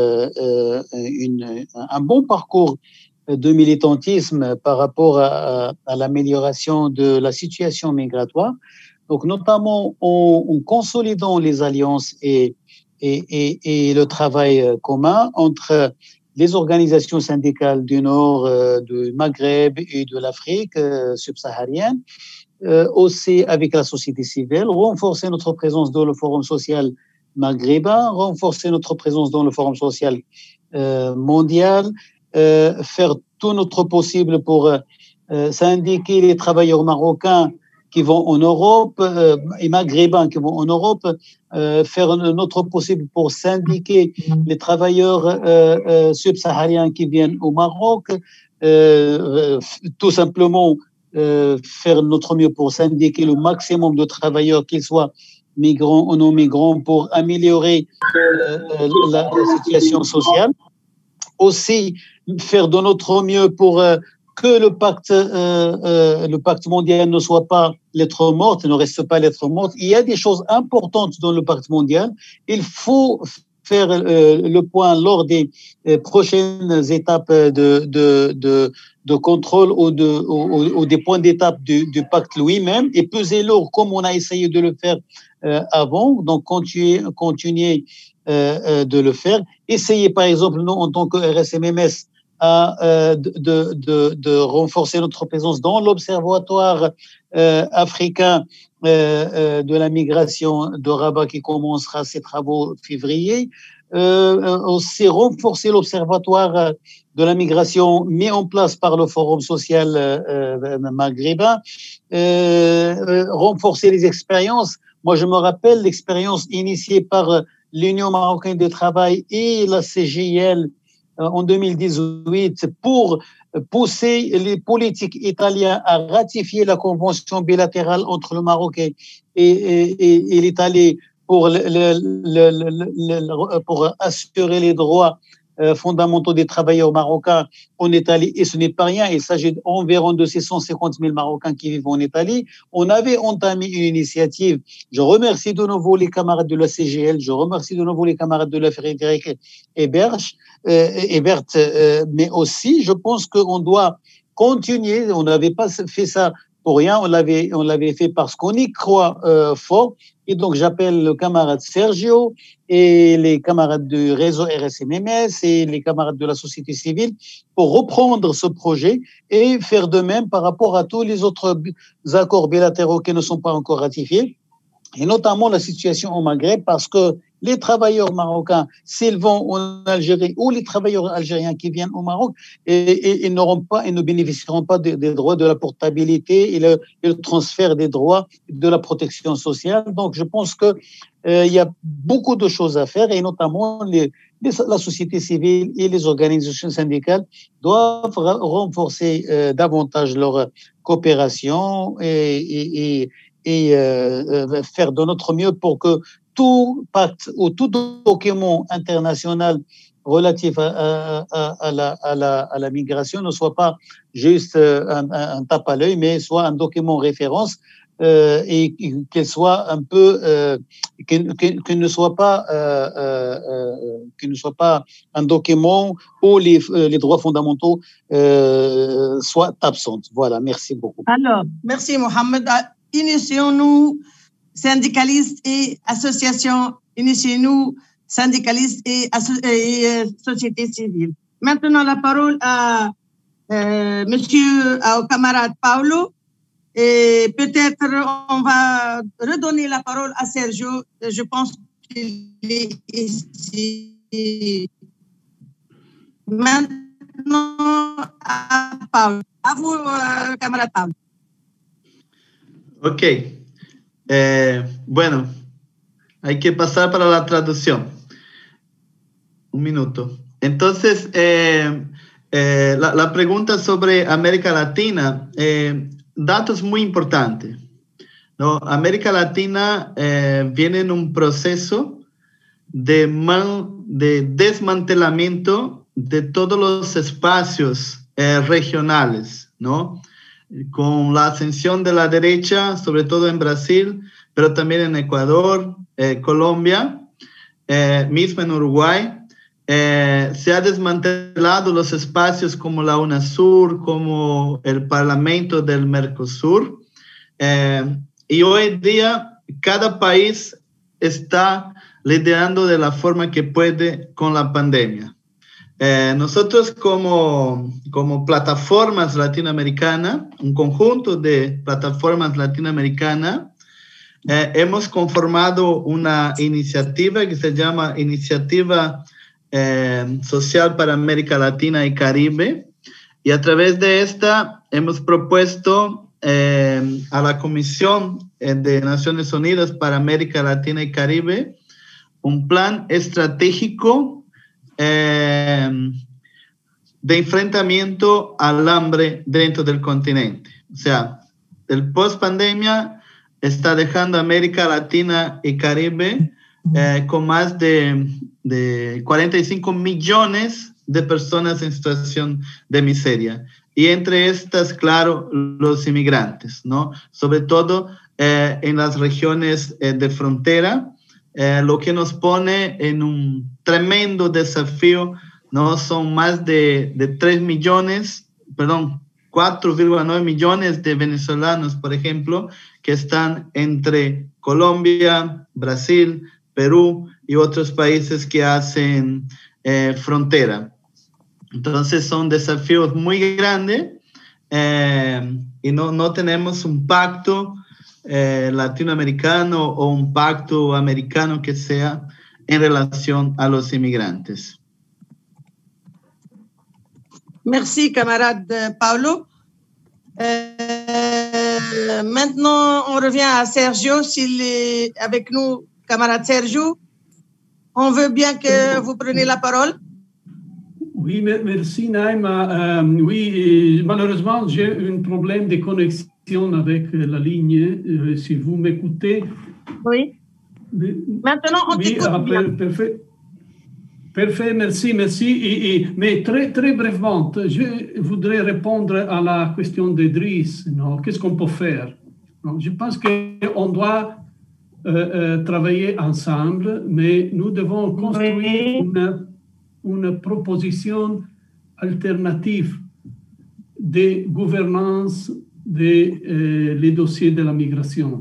un bon parcours de militantisme par rapport à l'amélioration de la situation migratoire. Donc, notamment en consolidant les alliances et le travail commun entre les organisations syndicales du Nord, du Maghreb et de l'Afrique subsaharienne, aussi avec la société civile, renforcer notre présence dans le Forum social maghrébin, renforcer notre présence dans le Forum social mondial, faire tout notre possible pour syndiquer les travailleurs marocains qui vont en Europe et maghrébins qui vont en Europe, faire notre possible pour syndiquer les travailleurs subsahariens qui viennent au Maroc, tout simplement faire notre mieux pour syndiquer le maximum de travailleurs, qu'ils soient migrants ou non migrants, pour améliorer la situation sociale. Aussi, faire de notre mieux pour que le pacte mondial ne soit pas lettre morte, ne reste pas lettre morte. Il y a des choses importantes dans le pacte mondial. Il faut faire le point lors des prochaines étapes de contrôle ou des points d'étape du pacte lui-même, et peser lourd comme on a essayé de le faire avant. Donc, continuer de le faire. Essayez, par exemple, nous, en tant que RSMMS, de renforcer notre présence dans l'Observatoire africain de la migration de Rabat, qui commencera ses travaux février. Aussi renforcer l'Observatoire de la migration mis en place par le Forum social maghrébin. Renforcer les expériences. Moi, je me rappelle l'expérience initiée par l'Union marocaine de travail et la CGIL en 2018 pour pousser les politiques italiens à ratifier la convention bilatérale entre le Maroc et l'Italie pour assurer les droits fondamentaux des travailleurs marocains en Italie, et ce n'est pas rien. Il s'agit d'environ de 650 000 Marocains qui vivent en Italie. On avait entamé une initiative. Je remercie de nouveau les camarades de la CGL, je remercie de nouveau les camarades de la Frédéric Ebert, mais aussi, je pense qu'on doit continuer. On n'avait pas fait ça pour rien, on l'avait fait parce qu'on y croit fort. Et donc, j'appelle le camarade Sergio et les camarades du réseau RSMMS et les camarades de la société civile pour reprendre ce projet et faire de même par rapport à tous les autres accords bilatéraux qui ne sont pas encore ratifiés, et notamment la situation au Maghreb, parce que les travailleurs marocains, s'ils vont en Algérie, ou les travailleurs algériens qui viennent au Maroc, ils n'auront pas, ils ne bénéficieront pas des droits de la portabilité et le transfert des droits de la protection sociale. Donc, je pense que il y a beaucoup de choses à faire, et notamment la société civile et les organisations syndicales doivent renforcer davantage leur coopération et faire de notre mieux pour que tout pacte ou tout document international relatif à la migration ne soit pas juste un tape à l'œil, mais soit un document référence et qu'elle soit un peu qu'il ne soit pas un document où les droits fondamentaux soient absents. Voilà, merci beaucoup. Alors, merci Mohamed. Initions-nous, syndicalistes et associations, initions-nous, syndicalistes et société civile. Maintenant, la parole à au camarade Paulo, et peut-être on va redonner la parole à Sergio. Je pense qu'il est ici. Maintenant, à Paulo. À vous, camarade Paulo. Ok. Bueno, hay que pasar para la traducción. Un minuto. Entonces, la pregunta sobre América Latina, datos muy importantes, ¿no? América Latina viene en un proceso de desmantelamiento de todos los espacios regionales, ¿no? Con la ascensión de la derecha, sobre todo en Brasil, pero también en Ecuador, Colombia, mismo en Uruguay, se ha desmantelado los espacios como la UNASUR, como el Parlamento del Mercosur, y hoy en día cada país está lidiando de la forma que puede con la pandemia. Nosotros como plataformas latinoamericanas, un conjunto de plataformas latinoamericanas, hemos conformado una iniciativa que se llama Iniciativa Social para América Latina y Caribe, y a través de esta hemos propuesto a la Comisión de Naciones Unidas para América Latina y Caribe un plan estratégico de enfrentamiento al hambre dentro del continente. O sea, el post-pandemia está dejando a América Latina y Caribe con más de 45 millones de personas en situación de miseria. Y entre estas, claro, los inmigrantes, ¿no? Sobre todo en las regiones de frontera, lo que nos pone en un tremendo desafío, ¿no? Son más de 4,9 millones de venezolanos, por ejemplo, que están entre Colombia, Brasil, Perú y otros países que hacen frontera. Entonces son desafíos muy grandes y no tenemos un pacto latinoamericano o un pacto americano que sea en relación a los inmigrantes. Merci, camarade Paulo. Maintenant, on revient à Sergio, s'il est avec nous, camarade Sergio. On veut bien que vous preniez la parole. Oui, merci Naïma. Oui, malheureusement, j'ai un problème de connexion avec la ligne. Si vous m'écoutez. Oui. Maintenant, on t'écoute bien. Parfait, merci. Mais très brièvement, je voudrais répondre à la question d'Idriss. Qu'est-ce qu'on peut faire? Je pense qu'on doit travailler ensemble, mais nous devons construire une proposition alternative de gouvernance des dossiers de la migration.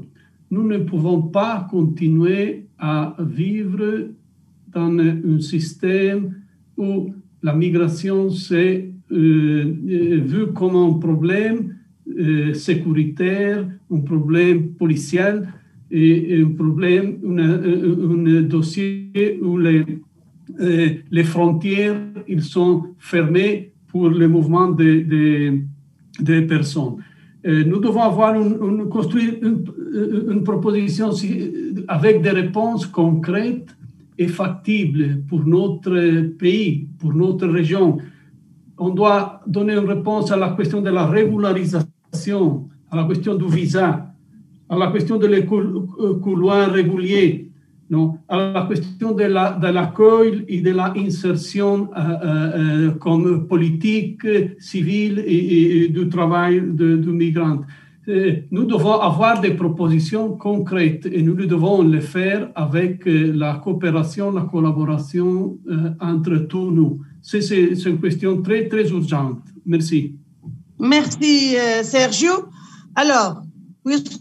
nous ne pouvons pas continuer à vivre dans un système où la migration c'est vu comme un problème sécuritaire, un problème policier et un problème, un dossier où les frontières ils sont fermées pour le mouvement des personnes. Nous devons construire une proposition avec des réponses concrètes et factibles pour notre pays, pour notre région. On doit donner une réponse à la question de la régularisation, à la question du visa, à la question des couloirs réguliers, non, à la question de l'accueil et de l'insertion comme politique civile et du travail du migrant. Nous devons avoir des propositions concrètes et nous devons les faire avec la coopération, la collaboration entre tous nous. C'est une question très, très urgente. Merci. Merci, Sergio. Alors, puisque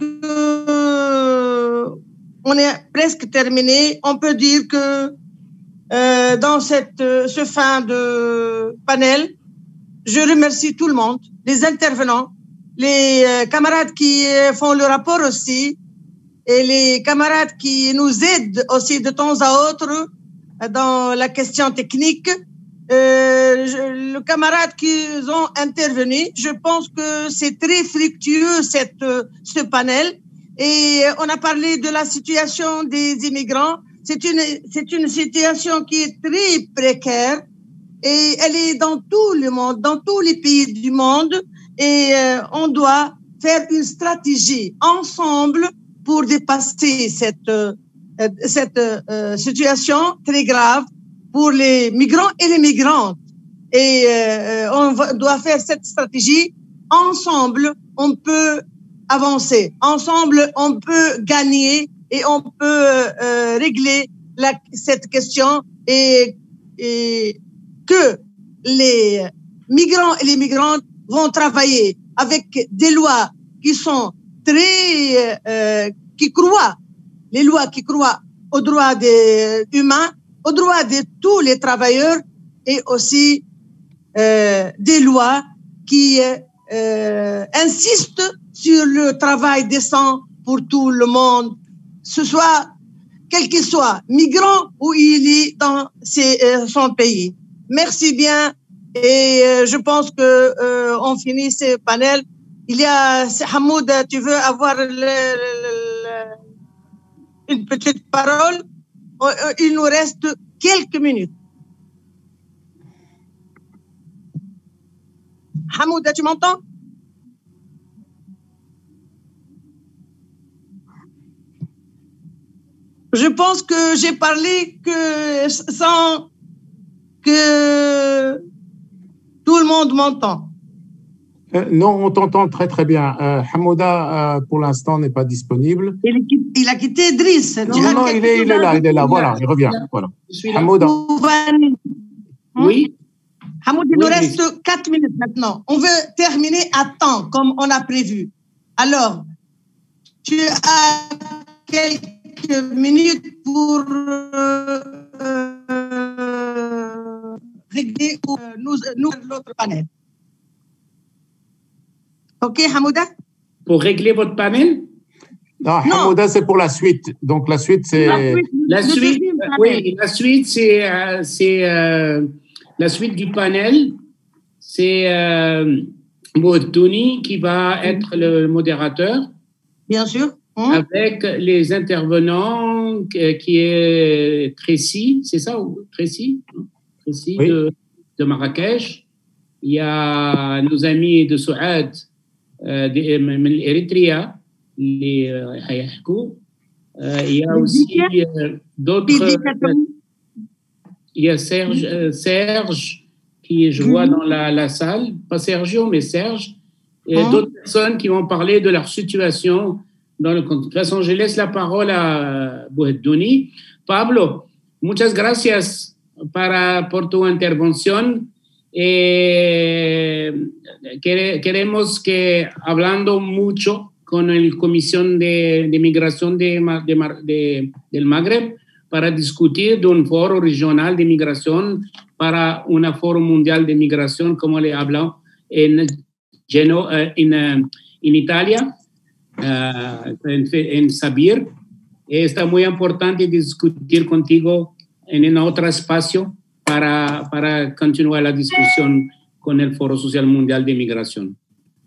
on est presque terminé, on peut dire que dans ce fin de panel, je remercie tout le monde, les intervenants, les camarades qui font le rapport aussi, et les camarades qui nous aident aussi de temps à autre dans la question technique. Le camarade qui ont intervenu, je pense que c'est très fructueux ce panel. Et on a parlé de la situation des immigrants. C'est une situation qui est très précaire et elle est dans tout le monde, dans tous les pays du monde. Et on doit faire une stratégie ensemble pour dépasser cette situation très grave pour les migrants et les migrantes. Et on doit faire cette stratégie. Ensemble, on peut avancer. Ensemble, on peut gagner et on peut régler cette question et que les migrants et les migrantes vont travailler avec des lois qui sont très qui croient, les lois qui croient aux droits des humains, aux droits de tous les travailleurs et aussi des lois qui insistent sur le travail décent pour tout le monde, ce soit quel qu'il soit, migrant ou il est dans son pays. Merci bien et je pense que on finit ce panel. Il y a Hamoud, tu veux avoir une petite parole? Il nous reste quelques minutes. Hamoud, tu m'entends? Je pense que j'ai parlé sans que tout le monde m'entend. Non, on t'entend très très bien. Hamouda, pour l'instant, n'est pas disponible. Il a quitté Driss. Non, il est là. Voilà, il revient. Voilà. Hamouda. Oui. Hamoud, il nous reste 4 minutes maintenant. On veut terminer à temps, comme on a prévu. Alors, tu as quelques minutes pour régler l'autre panel. OK, Hamouda? Pour régler votre panel? Non, Hamouda, c'est pour la suite. Donc, la suite, c'est... La suite, c'est la suite du panel. C'est Bouheddouni qui va être le modérateur. Bien sûr. Avec les intervenants qui est Tracy, c'est ça? Tracy oui. de Marrakech. Il y a nos amis de Souad, de l'Érythrée, les Hayahkou. Il y a aussi d'autres. Il y a Serge qui je vois dans la salle, pas Sergio, mais Serge, et d'autres personnes qui vont parler de leur situation dans le contexte. De toute façon, je laisse la parole à Bouheddouni. Pablo, muchas gracias por tu intervención. Queremos que, hablando mucho, con la Comisión de Migración del Magreb para discutir de un foro regional de migración para un foro mundial de migración, como le he hablado, en Italia, en Sabir. Está muy importante discutir contigo en otro espacio para continuar la discusión con el Foro Social Mundial de Migración.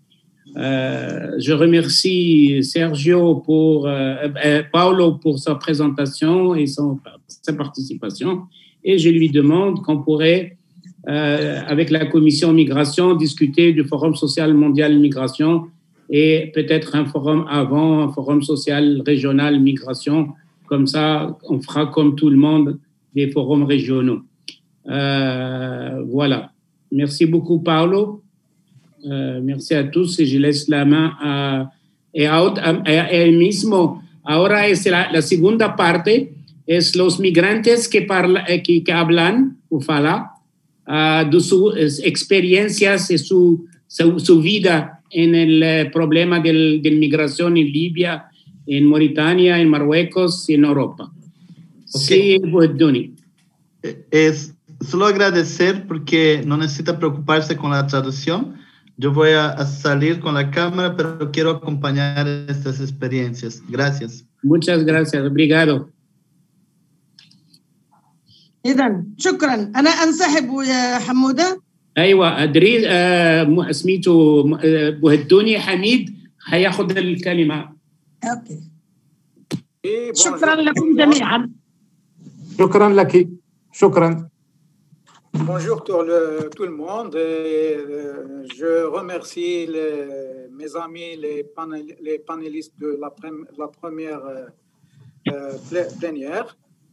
Je remercie Sergio Paulo pour sa présentation et sa participation, et je lui demande qu'on pourrait, avec la Commission Migration, discuter du Forum Social Mondial Migration et peut-être un forum avant, un forum social régional migration. Comme ça, on fera comme tout le monde des forums régionaux. Voilà. Merci beaucoup, Paulo. Merci a tous y je laisse la main a él mismo. Ahora es la segunda parte, es los migrantes que hablan Ufala, de sus experiencias y su vida en el problema de migración en Libia, en Mauritania, en Marruecos y en Europa. Okay. Sí, Doni. Es solo agradecer porque no necesita preocuparse con la traducción. Yo voy a salir con la cámara, pero quiero acompañar estas experiencias. Gracias. Muchas gracias. Obrigado. إذن شكرا. أنا أنسحب يا حمودة. أيوة أدري اسميته بوهدوني حميد هياخد الكلمة. أوكي. شكرا لكم جميعا. شكرا لك. شكرا. Bonjour tout le monde. Je remercie mes amis, les panélistes de la première plénière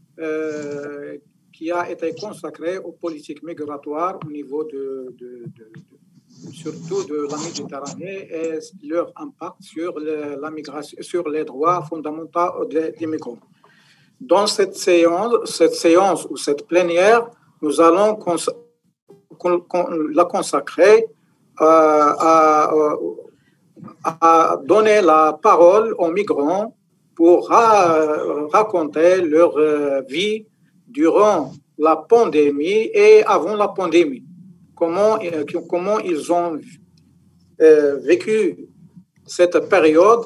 qui a été consacrée aux politiques migratoires au niveau surtout de la Méditerranée et leur impact sur la migration, sur les droits fondamentaux des migrants. Dans cette séance ou cette plénière, nous allons la consacrer à donner la parole aux migrants pour raconter leur vie durant la pandémie et avant la pandémie. Comment ils ont vécu cette période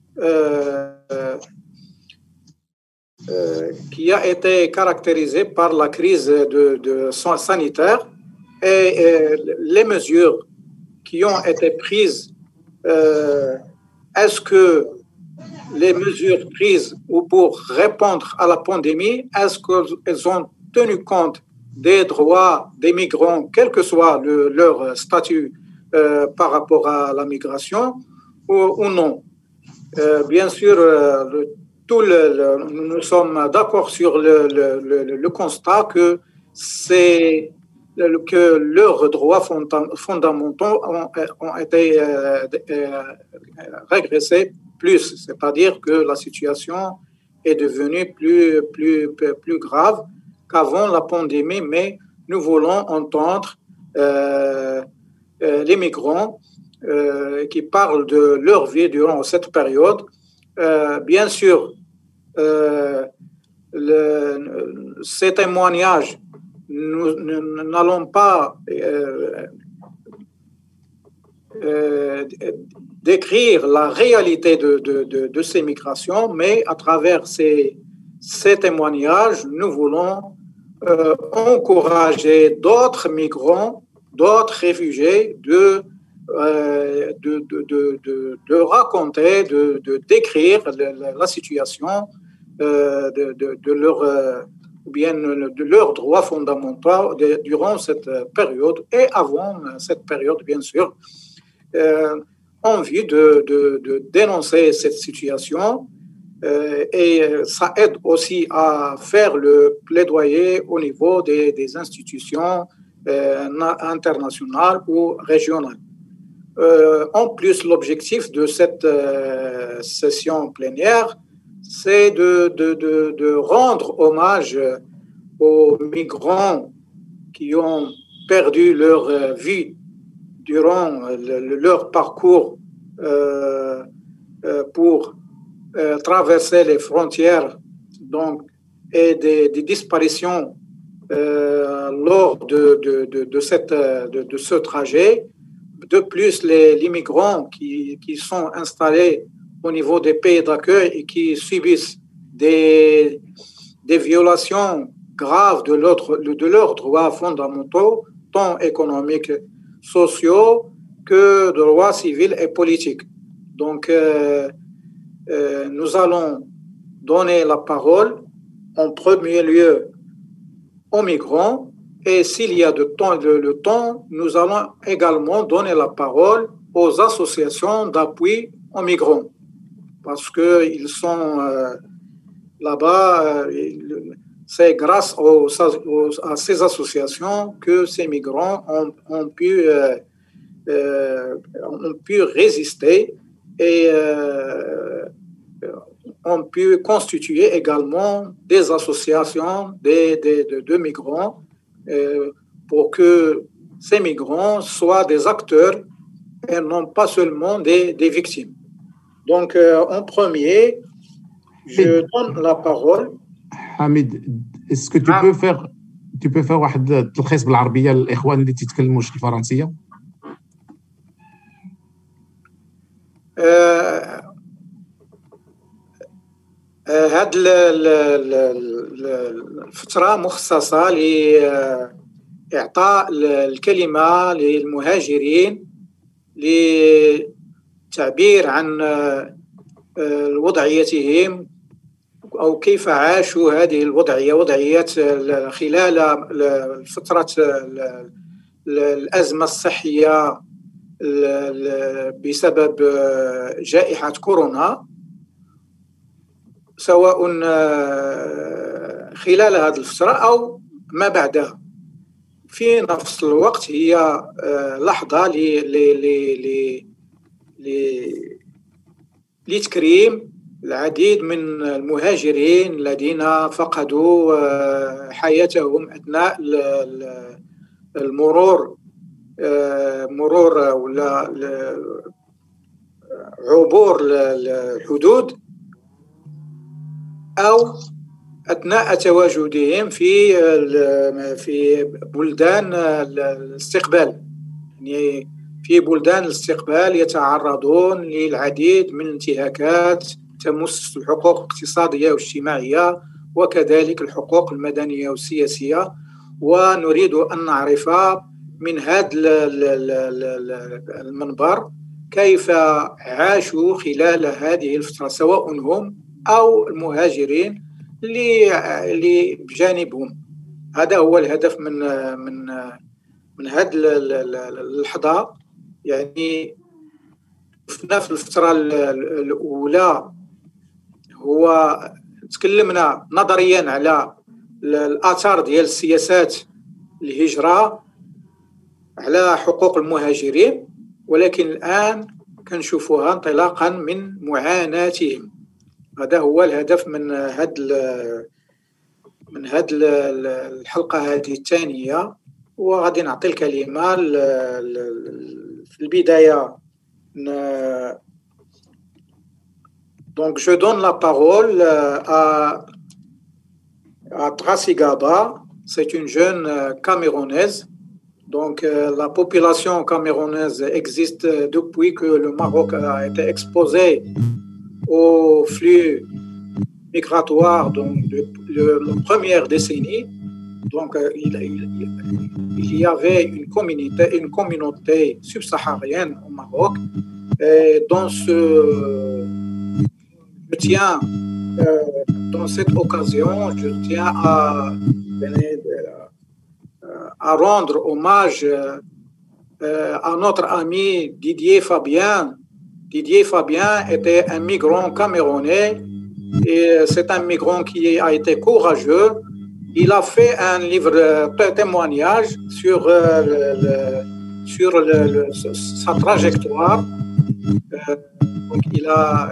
qui a été caractérisée par la crise sanitaire et les mesures qui ont été prises. Est-ce que les mesures prises pour répondre à la pandémie, est-ce qu'elles ont tenu compte des droits des migrants, quel que soit leur statut par rapport à la migration ou non? Bien sûr, nous sommes d'accord sur le constat que leurs droits fondamentaux ont été régressés plus, c'est-à-dire que la situation est devenue plus grave qu'avant la pandémie, mais nous voulons entendre les migrants qui parlent de leur vie durant cette période. Bien sûr, ces témoignages, nous n'allons pas décrire la réalité de ces migrations, mais à travers ces témoignages, nous voulons encourager d'autres migrants, d'autres réfugiés de raconter, de décrire la situation de leurs droits fondamentaux durant cette période et avant cette période, bien sûr. Envie de dénoncer cette situation et ça aide aussi à faire le plaidoyer au niveau des institutions internationales ou régionales. En plus, l'objectif de cette session plénière, c'est de rendre hommage aux migrants qui ont perdu leur vie durant leur parcours pour traverser les frontières donc, et des disparitions lors de ce trajet. De plus, les migrants qui sont installés au niveau des pays d'accueil et qui subissent des violations graves de leurs droits fondamentaux, tant économiques, sociaux que de droits civils et politiques. Donc, nous allons donner la parole en premier lieu aux migrants et s'il y a le temps, nous allons également donner la parole aux associations d'appui aux migrants parce qu'ils sont là-bas. C'est grâce à ces associations que ces migrants ont pu résister et ont pu constituer également des associations de migrants pour que ces migrants soient des acteurs et non pas seulement des victimes. Donc, en premier, je donne la parole. Hamid, est-ce que tu peux faire واحد تلخيص بالعربية للإخوان اللي تتكلموش الفرنسية؟ هذه الفترة مخصصة لإعطاء الكلمة للمهاجرين للتعبير عن وضعيتهم أو كيف عاشوا هذه وضعية خلال فترة الأزمة الصحية بسبب جائحة كورونا، سواء خلال هذه الفترة أو ما بعدها. في نفس الوقت هي لحظة لتكريم العديد من المهاجرين الذين فقدوا حياتهم أثناء المرور ولا عبور الحدود أو أثناء تواجدهم في بلدان الاستقبال. يعني في بلدان الاستقبال يتعرضون للعديد من الانتهاكات تمس الحقوق الاقتصادية والاجتماعية وكذلك الحقوق المدنية والسياسية، ونريد أن نعرف من هذا المنبر كيف عاشوا خلال هذه الفترة، سواء هم أو المهاجرين اللي بجانبهم. هذا هو الهدف من هذه اللحظة. يعني في نفس الفترة الأولى هو تكلمنا نظريا على الآثار ديال السياسات الهجرة على حقوق المهاجرين، ولكن الآن كنشوفوها انطلاقا من معاناتهم. هذا هو الهدف من هذه الحلقة هذه الثانية. وغادي نعطي الكلمة في البداية. Donc, je donne la parole à Tracy Gaba. C'est une jeune camerounaise. Donc, la population camerounaise existe depuis que le Maroc a été exposé au flux migratoire donc, de la première décennie. Donc, il y avait une communauté subsaharienne au Maroc. Et dans cette occasion, je tiens à rendre hommage à notre ami Didier Fabien. Didier Fabien était un migrant camerounais et c'est un migrant qui a été courageux. Il a fait un livre de témoignage sur sa trajectoire. Donc il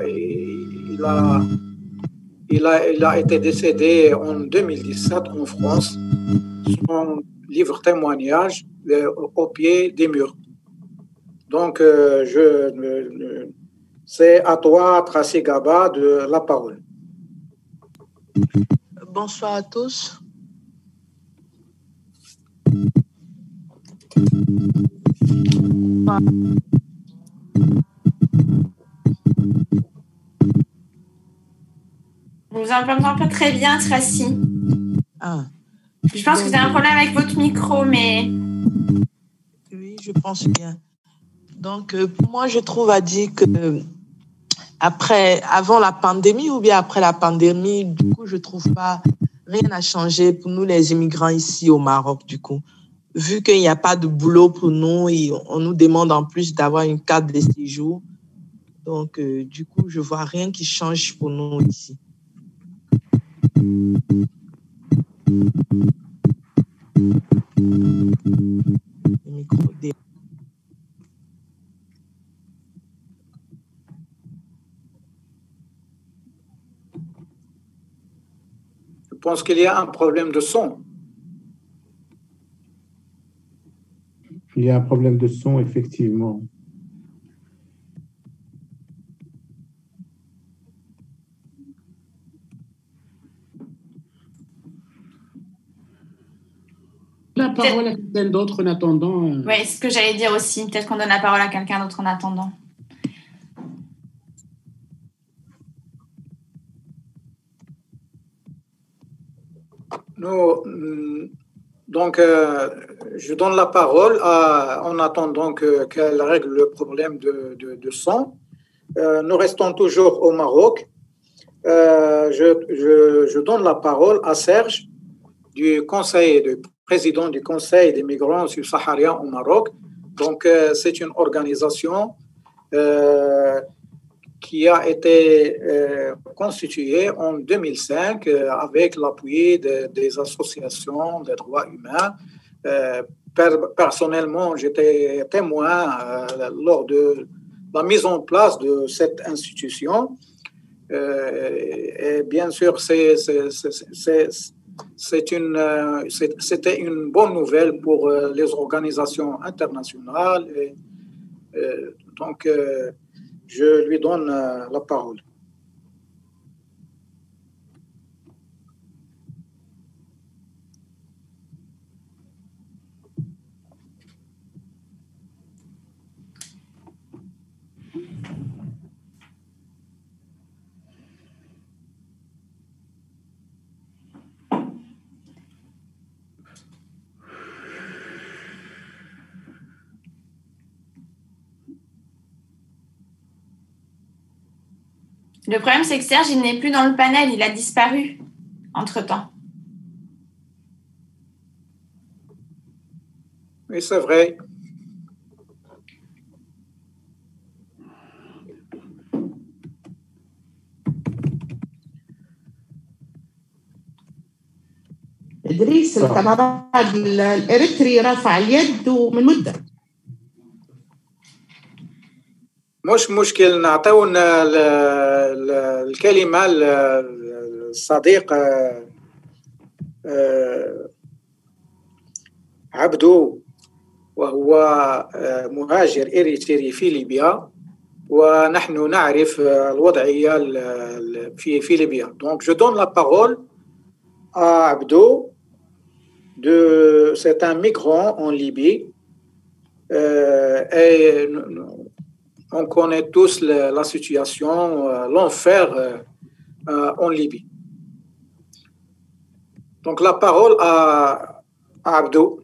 a été décédé en 2017 en France. Son livre témoignage au pied des murs. Donc C'est à toi, Tracy Gaba, de la parole. Bonsoir à tous. Je vous entends pas très bien, Tracy. Ah. Je pense que vous avez un problème avec votre micro, mais... Oui, je pense bien. Donc, pour moi, je trouve à dire que avant la pandémie ou bien après la pandémie, du coup, je trouve pas rien n'a changé pour nous les immigrants ici au Maroc, du coup. Vu qu'il n'y a pas de boulot pour nous, et on nous demande en plus d'avoir une carte de séjour. Donc, du coup, je vois rien qui change pour nous ici. Le micro Je pense qu'il y a un problème de son. Il y a un problème de son, effectivement. La parole à quelqu'un d'autre en attendant. Oui, c'est ce que j'allais dire aussi. Peut-être qu'on donne la parole à quelqu'un d'autre en attendant. Donc, je donne la parole en attendant qu'elle règle le problème de son. Nous restons toujours au Maroc. Je donne la parole à Serge, du président du Conseil des migrants subsahariens au Maroc. Donc, c'est une organisation qui a été constituée en 2005 avec l'appui des associations des droits humains. Personnellement, j'étais témoin lors de la mise en place de cette institution. Et bien sûr, c'était une bonne nouvelle pour les organisations internationales. Donc, je lui donne la parole. Le problème, c'est que Serge, il n'est plus dans le panel. Il a disparu entre-temps. Oui, c'est vrai. إدريس الكاميرات الإريتري رفع اليد ومن مدة. مش مشكل نعطيونا الكلمة للصديق عبدو، وهو مهاجر إريتري في ليبيا، ونحن نعرف الوضعية في ليبيا. Donc je donne la parole à Abdo. C'est un migrant en Libye et on connaît tous la situation, l'enfer en Libye. Donc la parole à Abdo.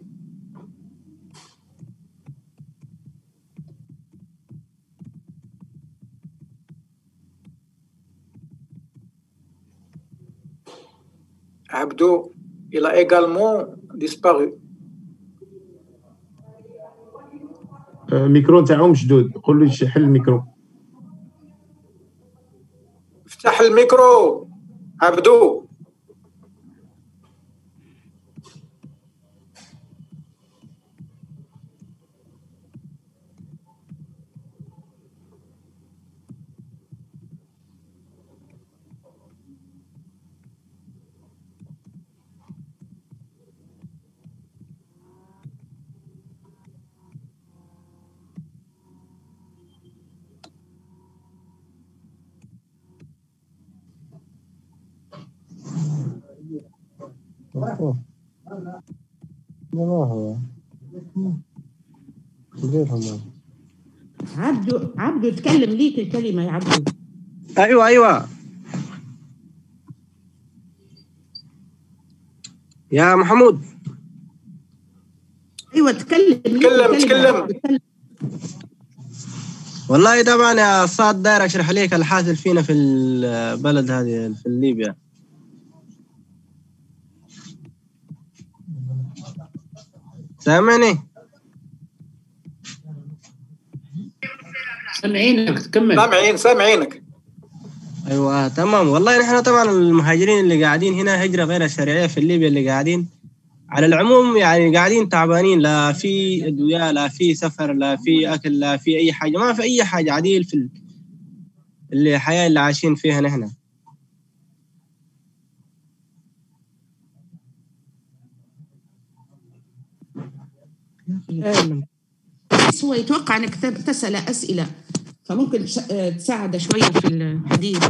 Abdo, il a également disparu. الميكرو تاعو مشدود، قول له يشحل الميكرو. افتح الميكرو عبدو. هو عبدو تكلم ليك الكلمة يا عبدو. أيوة يا محمود. أيوة تكلم. والله طبعا يا صاد داير أشرح ليك الحاصل فينا في البلد هذه في ليبيا. سامعني؟ سامعينك تكمل. سامعينك. ايوه تمام. والله نحن طبعا المهاجرين اللي قاعدين هنا هجرة غير شرعية في ليبيا اللي قاعدين على العموم يعني قاعدين تعبانين، لا في ادوية لا في سفر لا في اكل لا في اي حاجة، ما في اي حاجة عديل في الحياة اللي عايشين فيها نحن. بس هو يتوقع انك تسأل اسئلة فممكن تساعد شوية في الحديث.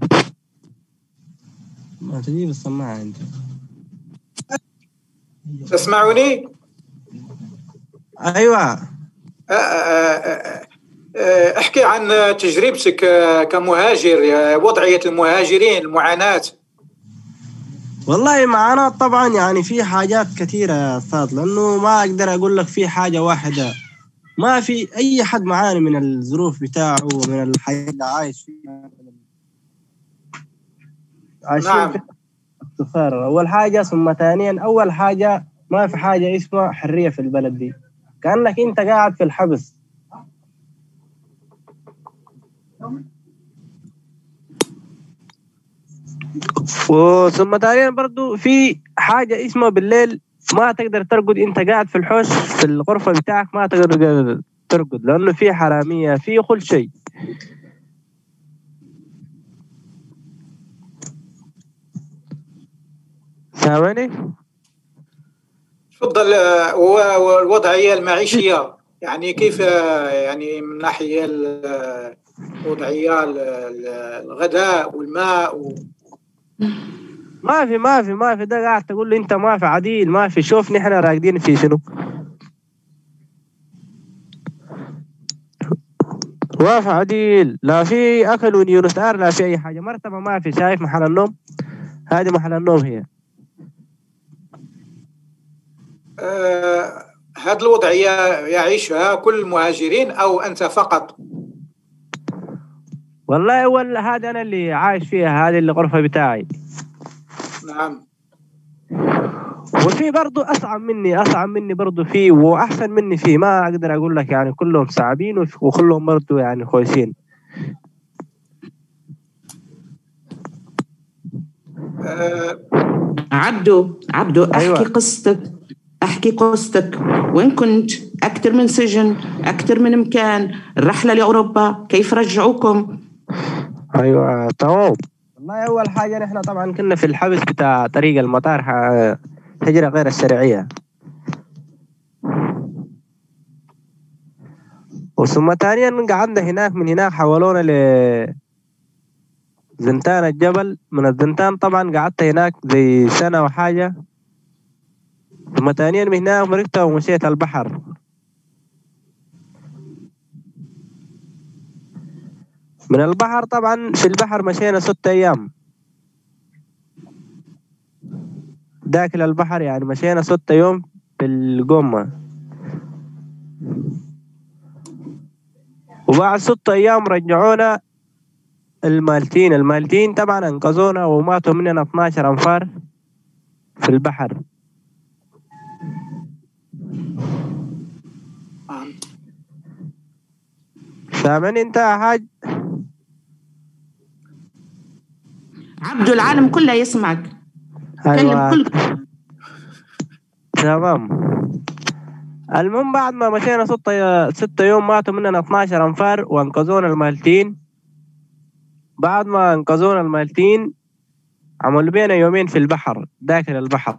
ما تجيب السماعة انت. تسمعوني؟ ايوه. احكي عن تجربتك كمهاجر، وضعية المهاجرين، المعاناة. والله معاناة طبعا يعني في حاجات كثيرة يا أستاذ، لأنه ما أقدر أقول لك في حاجة واحدة. ما في أي حد معاني من الظروف بتاعه ومن الحياة اللي عايش فيها. نعم. السفارة أول حاجة، ثم ثانيا أول حاجة ما في حاجة اسمها حرية في البلد دي، كأنك أنت قاعد في الحبس. وثم ثانيا برضو في حاجة اسمها بالليل ما تقدر ترقد، انت قاعد في الحوش في الغرفة بتاعك ما تقدر ترقد لأنه في حرامية في كل شيء. سامعني؟ تفضل. والوضعية المعيشية يعني كيف، يعني من ناحية الوضعية الغذاء والماء ما في ده قاعد تقول لي انت ما في عديل، ما في. شوف نحن راقدين في شنو، ما في عديل، لا في اكل ونيونسار لا في اي حاجه، مرتبه ما في. شايف محل النوم؟ هذه محل النوم هي. هذه الوضعية يعيشها كل المهاجرين أو أنت فقط؟ والله هذا أنا اللي عايش فيها، هذه الغرفة بتاعي. نعم. وفي برضو أصعب مني برضو فيه، وأحسن مني فيه. ما أقدر أقول لك يعني كلهم صعبين وكلهم برضو يعني كويسين. عبدو أيوة. احكي قصتك. وين كنت؟ أكثر من سجن، أكثر من مكان، الرحلة لأوروبا، كيف رجعوكم؟ أيوة تمام. والله أول حاجة نحن طبعا كنا في الحبس بتاع طريق المطار، هجرة غير الشرعية. وثم ثانيا قعدنا هناك، من هناك حولونا لزنتان الجبل. من الزنتان طبعا قعدت هناك زي سنة وحاجة. ثم ثانيا من هناك مركت ومشيت البحر. من البحر طبعا في البحر مشينا 6 أيام داخل البحر، يعني مشينا 6 يوم في القمة. وبعد 6 أيام رجعونا المالتين طبعا انقذونا وماتوا مننا 12 أنفار في البحر. سامعني انت يا حاج؟ عبدو العالم كله يسمعك. أيوة. تمام. المهم بعد ما مشينا 6 يوم ماتوا مننا 12 أنفار وانقذونا المالتين. بعد ما انقذونا المالتين عملوا بينا يومين في البحر داخل البحر،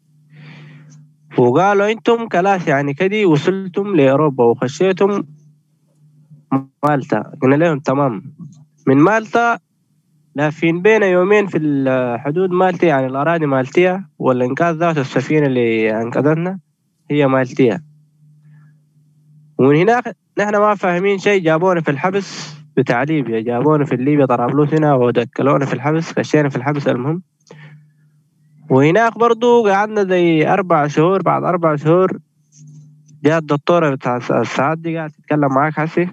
وقالوا انتم كلاس يعني كدي وصلتم لأوروبا وخشيتم مالطا. قلنا لهم تمام. من مالطا لافين بين يومين في الحدود مالتي، يعني الأراضي مالتية، والإنقاذ ذات السفينة اللي أنقذتنا هي مالتية. ومن هناك نحن ما فاهمين شيء، جابونا في الحبس بتاع ليبيا، جابونا في ليبيا طرابلس هنا ودكلونا في الحبس، خشينا في الحبس. المهم وهناك برضو قعدنا زي 4 شهور. بعد 4 شهور جاءت الدكتورة بتاع الساعات دي قاعدة تتكلم معاك حسي،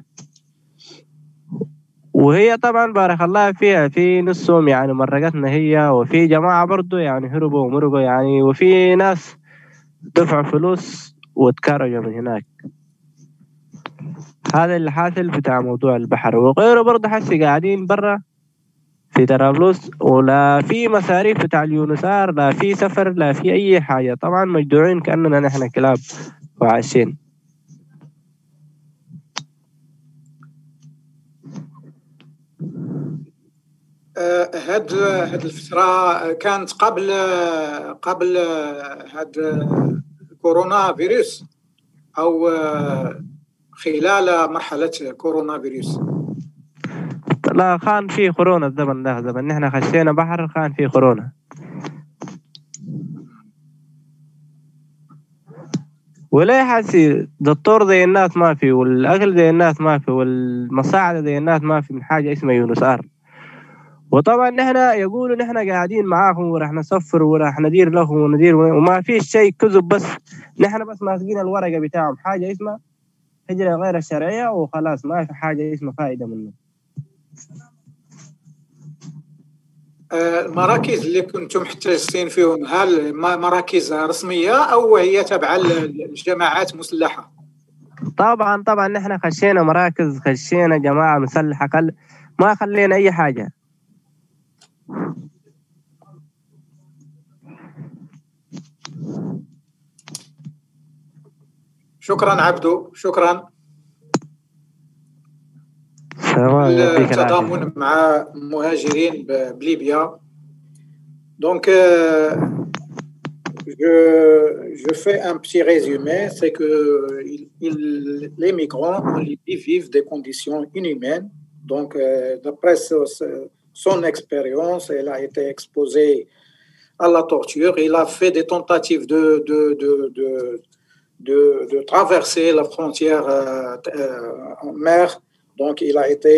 وهي طبعا بارك الله فيها في نصهم يعني مرقتنا هي، وفي جماعة برضو يعني هربوا ومرقوا يعني، وفي ناس دفعوا فلوس واتكرجوا من هناك. هذا اللي حاصل بتاع موضوع البحر. وغيره برضه حسي قاعدين برا في طرابلس، ولا في مصاريف بتاع اليونسار، لا في سفر، لا في أي حاجة. طبعا مجدوعين كأننا نحن كلاب وعايشين. هاد الفترة كانت قبل هاد كورونا فيروس أو خلال مرحلة كورونا فيروس؟ لا، كان في كورونا الزمن ده، زمن نحن خشينا بحر كان في كورونا. ولا حسي دكتور زي الناس ما في، والأكل زي الناس ما في، والمساعدة زي الناس ما في، من حاجة اسمها يونسار. وطبعا نحن يقولوا نحن قاعدين معاكم ورح نسفر ورح ندير لهم وندير، وما فيش شيء، كذب بس. نحن بس ماسكين الورقة بتاعهم، حاجة اسمها هجرة غير الشرعية وخلاص، ما في حاجة اسمها فائدة منه. المراكز اللي كنتم محتجزين فيهم هل مراكز رسمية أو هي تبع الجماعات مسلحة؟ طبعا نحن خشينا مراكز، خشينا جماعة مسلحة، ما خلينا أي حاجة. شكرا عبدو، شكرا. التضامن مع مهاجرين بليبيا. Donc, je fais un petit résumé, c'est que les migrants en Libye vivent des conditions inhumaines. Donc, d'après son expérience, elle a été exposée à la torture. Il a fait des tentatives de traverser la frontière en mer. Donc, il a été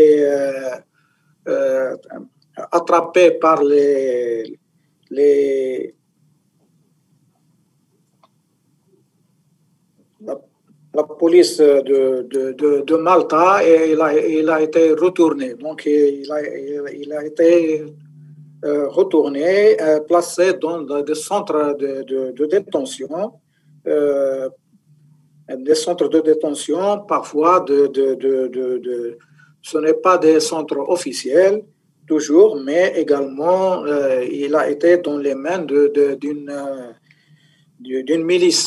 attrapé par la police de Malta, et il a été retourné. Donc, il a été retourné, placé dans des centres de détention. Des centres de détention, parfois ce n'est pas des centres officiels toujours, mais également il a été dans les mains d'une milice.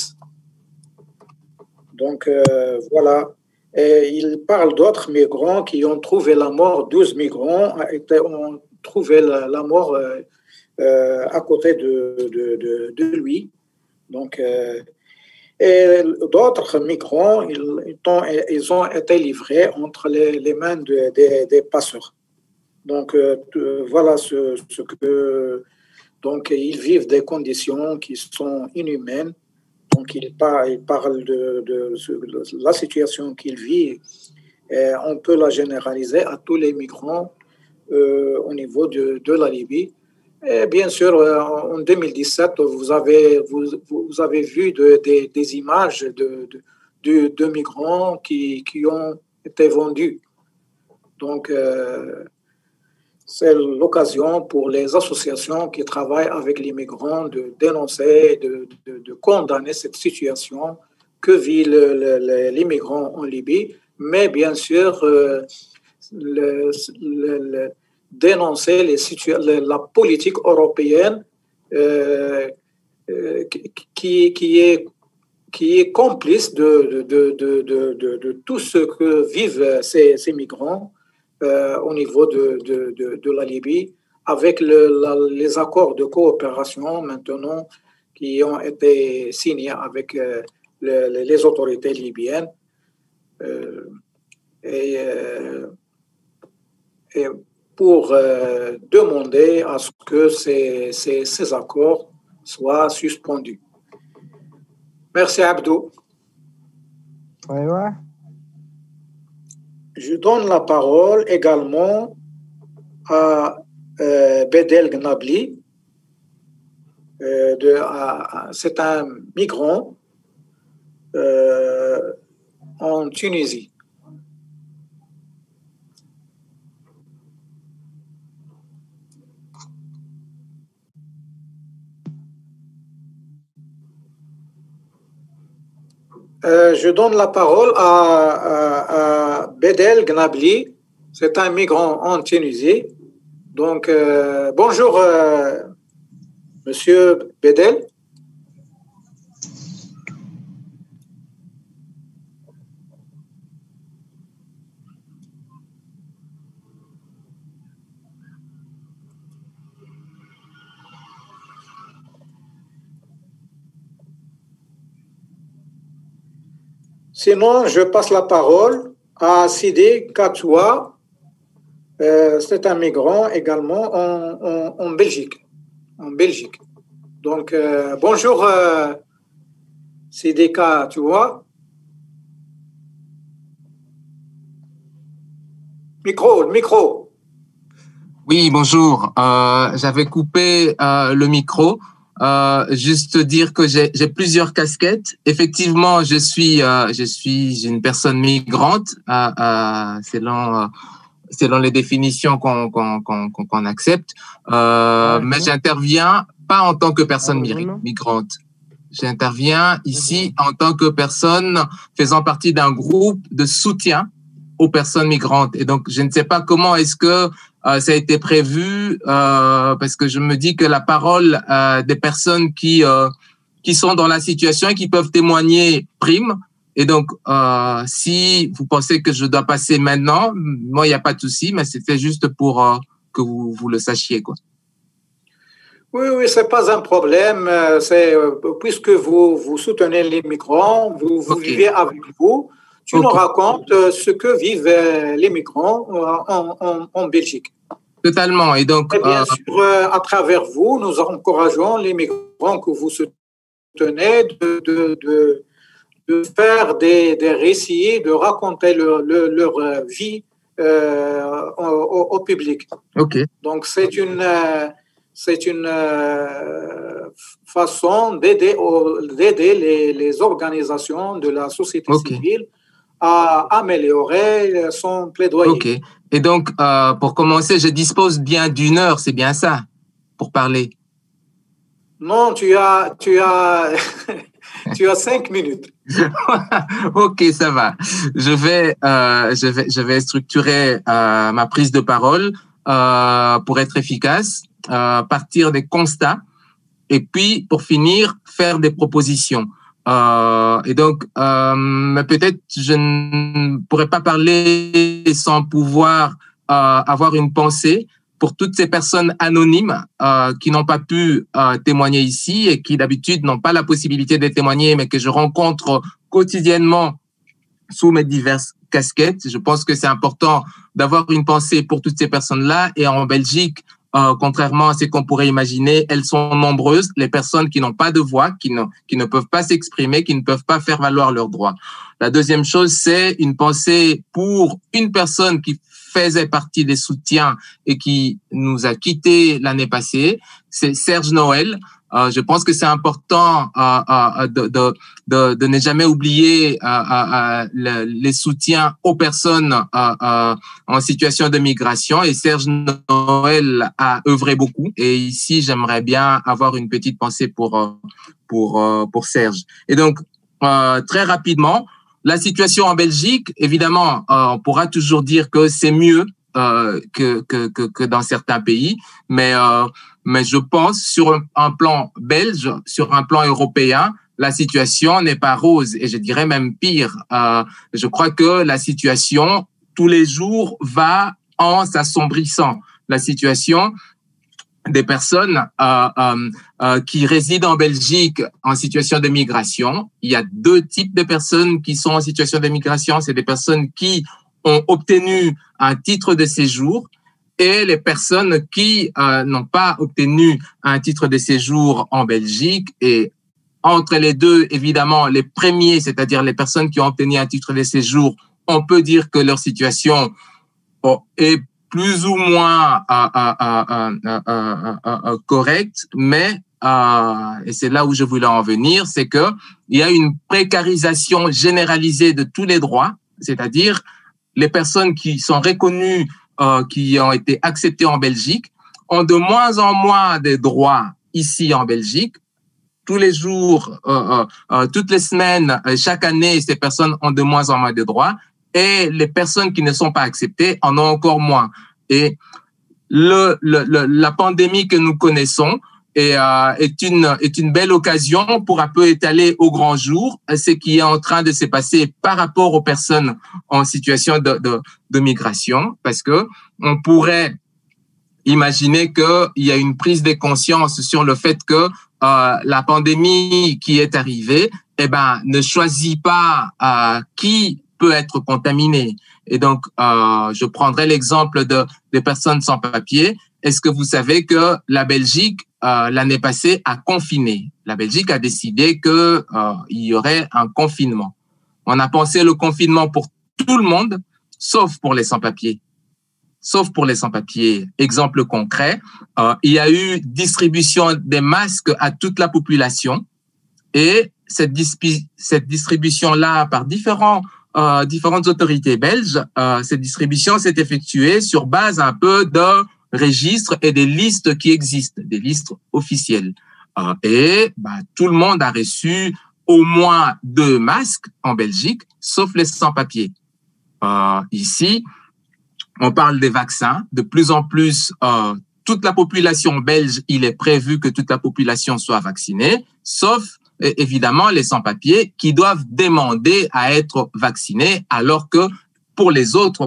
Donc voilà. Et il parle d'autres migrants qui ont trouvé la mort. 12 migrants ont trouvé la mort à côté de lui. Donc et d'autres migrants, ils ont été livrés entre les mains des passeurs. Donc, voilà ce que... Donc, ils vivent des conditions qui sont inhumaines. Donc, ils parlent de la situation qu'ils vivent. Et on peut la généraliser à tous les migrants au niveau de la Libye. Et bien sûr, en 2017, vous avez vu des images de migrants qui ont été vendus. Donc, c'est l'occasion pour les associations qui travaillent avec les migrants de dénoncer, de condamner cette situation que vivent les migrants en Libye. Mais bien sûr, dénoncer la politique européenne qui est complice de tout ce que vivent ces migrants au niveau de la Libye, avec les accords de coopération maintenant qui ont été signés avec les autorités libyennes. Et pour demander à ce que ces accords soient suspendus. Merci Abdou. Je donne la parole également à Bedel Gnabli. C'est un migrant en Tunisie. Je donne la parole à Bedel Gnabli. C'est un migrant en Tunisie. Donc, bonjour, Monsieur Bedel. Sinon, je passe la parole à Sidi Katoua. C'est un migrant également en Belgique. Donc, bonjour Sidi Katoua. Micro. Oui, bonjour. J'avais coupé le micro. Juste dire que j'ai plusieurs casquettes. Effectivement, je suis une personne migrante selon les définitions qu'on accepte. Mais j'interviens pas en tant que personne migrante. J'interviens ici en tant que personne faisant partie d'un groupe de soutien aux personnes migrantes. Et donc, je ne sais pas comment est-ce que ça a été prévu, parce que je me dis que la parole des personnes qui sont dans la situation et qui peuvent témoigner prime. Et donc, si vous pensez que je dois passer maintenant, moi, il n'y a pas de souci, mais c'était juste pour que vous le sachiez, quoi. Oui, c'est pas un problème. Puisque vous soutenez les migrants, vous vivez avec vous. Tu nous racontes ce que vivent les migrants en Belgique. Totalement. Et donc, bien sûr, à travers vous, nous encourageons les migrants que vous soutenez de faire des récits, de raconter leur vie au public. Ok. Donc, c'est une façon d'aider les organisations de la société civile à améliorer son plaidoyer. Ok. Et donc, pour commencer, je dispose bien d'1 heure, c'est bien ça, pour parler? Non, tu as 5 minutes. Ok, ça va. Je vais structurer ma prise de parole pour être efficace, partir des constats et puis, pour finir, faire des propositions. Et donc, peut-être je ne pourrais pas parler sans pouvoir avoir une pensée pour toutes ces personnes anonymes qui n'ont pas pu témoigner ici et qui d'habitude n'ont pas la possibilité de témoigner, mais que je rencontre quotidiennement sous mes diverses casquettes. Je pense que c'est important d'avoir une pensée pour toutes ces personnes-là. Et en Belgique, contrairement à ce qu'on pourrait imaginer, elles sont nombreuses, les personnes qui n'ont pas de voix, qui ne peuvent pas s'exprimer, qui ne peuvent pas faire valoir leurs droits. La deuxième chose, c'est une pensée pour une personne qui faisait partie des soutiens et qui nous a quittés l'année passée, c'est Serge Noël. Je pense que c'est important de ne jamais oublier les soutiens aux personnes en situation de migration. Et Serge Noël a œuvré beaucoup. Et ici, j'aimerais bien avoir une petite pensée pour Serge. Et donc, très rapidement, la situation en Belgique, évidemment, on pourra toujours dire que c'est mieux que dans certains pays, mais je pense sur un plan belge, sur un plan européen, la situation n'est pas rose et je dirais même pire. Je crois que la situation tous les jours va en s'assombrissant. La situation des personnes qui résident en Belgique en situation de migration. Il y a 2 types de personnes qui sont en situation de migration. C'est des personnes qui ont obtenu un titre de séjour et les personnes qui n'ont pas obtenu un titre de séjour en Belgique. Et entre les deux, évidemment, les premiers, c'est-à-dire les personnes qui ont obtenu un titre de séjour, on peut dire que leur situation est plus ou moins correcte, mais et c'est là où je voulais en venir, c'est que il y a une précarisation généralisée de tous les droits, c'est-à-dire les personnes qui sont reconnues, qui ont été acceptées en Belgique, ont de moins en moins de droits ici en Belgique. Tous les jours, toutes les semaines, chaque année, ces personnes ont de moins en moins de droits, et les personnes qui ne sont pas acceptées en ont encore moins. Et la pandémie que nous connaissons est une belle occasion pour un peu étaler au grand jour ce qui est en train de se passer par rapport aux personnes en situation de migration, parce que on pourrait imaginer qu'il y a une prise de conscience sur le fait que la pandémie qui est arrivée, ne choisit pas qui peut être contaminé. Et donc, je prendrai l'exemple des personnes sans papier. Est-ce que vous savez que la Belgique, l'année passée, a confiné? La Belgique a décidé qu'il y aurait un confinement. On a pensé le confinement pour tout le monde, sauf pour les sans-papiers. Sauf pour les sans-papiers. Exemple concret, il y a eu distribution des masques à toute la population, et cette distribution-là par différentes autorités belges, cette distribution s'est effectuée sur base un peu de registres et des listes qui existent, des listes officielles. Tout le monde a reçu au moins 2 masques en Belgique, sauf les sans-papiers. Ici, on parle des vaccins. De plus en plus, toute la population belge, il est prévu que toute la population soit vaccinée, sauf évidemment les sans-papiers qui doivent demander à être vaccinés, alors que pour les autres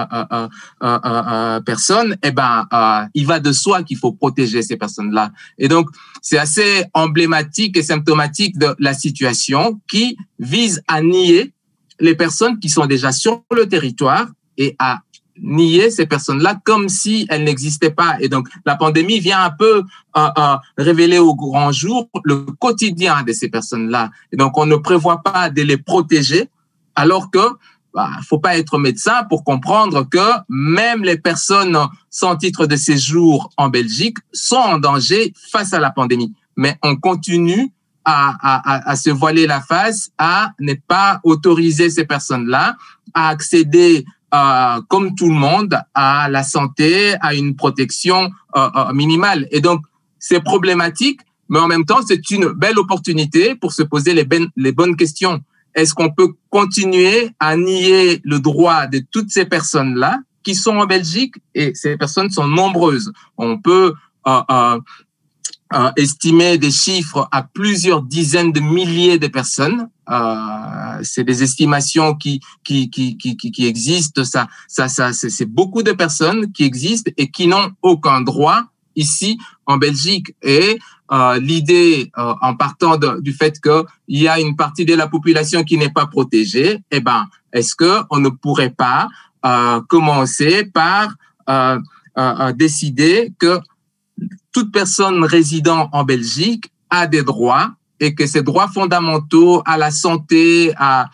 personnes, il va de soi qu'il faut protéger ces personnes-là. Et donc, c'est assez emblématique et symptomatique de la situation qui vise à nier les personnes qui sont déjà sur le territoire et à nier ces personnes-là comme si elles n'existaient pas. Et donc, la pandémie vient un peu révéler au grand jour le quotidien de ces personnes-là. Et donc, on ne prévoit pas de les protéger, alors que faut pas être médecin pour comprendre que même les personnes sans titre de séjour en Belgique sont en danger face à la pandémie. Mais on continue à se voiler la face, à ne pas autoriser ces personnes-là à accéder comme tout le monde, à la santé, à une protection minimale. Et donc, c'est problématique, mais en même temps, c'est une belle opportunité pour se poser les bonnes questions. Est-ce qu'on peut continuer à nier le droit de toutes ces personnes-là qui sont en Belgique? Et ces personnes sont nombreuses. On peut estimer des chiffres à plusieurs dizaines de milliers de personnes. C'est des estimations qui existent. C'est beaucoup de personnes qui existent et qui n'ont aucun droit ici en Belgique. Et l'idée, en partant du fait qu'il y a une partie de la population qui n'est pas protégée, est-ce que on ne pourrait pas commencer par décider que toute personne résidant en Belgique a des droits et que ces droits fondamentaux à la santé, à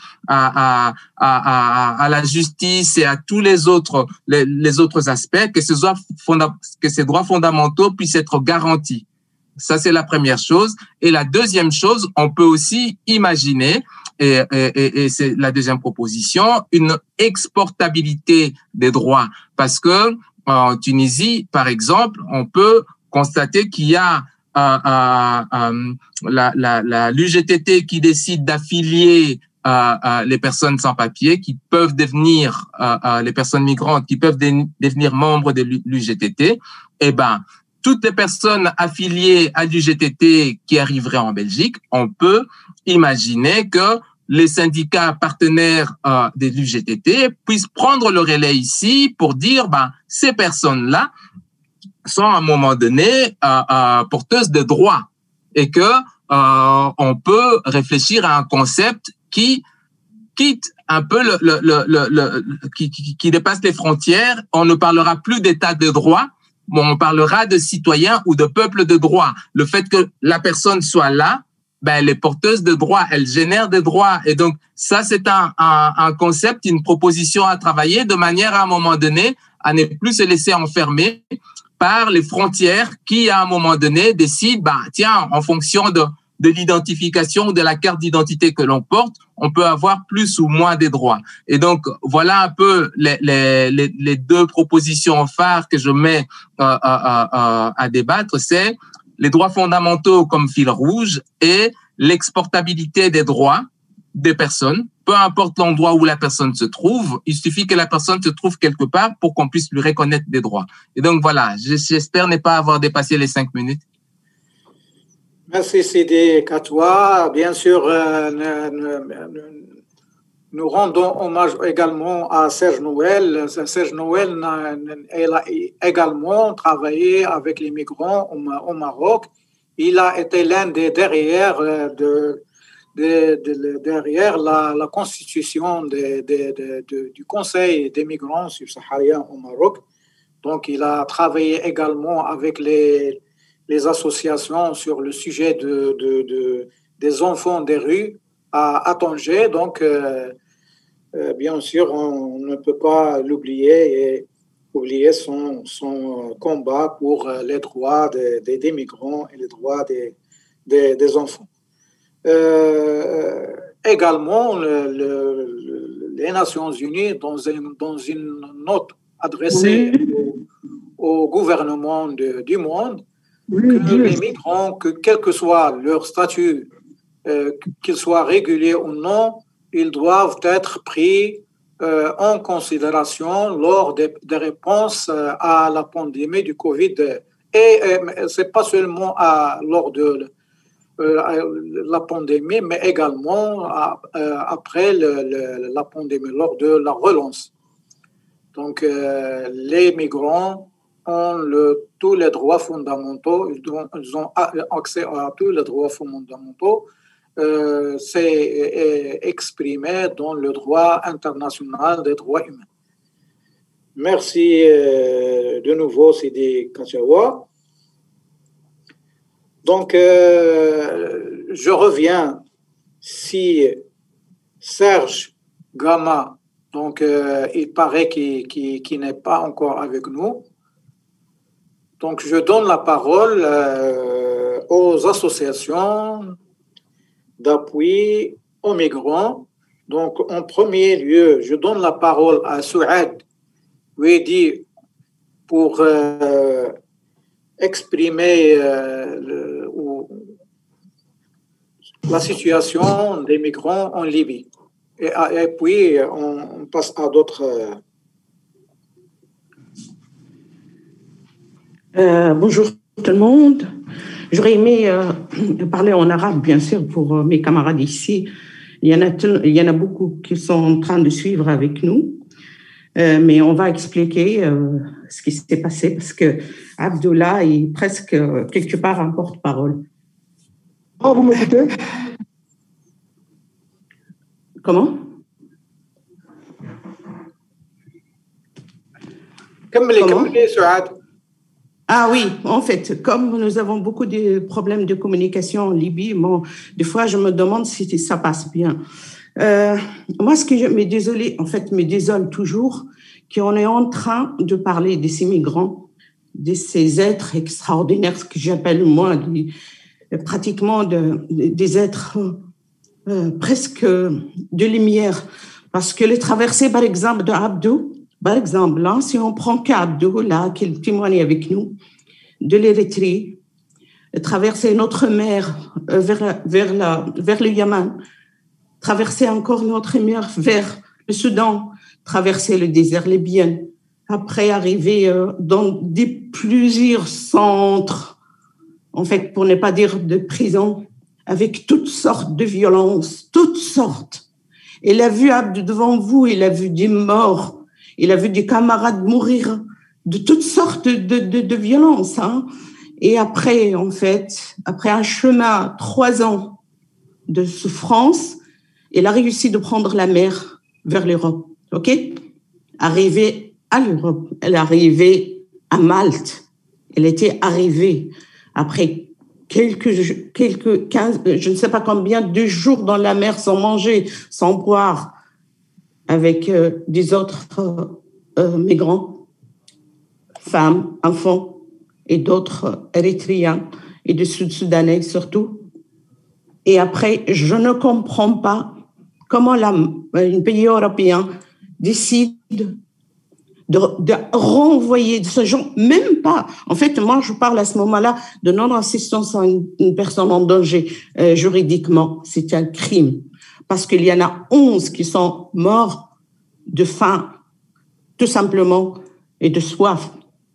la justice et à tous les autres aspects, que ces droits fondamentaux puissent être garantis. Ça, c'est la première chose. Et la deuxième chose, on peut aussi imaginer, et c'est la deuxième proposition, une exportabilité des droits. Parce que en Tunisie, par exemple, on peut constater qu'il y a l'UGTT qui décide d'affilier les personnes sans papier qui peuvent devenir, les personnes migrantes qui peuvent devenir membres de l'UGTT. Toutes les personnes affiliées à l'UGTT qui arriveraient en Belgique, on peut imaginer que les syndicats partenaires de l'UGTT puissent prendre le relais ici pour dire ces personnes-là sont à un moment donné porteuses de droits et que on peut réfléchir à un concept qui, quitte un peu qui dépasse les frontières. On ne parlera plus d'état de droit, mais on parlera de citoyens ou de peuple de droit. Le fait que la personne soit là, ben, elle est porteuse de droits, elle génère des droits. Et donc, ça, c'est un concept, une proposition à travailler de manière à un moment donné à ne plus se laisser enfermer par les frontières qui, à un moment donné, décident, bah, tiens, en fonction de l'identification ou de la carte d'identité que l'on porte, on peut avoir plus ou moins des droits. Et donc, voilà un peu les deux propositions phares que je mets à débattre, c'est les droits fondamentaux comme fil rouge et l'exportabilité des droits des personnes, peu importe l'endroit où la personne se trouve, il suffit que la personne se trouve quelque part pour qu'on puisse lui reconnaître des droits. Et donc voilà, j'espère ne pas avoir dépassé les 5 minutes. Merci Sidi Katoua. Bien sûr, nous rendons hommage également à Serge Noël. Serge Noël, elle a également travaillé avec les migrants au Maroc. Il a été l'un des derrière la constitution du Conseil des migrants subsahariens au Maroc. Donc, il a travaillé également avec les associations sur le sujet des enfants des rues à Tanger. Donc, bien sûr, on ne peut pas l'oublier et oublier son combat pour les droits des migrants et les droits des enfants. Également, les Nations Unies, dans une note adressée au gouvernement du monde, que les migrants, quel que soit leur statut, qu'ils soient réguliers ou non, ils doivent être pris en considération lors des réponses à la pandémie du Covid. Et ce n'est pas seulement lors de la pandémie, mais également après la pandémie, lors de la relance. Donc, les migrants ont tous les droits fondamentaux, ils ont accès à tous les droits fondamentaux. C'est exprimé dans le droit international des droits humains. Merci de nouveau, Sidi Katoua. Donc, je reviens si Serge Gama, donc il paraît qu'il n'est pas encore avec nous. Donc, je donne la parole aux associations d'appui aux migrants. Donc, en premier lieu, je donne la parole à Souad Ouedi pour exprimer la situation des migrants en Libye. Et puis, on passe à d'autres. Bonjour tout le monde. J'aurais aimé parler en arabe, bien sûr, pour mes camarades ici. Il y en a beaucoup qui sont en train de suivre avec nous. Mais on va expliquer ce qui s'est passé parce que Abdullah est presque quelque part un porte-parole. Oh, vous m'écoutez? Comment? Comment? Ah oui, en fait, comme nous avons beaucoup de problèmes de communication en Libye, des fois, je me demande si ça passe bien. Moi, ce que je me désole toujours, qu'on est en train de parler de ces migrants, de ces êtres extraordinaires, ce que j'appelle moi pratiquement des êtres presque de lumière. Parce que les traversées, par exemple, de Abdou, par exemple, là, si on prend qu'Abdou, là, qui témoigne avec nous, de l'Érythrée, traverser notre mer vers le Yémen, traverser encore notre mer vers le Soudan, traverser le désert libyen, après arriver dans plusieurs centres, en fait, pour ne pas dire de prison, avec toutes sortes de violences, toutes sortes. Il a vu Abdou devant vous, il a vu des morts, il a vu des camarades mourir de toutes sortes de violences. Hein. Et après, en fait, après un chemin, 3 ans de souffrance, il a réussi de prendre la mer vers l'Europe, ok? Arrivée à l'Europe, elle est arrivée à Malte. Elle était arrivée après quelques 15, je ne sais pas combien de jours dans la mer sans manger, sans boire, avec des autres migrants, femmes, enfants et d'autres Érythréens et des Sud-Soudanais surtout. Et après, je ne comprends pas comment un pays européen décide de renvoyer ce genre, même pas. En fait, moi, je parle à ce moment-là de non-assistance à une personne en danger juridiquement. C'est un crime. Parce qu'il y en a 11 qui sont morts de faim, tout simplement, et de soif.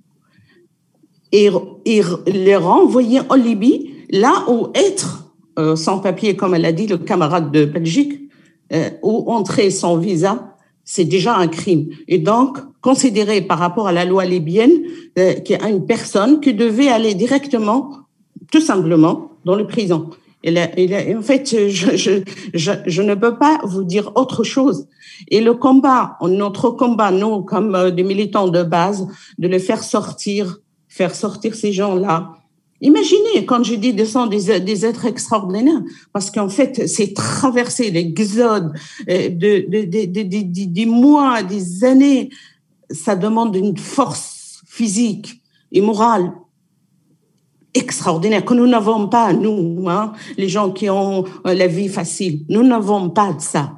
Et les renvoyer en Libye, là où être sans papier, comme elle a dit, le camarade de Belgique, ou entrer sans visa, c'est déjà un crime. Et donc, considéré par rapport à la loi libyenne, qu'il y a une personne qui devait aller directement, tout simplement, dans le prison. En fait, je ne peux pas vous dire autre chose. Et le combat, notre combat, nous, comme des militants de base, de les faire sortir ces gens-là. Imaginez, quand je dis des êtres extraordinaires, parce qu'en fait, c'est traverser l'exode des mois, des années. Ça demande une force physique et morale extraordinaire que nous n'avons pas, nous, hein, les gens qui ont la vie facile. Nous n'avons pas de ça.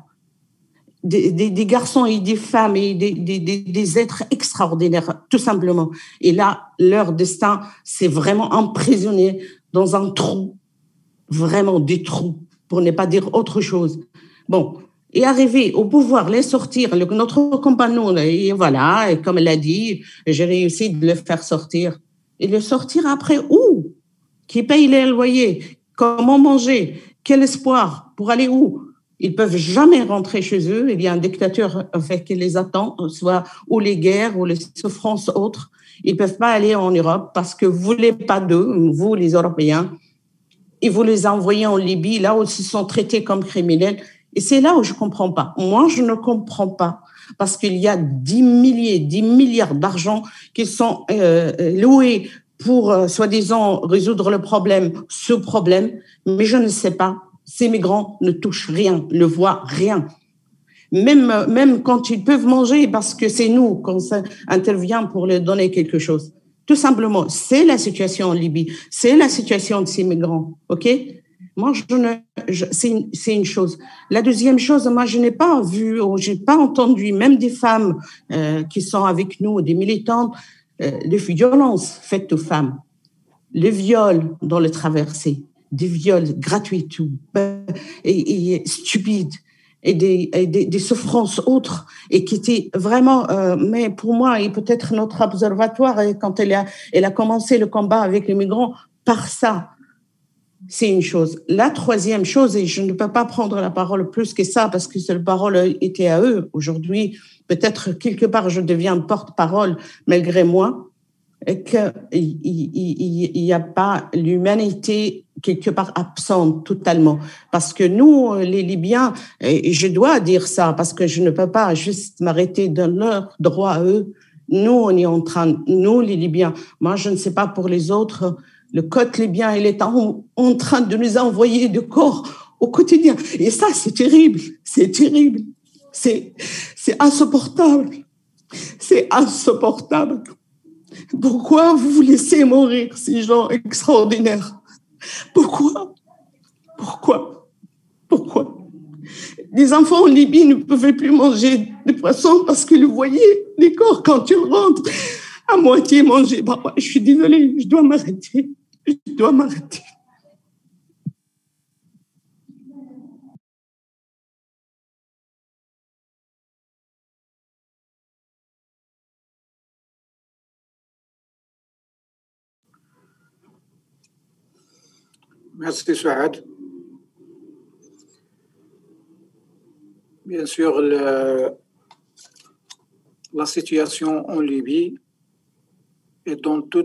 Des garçons et des femmes et des êtres extraordinaires, tout simplement. Et là, leur destin, c'est vraiment emprisonné dans un trou, vraiment des trous, pour ne pas dire autre chose. Bon, et arriver au pouvoir, les sortir, notre compagnon, et voilà, et comme elle a dit, j'ai réussi de le faire sortir. Et le sortir après où? Qui paye les loyers? Comment manger? Quel espoir? Pour aller où? Ils peuvent jamais rentrer chez eux. Il y a un dictateur qui les attend, soit ou les guerres ou les souffrances autres. Ils peuvent pas aller en Europe parce que vous voulez pas d'eux, vous les Européens, et vous les envoyez en Libye, là où ils sont traités comme criminels. Et c'est là où je comprends pas. Moi, je ne comprends pas parce qu'il y a 10 milliards d'argent qui sont loués pour soi-disant résoudre ce problème, mais je ne sais pas. Ces migrants ne touchent rien, ne voient rien. Même quand ils peuvent manger, parce que c'est nous qu'on intervient pour leur donner quelque chose. Tout simplement, c'est la situation en Libye, c'est la situation de ces migrants, ok? Moi, c'est une chose. La deuxième chose, moi, je n'ai pas vu, ou j'ai pas entendu, même des femmes qui sont avec nous, des militantes, de violences faites aux femmes, les viols dans les traversées, des viols gratuits et stupides et des souffrances autres et qui étaient vraiment, mais pour moi et peut-être notre observatoire quand elle a commencé le combat avec les migrants par ça, c'est une chose. La troisième chose, et je ne peux pas prendre la parole plus que ça parce que cette parole était à eux aujourd'hui, peut-être quelque part je deviens porte-parole malgré moi, et qu'il n'y a pas l'humanité quelque part absente totalement. Parce que nous, les Libyens, et je dois dire ça parce que je ne peux pas juste m'arrêter de leur droit à eux. Nous, on est en train, nous, les Libyens, moi, je ne sais pas pour les autres, le Côte libyen, il est en train de nous envoyer du corps au quotidien. Et ça, c'est terrible, c'est terrible. C'est insupportable. C'est insupportable. Pourquoi vous laissez mourir ces gens extraordinaires? Pourquoi? Les enfants en Libye ne pouvaient plus manger de poisson parce que vous voyez les corps quand ils rentrent à moitié mangés. Papa, je suis désolée, je dois m'arrêter. Merci, Souad. Bien sûr, la situation en Libye et dans tous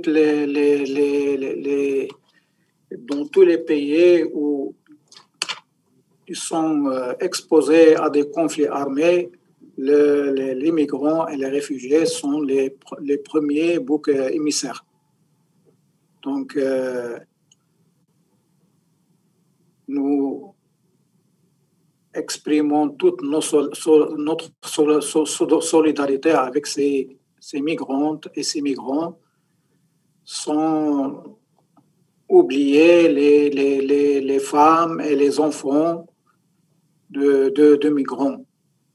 les pays où ils sont exposés à des conflits armés, les migrants et les réfugiés sont les premiers boucs émissaires. Donc, nous exprimons toute notre solidarité avec ces migrantes et ces migrants, sans oublier les femmes et les enfants de migrants.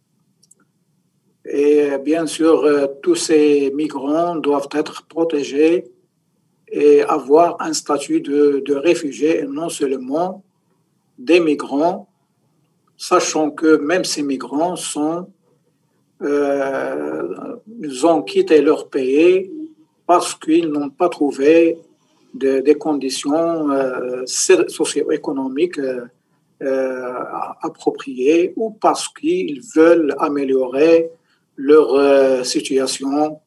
Et bien sûr, tous ces migrants doivent être protégés et avoir un statut de réfugiés et non seulement des migrants, sachant que même ces migrants ils ont quitté leur pays parce qu'ils n'ont pas trouvé des conditions socio-économiques appropriées ou parce qu'ils veulent améliorer leur situation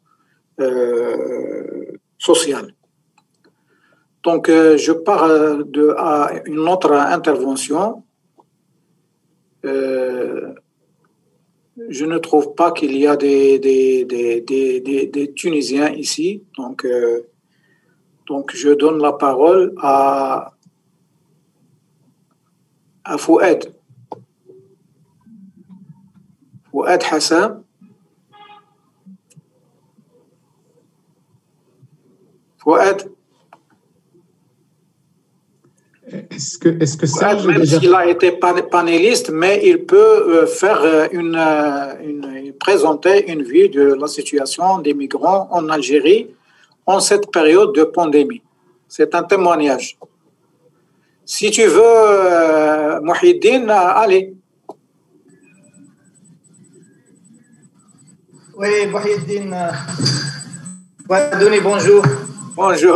sociale. Donc, je pars à une autre intervention. Je ne trouve pas qu'il y a des Tunisiens ici. Donc, je donne la parole à Fouad. Fouad Hassan. Fouad. Est-ce que Serge même déjà... s'il a été panéliste, mais il peut faire présenter une vue de la situation des migrants en Algérie en cette période de pandémie. C'est un témoignage. Si tu veux, Mouhidine, allez. Oui, Mouhidine. Wadouni, bonjour. Bonjour.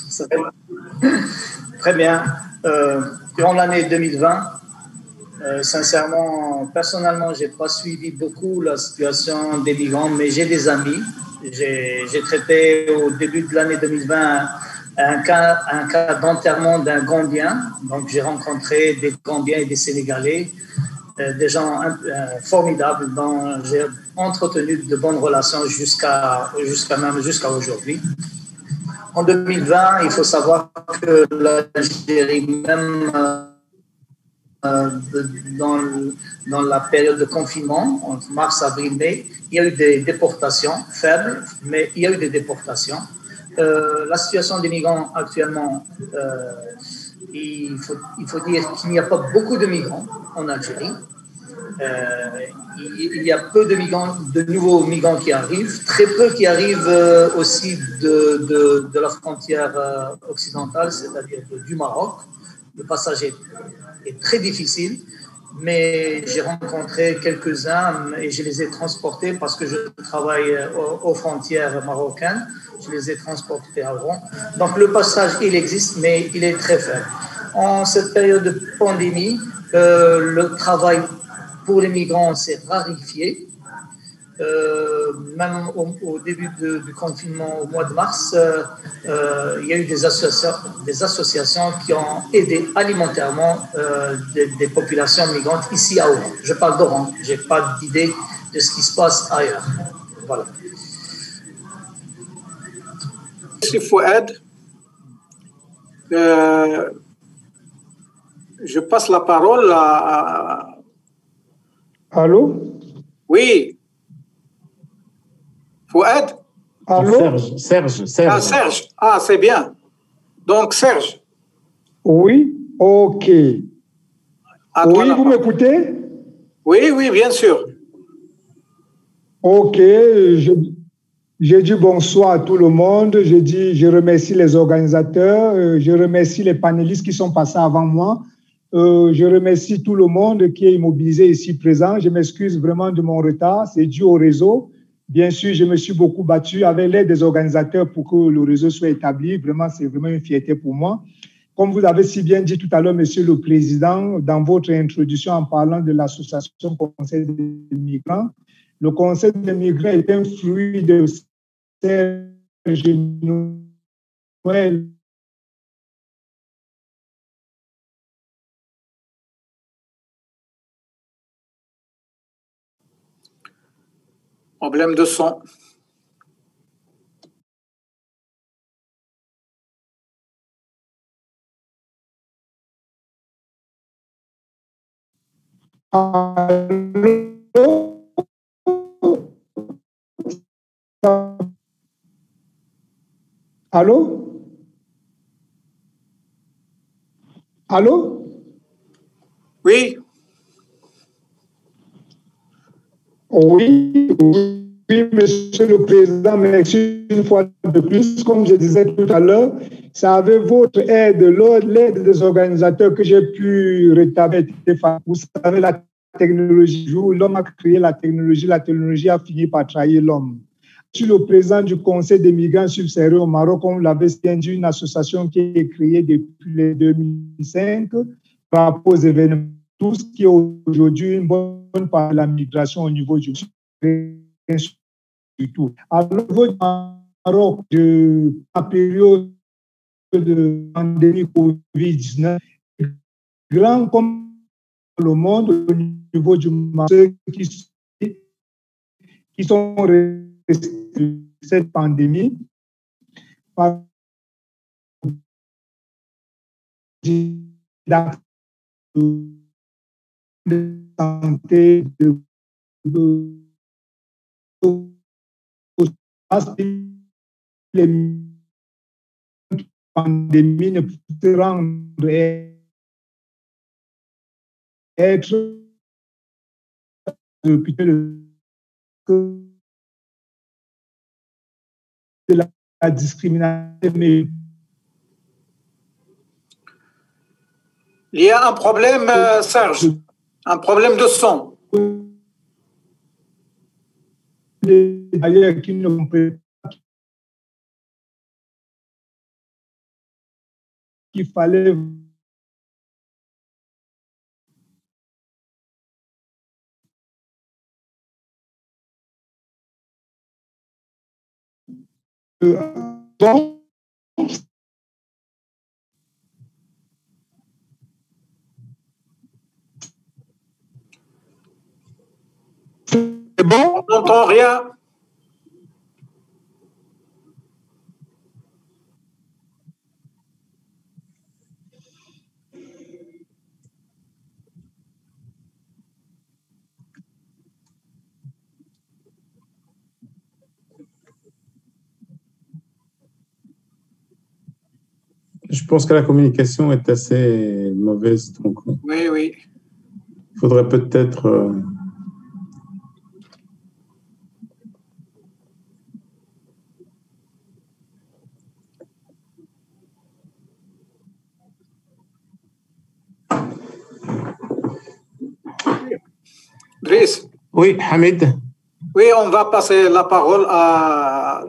Très bien. Durant l'année 2020, sincèrement, personnellement, je n'ai pas suivi beaucoup la situation des migrants, mais j'ai des amis. J'ai traité au début de l'année 2020 un cas d'enterrement d'un Gambien. Donc, j'ai rencontré des Gambiens et des Sénégalais, des gens formidables dont j'ai entretenu de bonnes relations jusqu'à aujourd'hui. En 2020, il faut savoir que l'Algérie, même dans la période de confinement, entre mars, avril, mai, il y a eu des déportations faibles, mais il y a eu des déportations. La situation des migrants actuellement, il faut dire qu'il n'y a pas beaucoup de migrants en Algérie. Il y a peu de nouveaux migrants qui arrivent, très peu qui arrivent aussi de la frontière occidentale, c'est-à-dire du Maroc. Le passage est très difficile, mais j'ai rencontré quelques-uns et je les ai transportés parce que je travaille aux frontières marocaines. Je les ai transportés avant. Donc le passage, il existe, mais il est très faible. En cette période de pandémie, le travail pour les migrants s'est rarifié. Même au début du confinement, au mois de mars, il y a eu des associations qui ont aidé alimentairement des populations migrantes ici à Oran. Je parle d'Oran, je n'ai pas d'idée de ce qui se passe ailleurs. Voilà. Merci Fouad. Je passe la parole à... Allô? Oui. Fouad? Allô? Serge. Ah, Serge. Ah, c'est bien. Donc, Serge. Oui, ok. Oui, vous m'écoutez? Oui, oui, bien sûr. Ok, je dis bonsoir à tout le monde. Je remercie les organisateurs, je remercie les panélistes qui sont passés avant moi. Je remercie tout le monde qui est immobilisé ici présent. Je m'excuse vraiment de mon retard, c'est dû au réseau. Bien sûr, je me suis beaucoup battu avec l'aide des organisateurs pour que le réseau soit établi. Vraiment, c'est vraiment une fierté pour moi. Comme vous avez si bien dit tout à l'heure, Monsieur le Président, dans votre introduction en parlant de l'association Conseil des migrants, le Conseil des migrants est un fruit de Serge Noël. Problème de son. Allô? Allô? Oui. Oui, Monsieur le Président, merci une fois de plus. Comme je disais tout à l'heure, c'est avec votre aide, l'aide des organisateurs que j'ai pu rétablir. Vous savez, la technologie joue, l'homme a créé la technologie a fini par trahir l'homme. Je suis le président du Conseil des migrants subsahariens au Maroc, comme vous l'avez dit, une association qui est créée depuis 2005 par rapport aux événements, tout ce qui est aujourd'hui une bonne part de la migration au niveau du tout. À niveau du Maroc, de la période de pandémie Covid-19, grand comme le monde au niveau du Maroc, ceux qui sont restés cette pandémie, par de santé, les pandémies ne peuvent rendre être de la discrimination. Mais il y a un problème, Serge, un problème de son. D'ailleurs, qui ne comprennent pas qu'il fallait bon. C'est bon? On n'entend rien. Je pense que la communication est assez mauvaise. Donc, oui. Il faudrait peut-être... Driss. Oui, Hamid. Oui, on va passer la parole à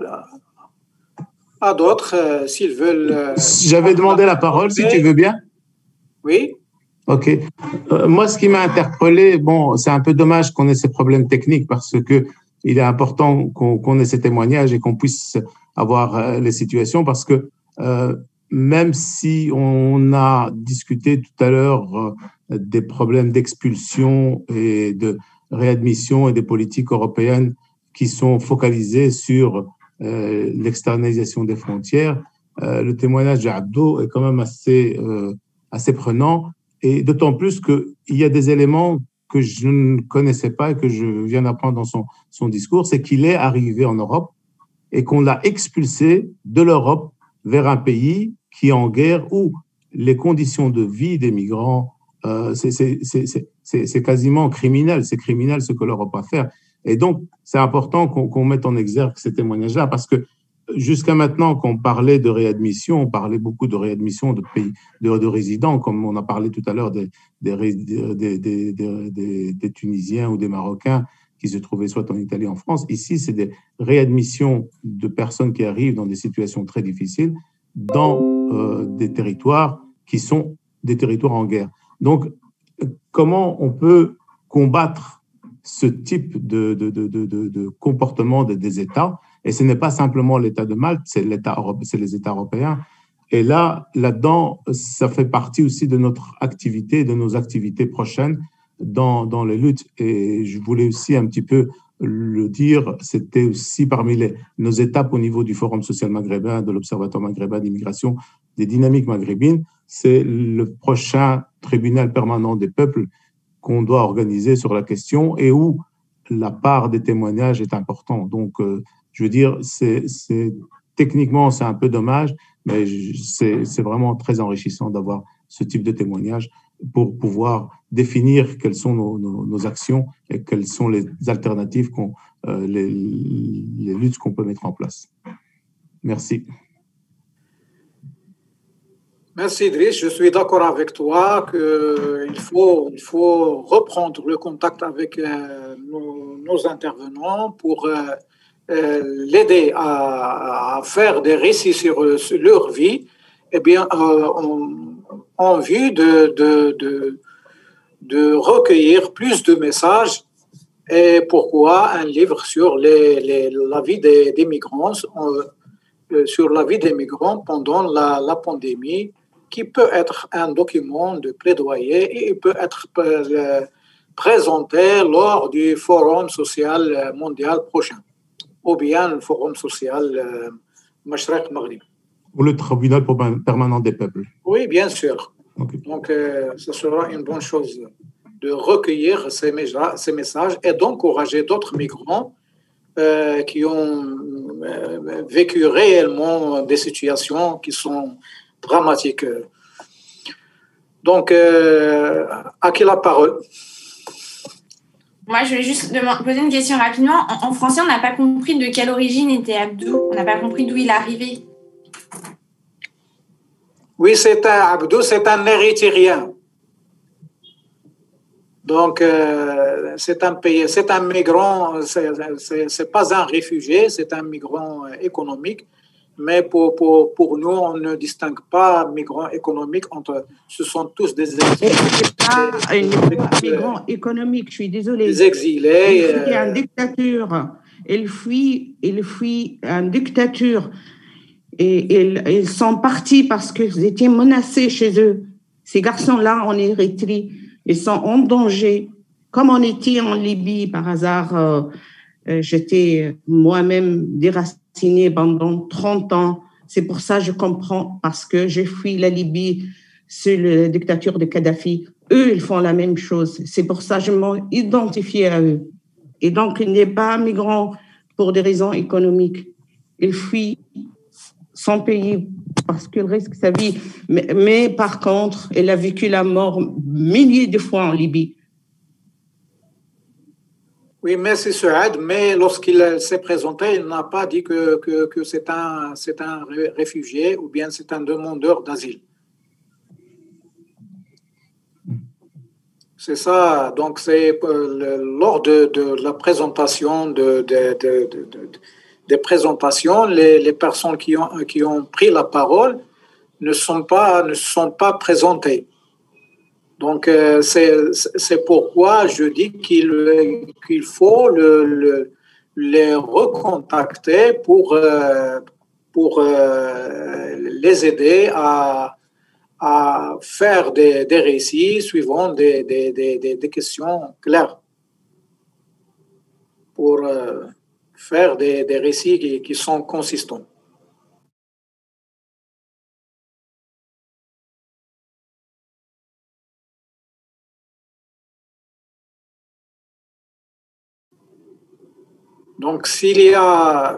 d'autres s'ils veulent. J'avais demandé la parole, si tu veux bien. Oui. OK. Moi, ce qui m'a interpellé, bon, c'est un peu dommage qu'on ait ces problèmes techniques parce que il est important qu'on ait ces témoignages et qu'on puisse avoir les situations parce que même si on a discuté tout à l'heure des problèmes d'expulsion et de réadmission et des politiques européennes qui sont focalisées sur l'externalisation des frontières, le témoignage d'Abdo est quand même assez prenant, et d'autant plus qu'il y a des éléments que je ne connaissais pas et que je viens d'apprendre dans son discours, c'est qu'il est arrivé en Europe et qu'on l'a expulsé de l'Europe vers un pays qui est en guerre où les conditions de vie des migrants, c'est quasiment criminel. C'est criminel ce que l'Europe va faire. Et donc, c'est important qu'on mette en exergue ces témoignages-là parce que jusqu'à maintenant, quand on parlait de réadmission, on parlait beaucoup de réadmission de pays, de résidents, comme on a parlé tout à l'heure des Tunisiens ou des Marocains qui se trouvaient soit en Italie ou en France. Ici, c'est des réadmissions de personnes qui arrivent dans des situations très difficiles dans des territoires qui sont des territoires en guerre. Donc, comment on peut combattre ce type de comportement des États? Et ce n'est pas simplement l'État de Malte, c'est les États européens. Et là-dedans, ça fait partie aussi de notre activité, de nos activités prochaines dans les luttes. Et je voulais aussi un petit peu le dire, c'était aussi parmi nos étapes au niveau du Forum social maghrébin, de l'Observatoire maghrébin d'immigration, des dynamiques maghrébines, c'est le prochain tribunal permanent des peuples qu'on doit organiser sur la question et où la part des témoignages est importante. Donc, je veux dire, techniquement, c'est un peu dommage, mais c'est vraiment très enrichissant d'avoir ce type de témoignage pour pouvoir définir quelles sont nos actions et quelles sont les alternatives, les luttes qu'on peut mettre en place. Merci. Merci Idriss, je suis d'accord avec toi qu'il faut reprendre le contact avec nos intervenants pour l'aider à faire des récits sur leur vie, eh bien, en vue de recueillir plus de messages. Et pourquoi un livre sur la vie des migrants, sur la vie des migrants pendant la pandémie, qui peut être un document de plaidoyer et peut être présenté lors du Forum social mondial prochain, ou bien le Forum social Mashriq Maghrib. Ou le tribunal permanent des peuples. Oui, bien sûr. Okay. Donc, ce sera une bonne chose de recueillir ces messages et d'encourager d'autres migrants qui ont vécu réellement des situations qui sont dramatique. Donc, à qui la parole? Moi, je vais juste poser une question rapidement. En français, on n'a pas compris de quelle origine était Abdou. On n'a pas compris d'où il arrivait. Oui, Abdou, c'est un Érythrien. Donc, c'est un migrant, c'est pas un réfugié, c'est un migrant économique. Mais pour nous, on ne distingue pas migrants économiques entre. Ce sont tous des exilés. Un migrant économique, je suis désolée. Des exilés. Il fuit une dictature. Il fuit une dictature. Et ils sont partis parce qu'ils étaient menacés chez eux. Ces garçons-là, en Érythrée, ils sont en danger. Comme on était en Libye, par hasard, j'étais moi-même déracinée pendant 30 ans. C'est pour ça que je comprends, parce que j'ai fui la Libye sous la dictature de Kadhafi. Eux, ils font la même chose. C'est pour ça que je m'identifie à eux. Et donc, il n'est pas migrant pour des raisons économiques. Il fuit son pays parce qu'il risque sa vie. Mais par contre, il a vécu la mort milliers de fois en Libye. Oui, merci Souad, mais lorsqu'il s'est présenté, il n'a pas dit que c'est un réfugié ou bien c'est un demandeur d'asile. C'est ça, donc c'est lors de la présentation des présentations, les personnes qui ont pris la parole ne sont pas présentées. Donc, c'est pourquoi je dis qu'il faut les recontacter pour les aider à faire des récits suivant des questions claires. Pour faire des récits qui sont consistants. Donc, s'il y a...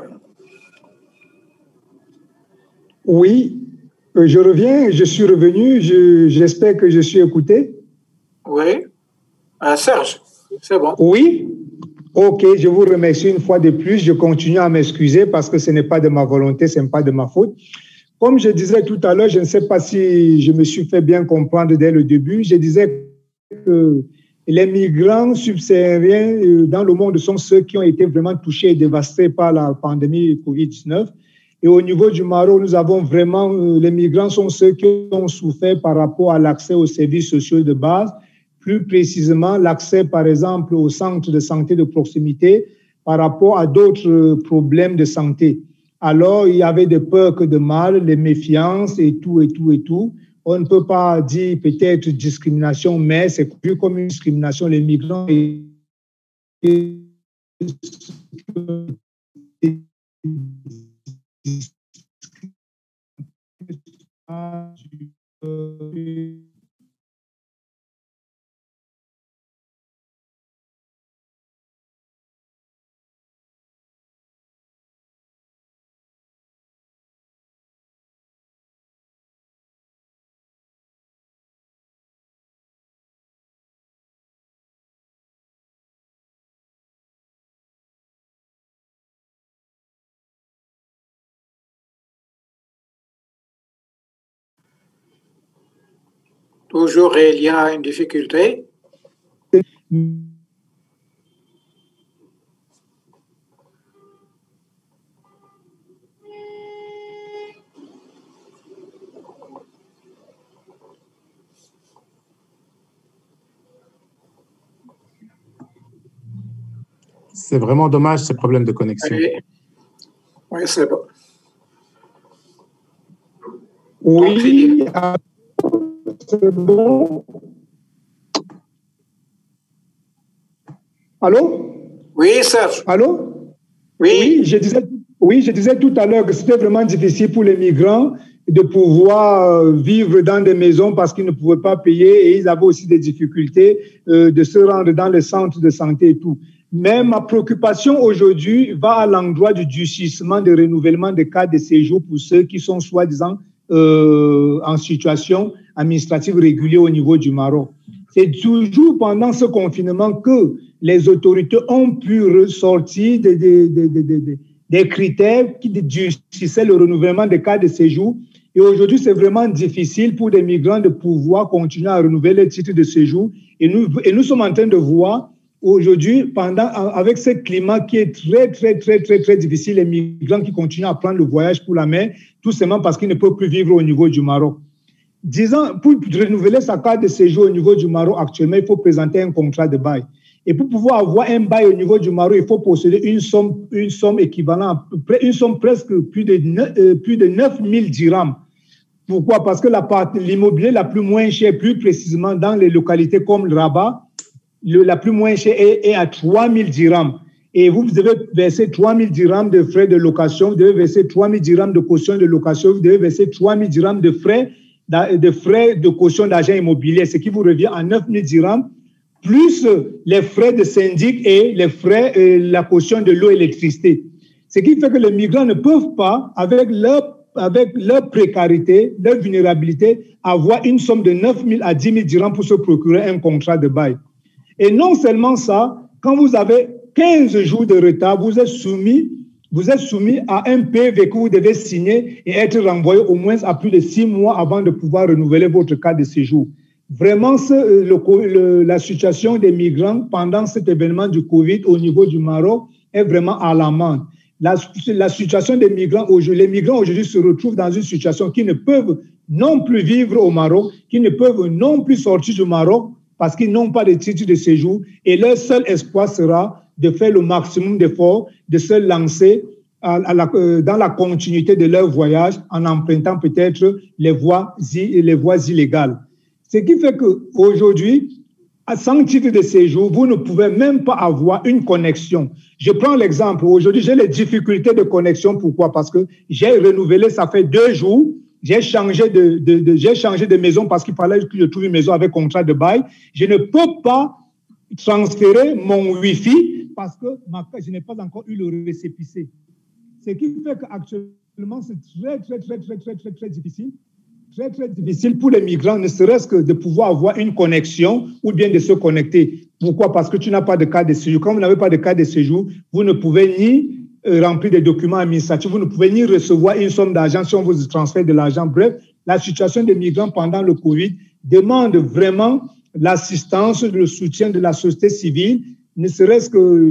Oui, je reviens, je suis revenu, j'espère que je suis écouté. Oui. Serge, c'est bon. Oui. Ok, je vous remercie une fois de plus. Je continue à m'excuser parce que ce n'est pas de ma volonté, ce n'est pas de ma faute. Comme je disais tout à l'heure, je ne sais pas si je me suis fait bien comprendre dès le début, je disais que les migrants subsahariens dans le monde sont ceux qui ont été vraiment touchés et dévastés par la pandémie Covid-19. Et au niveau du Maroc, nous avons vraiment, les migrants sont ceux qui ont souffert par rapport à l'accès aux services sociaux de base, plus précisément l'accès, par exemple, aux centres de santé de proximité par rapport à d'autres problèmes de santé. Alors, il y avait des peurs que de mal, les méfiances et tout, et tout, et tout. On ne peut pas dire peut-être discrimination, mais c'est vu comme une discrimination. Les migrants étaient Toujours, il y a une difficulté. C'est vraiment dommage, ces problèmes de connexion. Oui, c'est bon. Oui, c'est bon. Allô? Oui, Serge. Allô? Oui. Je disais tout à l'heure que c'était vraiment difficile pour les migrants de pouvoir vivre dans des maisons parce qu'ils ne pouvaient pas payer et ils avaient aussi des difficultés de se rendre dans les centres de santé et tout. Mais ma préoccupation aujourd'hui va à l'endroit du durcissement de renouvellement des cartes de séjour pour ceux qui sont soi-disant en situation administrative régulière au niveau du Maroc. C'est toujours pendant ce confinement que les autorités ont pu ressortir des critères qui durcissaient le renouvellement des cartes de séjour. Et aujourd'hui, c'est vraiment difficile pour des migrants de pouvoir continuer à renouveler les titres de séjour. Et nous sommes en train de voir aujourd'hui, avec ce climat qui est très difficile, les migrants qui continuent à prendre le voyage pour la mer, tout simplement parce qu'ils ne peuvent plus vivre au niveau du Maroc. Disons, pour renouveler sa carte de séjour au niveau du Maroc actuellement, il faut présenter un contrat de bail. Et pour pouvoir avoir un bail au niveau du Maroc, il faut posséder une somme équivalente, une somme presque plus de 9 000 dirhams. Pourquoi? Parce que l'immobilier la plus moins chère, plus précisément dans les localités comme le Rabat, la plus moins chère est à 3 000 dirhams. Et vous devez verser 3 000 dirhams de frais de location, vous devez verser 3 000 dirhams de caution de location, vous devez verser 3 000 dirhams de frais de caution d'agent immobilier, ce qui vous revient à 9 000 dirhams, plus les frais de syndic et les frais, la caution de l'eau et l'électricité. Ce qui fait que les migrants ne peuvent pas, avec leur précarité, leur vulnérabilité, avoir une somme de 9 000 à 10 000 dirhams pour se procurer un contrat de bail. Et non seulement ça, quand vous avez 15 jours de retard, vous êtes soumis à un PV que vous devez signer et être renvoyé au moins à plus de 6 mois avant de pouvoir renouveler votre carte de séjour. Vraiment, la situation des migrants pendant cet événement du Covid au niveau du Maroc est vraiment alarmante. La situation des migrants aujourd'hui se retrouvent dans une situation qu'ils ne peuvent non plus vivre au Maroc, qu'ils ne peuvent non plus sortir du Maroc parce qu'ils n'ont pas de titre de séjour et leur seul espoir sera de faire le maximum d'efforts, de se lancer dans la continuité de leur voyage en empruntant peut-être les voies illégales. Ce qui fait qu'aujourd'hui, sans titre de séjour, vous ne pouvez même pas avoir une connexion. Je prends l'exemple. Aujourd'hui, j'ai les difficultés de connexion. Pourquoi? Parce que j'ai renouvelé, ça fait 2 jours. J'ai changé de maison parce qu'il fallait que je trouve une maison avec contrat de bail. Je ne peux pas transférer mon Wi-Fi parce que je n'ai pas encore eu le récépissé. Ce qui fait qu'actuellement, c'est très difficile. Très difficile pour les migrants, ne serait-ce que de pouvoir avoir une connexion ou bien de se connecter. Pourquoi? Parce que tu n'as pas de carte de séjour. Quand vous n'avez pas de carte de séjour, vous ne pouvez ni remplir des documents administratifs, vous ne pouvez ni recevoir une somme d'argent si on vous transfère de l'argent. Bref, la situation des migrants pendant le Covid demande vraiment l'assistance, le soutien de la société civile, ne serait-ce que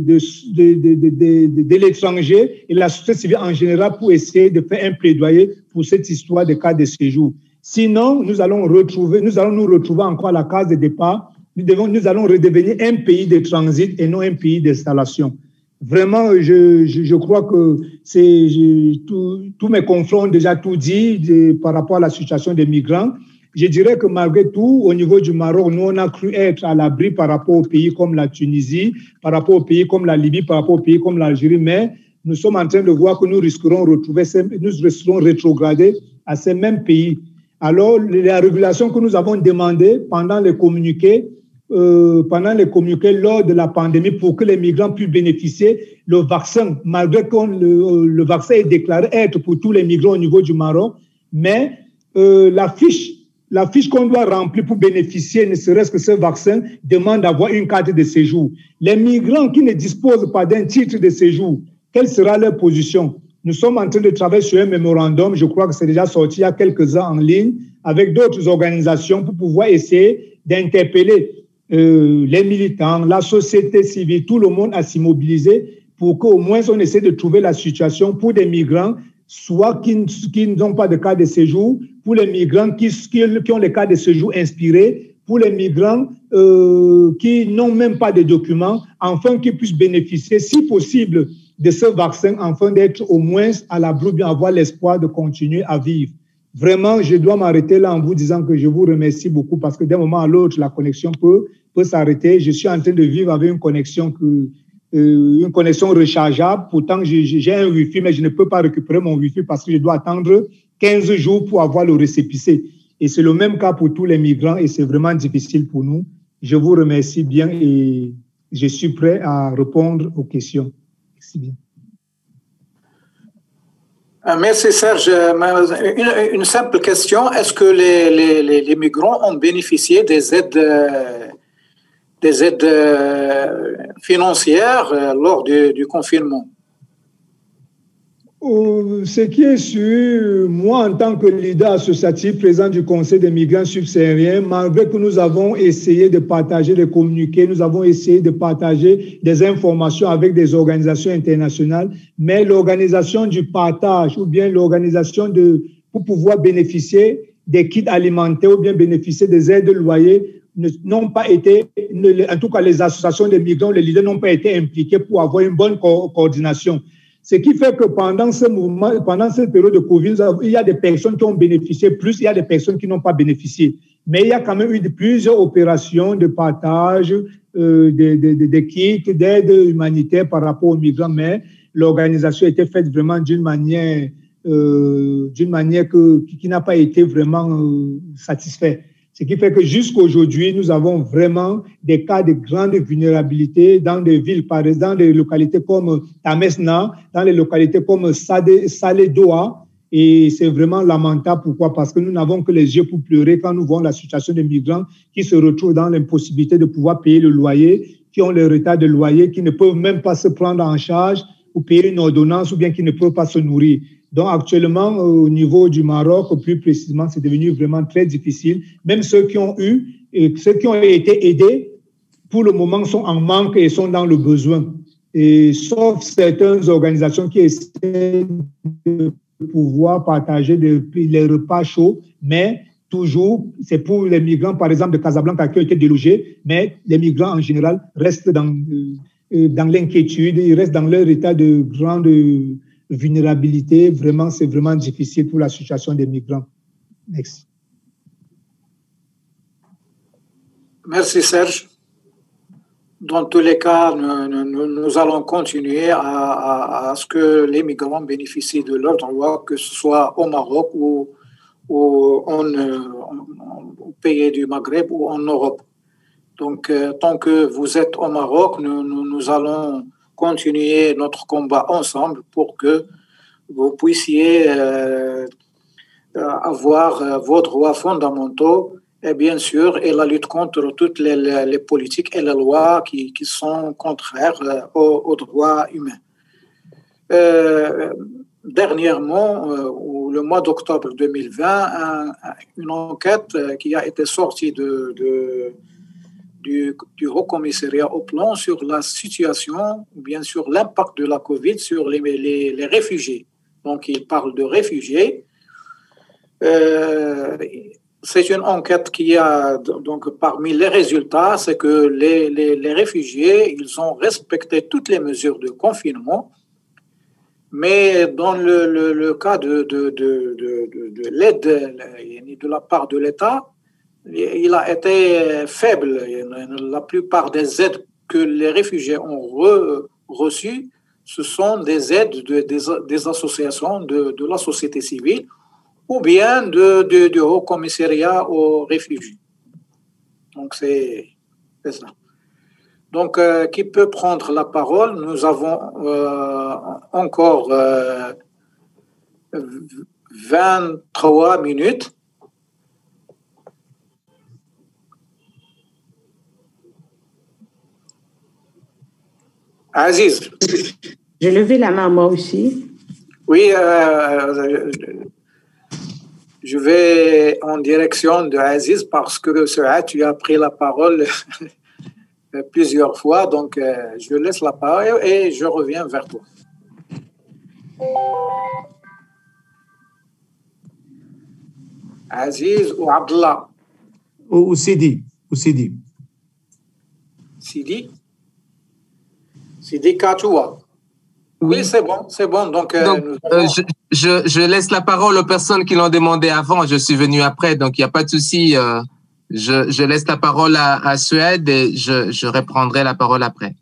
de l'étranger et la société civile en général pour essayer de faire un plaidoyer pour cette histoire de carte de séjour. Sinon, nous allons nous retrouver encore à la case de départ. Nous allons redevenir un pays de transit et non un pays d'installation. Vraiment, je crois que tous mes confrères ont déjà tout dit par rapport à la situation des migrants. Je dirais que malgré tout, au niveau du Maroc, nous, on a cru être à l'abri par rapport aux pays comme la Tunisie, par rapport aux pays comme la Libye, par rapport aux pays comme l'Algérie, mais nous sommes en train de voir que nous resterons rétrogradés à ces mêmes pays. Alors, la régulation que nous avons demandée pendant les communiqués lors de la pandémie pour que les migrants puissent bénéficier le vaccin, malgré que le vaccin est déclaré être pour tous les migrants au niveau du Maroc, mais la fiche qu'on doit remplir pour bénéficier, ne serait-ce que ce vaccin, demande d'avoir une carte de séjour. Les migrants qui ne disposent pas d'un titre de séjour, quelle sera leur position? Nous sommes en train de travailler sur un mémorandum, je crois que c'est déjà sorti il y a quelques ans en ligne, avec d'autres organisations pour pouvoir essayer d'interpeller les militants, la société civile, tout le monde à s'immobiliser pour qu'au moins on essaie de trouver la situation pour des migrants, soit qui n'ont pas de carte de séjour, pour les migrants qui ont les cartes de séjour inspirés, pour les migrants qui n'ont même pas de documents, afin qu'ils puissent bénéficier, si possible, de ce vaccin, afin d'être au moins à l'abri, bien avoir l'espoir de continuer à vivre. Vraiment, je dois m'arrêter là en vous disant que je vous remercie beaucoup parce que d'un moment à l'autre, la connexion peut s'arrêter. Je suis en train de vivre avec une connexion rechargeable. Pourtant, j'ai un Wi-Fi, mais je ne peux pas récupérer mon Wi-Fi parce que je dois attendre 15 jours pour avoir le récépissé. Et c'est le même cas pour tous les migrants et c'est vraiment difficile pour nous. Je vous remercie bien et je suis prêt à répondre aux questions. Merci bien. Merci Serge. Une simple question. Est-ce que les migrants ont bénéficié des aides financières lors du confinement? Ce qui est sûr, moi en tant que leader associatif, président du Conseil des migrants subsahariens, malgré que nous avons essayé de partager des communiqués, nous avons essayé de partager des informations avec des organisations internationales, mais l'organisation du partage ou bien l'organisation pour pouvoir bénéficier des kits alimentaires ou bien bénéficier des aides de loyer n'ont pas été, en tout cas les associations des migrants, les leaders n'ont pas été impliqués pour avoir une bonne coordination. Ce qui fait que pendant ce mouvement, pendant cette période de Covid, il y a des personnes qui ont bénéficié plus, il y a des personnes qui n'ont pas bénéficié. Mais il y a quand même eu plusieurs opérations de partage de kits, d'aide humanitaire par rapport aux migrants, mais l'organisation a été faite vraiment d'une manière qui n'a pas été vraiment satisfaite. Ce qui fait que jusqu'aujourd'hui, nous avons vraiment des cas de grande vulnérabilité dans des villes, par exemple, dans des localités comme Tamesna, dans les localités comme Salé-Doha. Et c'est vraiment lamentable. Pourquoi? Parce que nous n'avons que les yeux pour pleurer quand nous voyons la situation des migrants qui se retrouvent dans l'impossibilité de pouvoir payer le loyer, qui ont le retard de loyer, qui ne peuvent même pas se prendre en charge ou payer une ordonnance ou bien qui ne peuvent pas se nourrir. Donc actuellement, au niveau du Maroc, plus précisément, c'est devenu vraiment très difficile. Même ceux qui ont été aidés, pour le moment, sont en manque et sont dans le besoin. Et sauf certaines organisations qui essaient de pouvoir partager les repas chauds, mais toujours, c'est pour les migrants, par exemple, de Casablanca qui ont été délogés, mais les migrants en général restent dans l'inquiétude, ils restent dans leur état de grande vulnérabilité. Vraiment, c'est vraiment difficile pour la situation des migrants. Merci. Merci Serge. Dans tous les cas, nous allons continuer à ce que les migrants bénéficient de leurs droits, que ce soit au Maroc ou au pays du Maghreb ou en Europe. Donc, tant que vous êtes au Maroc, nous allons continuer notre combat ensemble pour que vous puissiez avoir vos droits fondamentaux et bien sûr, et la lutte contre toutes les politiques et les lois qui sont contraires aux droits humains. Dernièrement, le mois d'octobre 2020, une enquête qui a été sortie du Haut Commissariat au plan sur la situation, bien sûr l'impact de la Covid sur les réfugiés. Donc, il parle de réfugiés. C'est une enquête qui a, donc, parmi les résultats, c'est que les réfugiés, ils ont respecté toutes les mesures de confinement Mais dans le cas de l'aide de la part de l'État, il a été faible. La plupart des aides que les réfugiés ont reçues, ce sont des aides des associations de la société civile ou bien du Haut Commissariat aux réfugiés. Donc, c'est ça. Donc, qui peut prendre la parole? Nous avons encore 23 minutes. Aziz. J'ai levé la main moi aussi. Oui, je vais en direction de Aziz parce que tu as pris la parole plusieurs fois, donc je laisse la parole et je reviens vers toi. Aziz ou Abdallah? Ou Sidi. Sidi Katoua. Oui, c'est bon. Donc je laisse la parole aux personnes qui l'ont demandé avant. Je suis venu après, donc il n'y a pas de souci. Je laisse la parole à Suède et je reprendrai la parole après.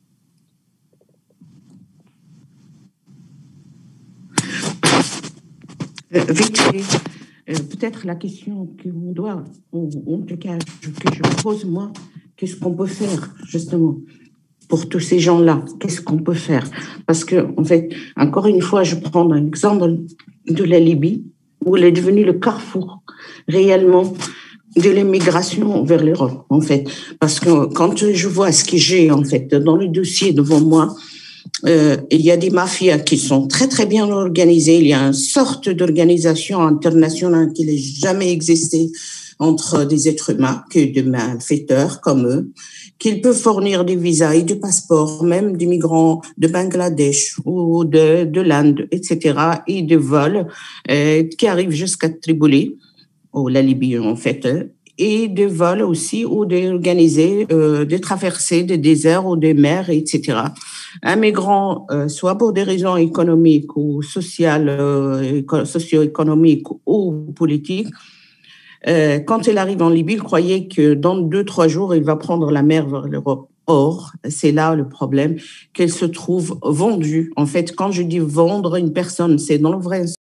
Vite fait, peut-être la question qu'on doit, en tout cas, que je me pose moi, qu'est-ce qu'on peut faire justement pour tous ces gens-là? Qu'est-ce qu'on peut faire? Parce que, en fait, encore une fois, je prends un exemple de la Libye, où elle est devenue le carrefour réellement de l'immigration vers l'Europe, en fait. Parce que quand je vois ce que j'ai, en fait, dans le dossier devant moi, il y a des mafias qui sont très, très bien organisées. Il y a une sorte d'organisation internationale qui n'a jamais existé entre des êtres humains que de malfaiteurs comme eux, qu'ils peuvent fournir des visas et des passeports, même des migrants de Bangladesh ou de l'Inde, etc., et de vols qui arrivent jusqu'à Tripoli, ou la Libye en fait, et de vols aussi ou d'organiser des traversées des déserts ou des mers, etc. Un migrant, soit pour des raisons économiques ou sociales, socio-économiques ou politiques, quand il arrive en Libye, il croyait que dans 2-3 jours, il va prendre la mer vers l'Europe. Or, c'est là le problème, qu'elle se trouve vendue. En fait, quand je dis vendre une personne, c'est dans le vrai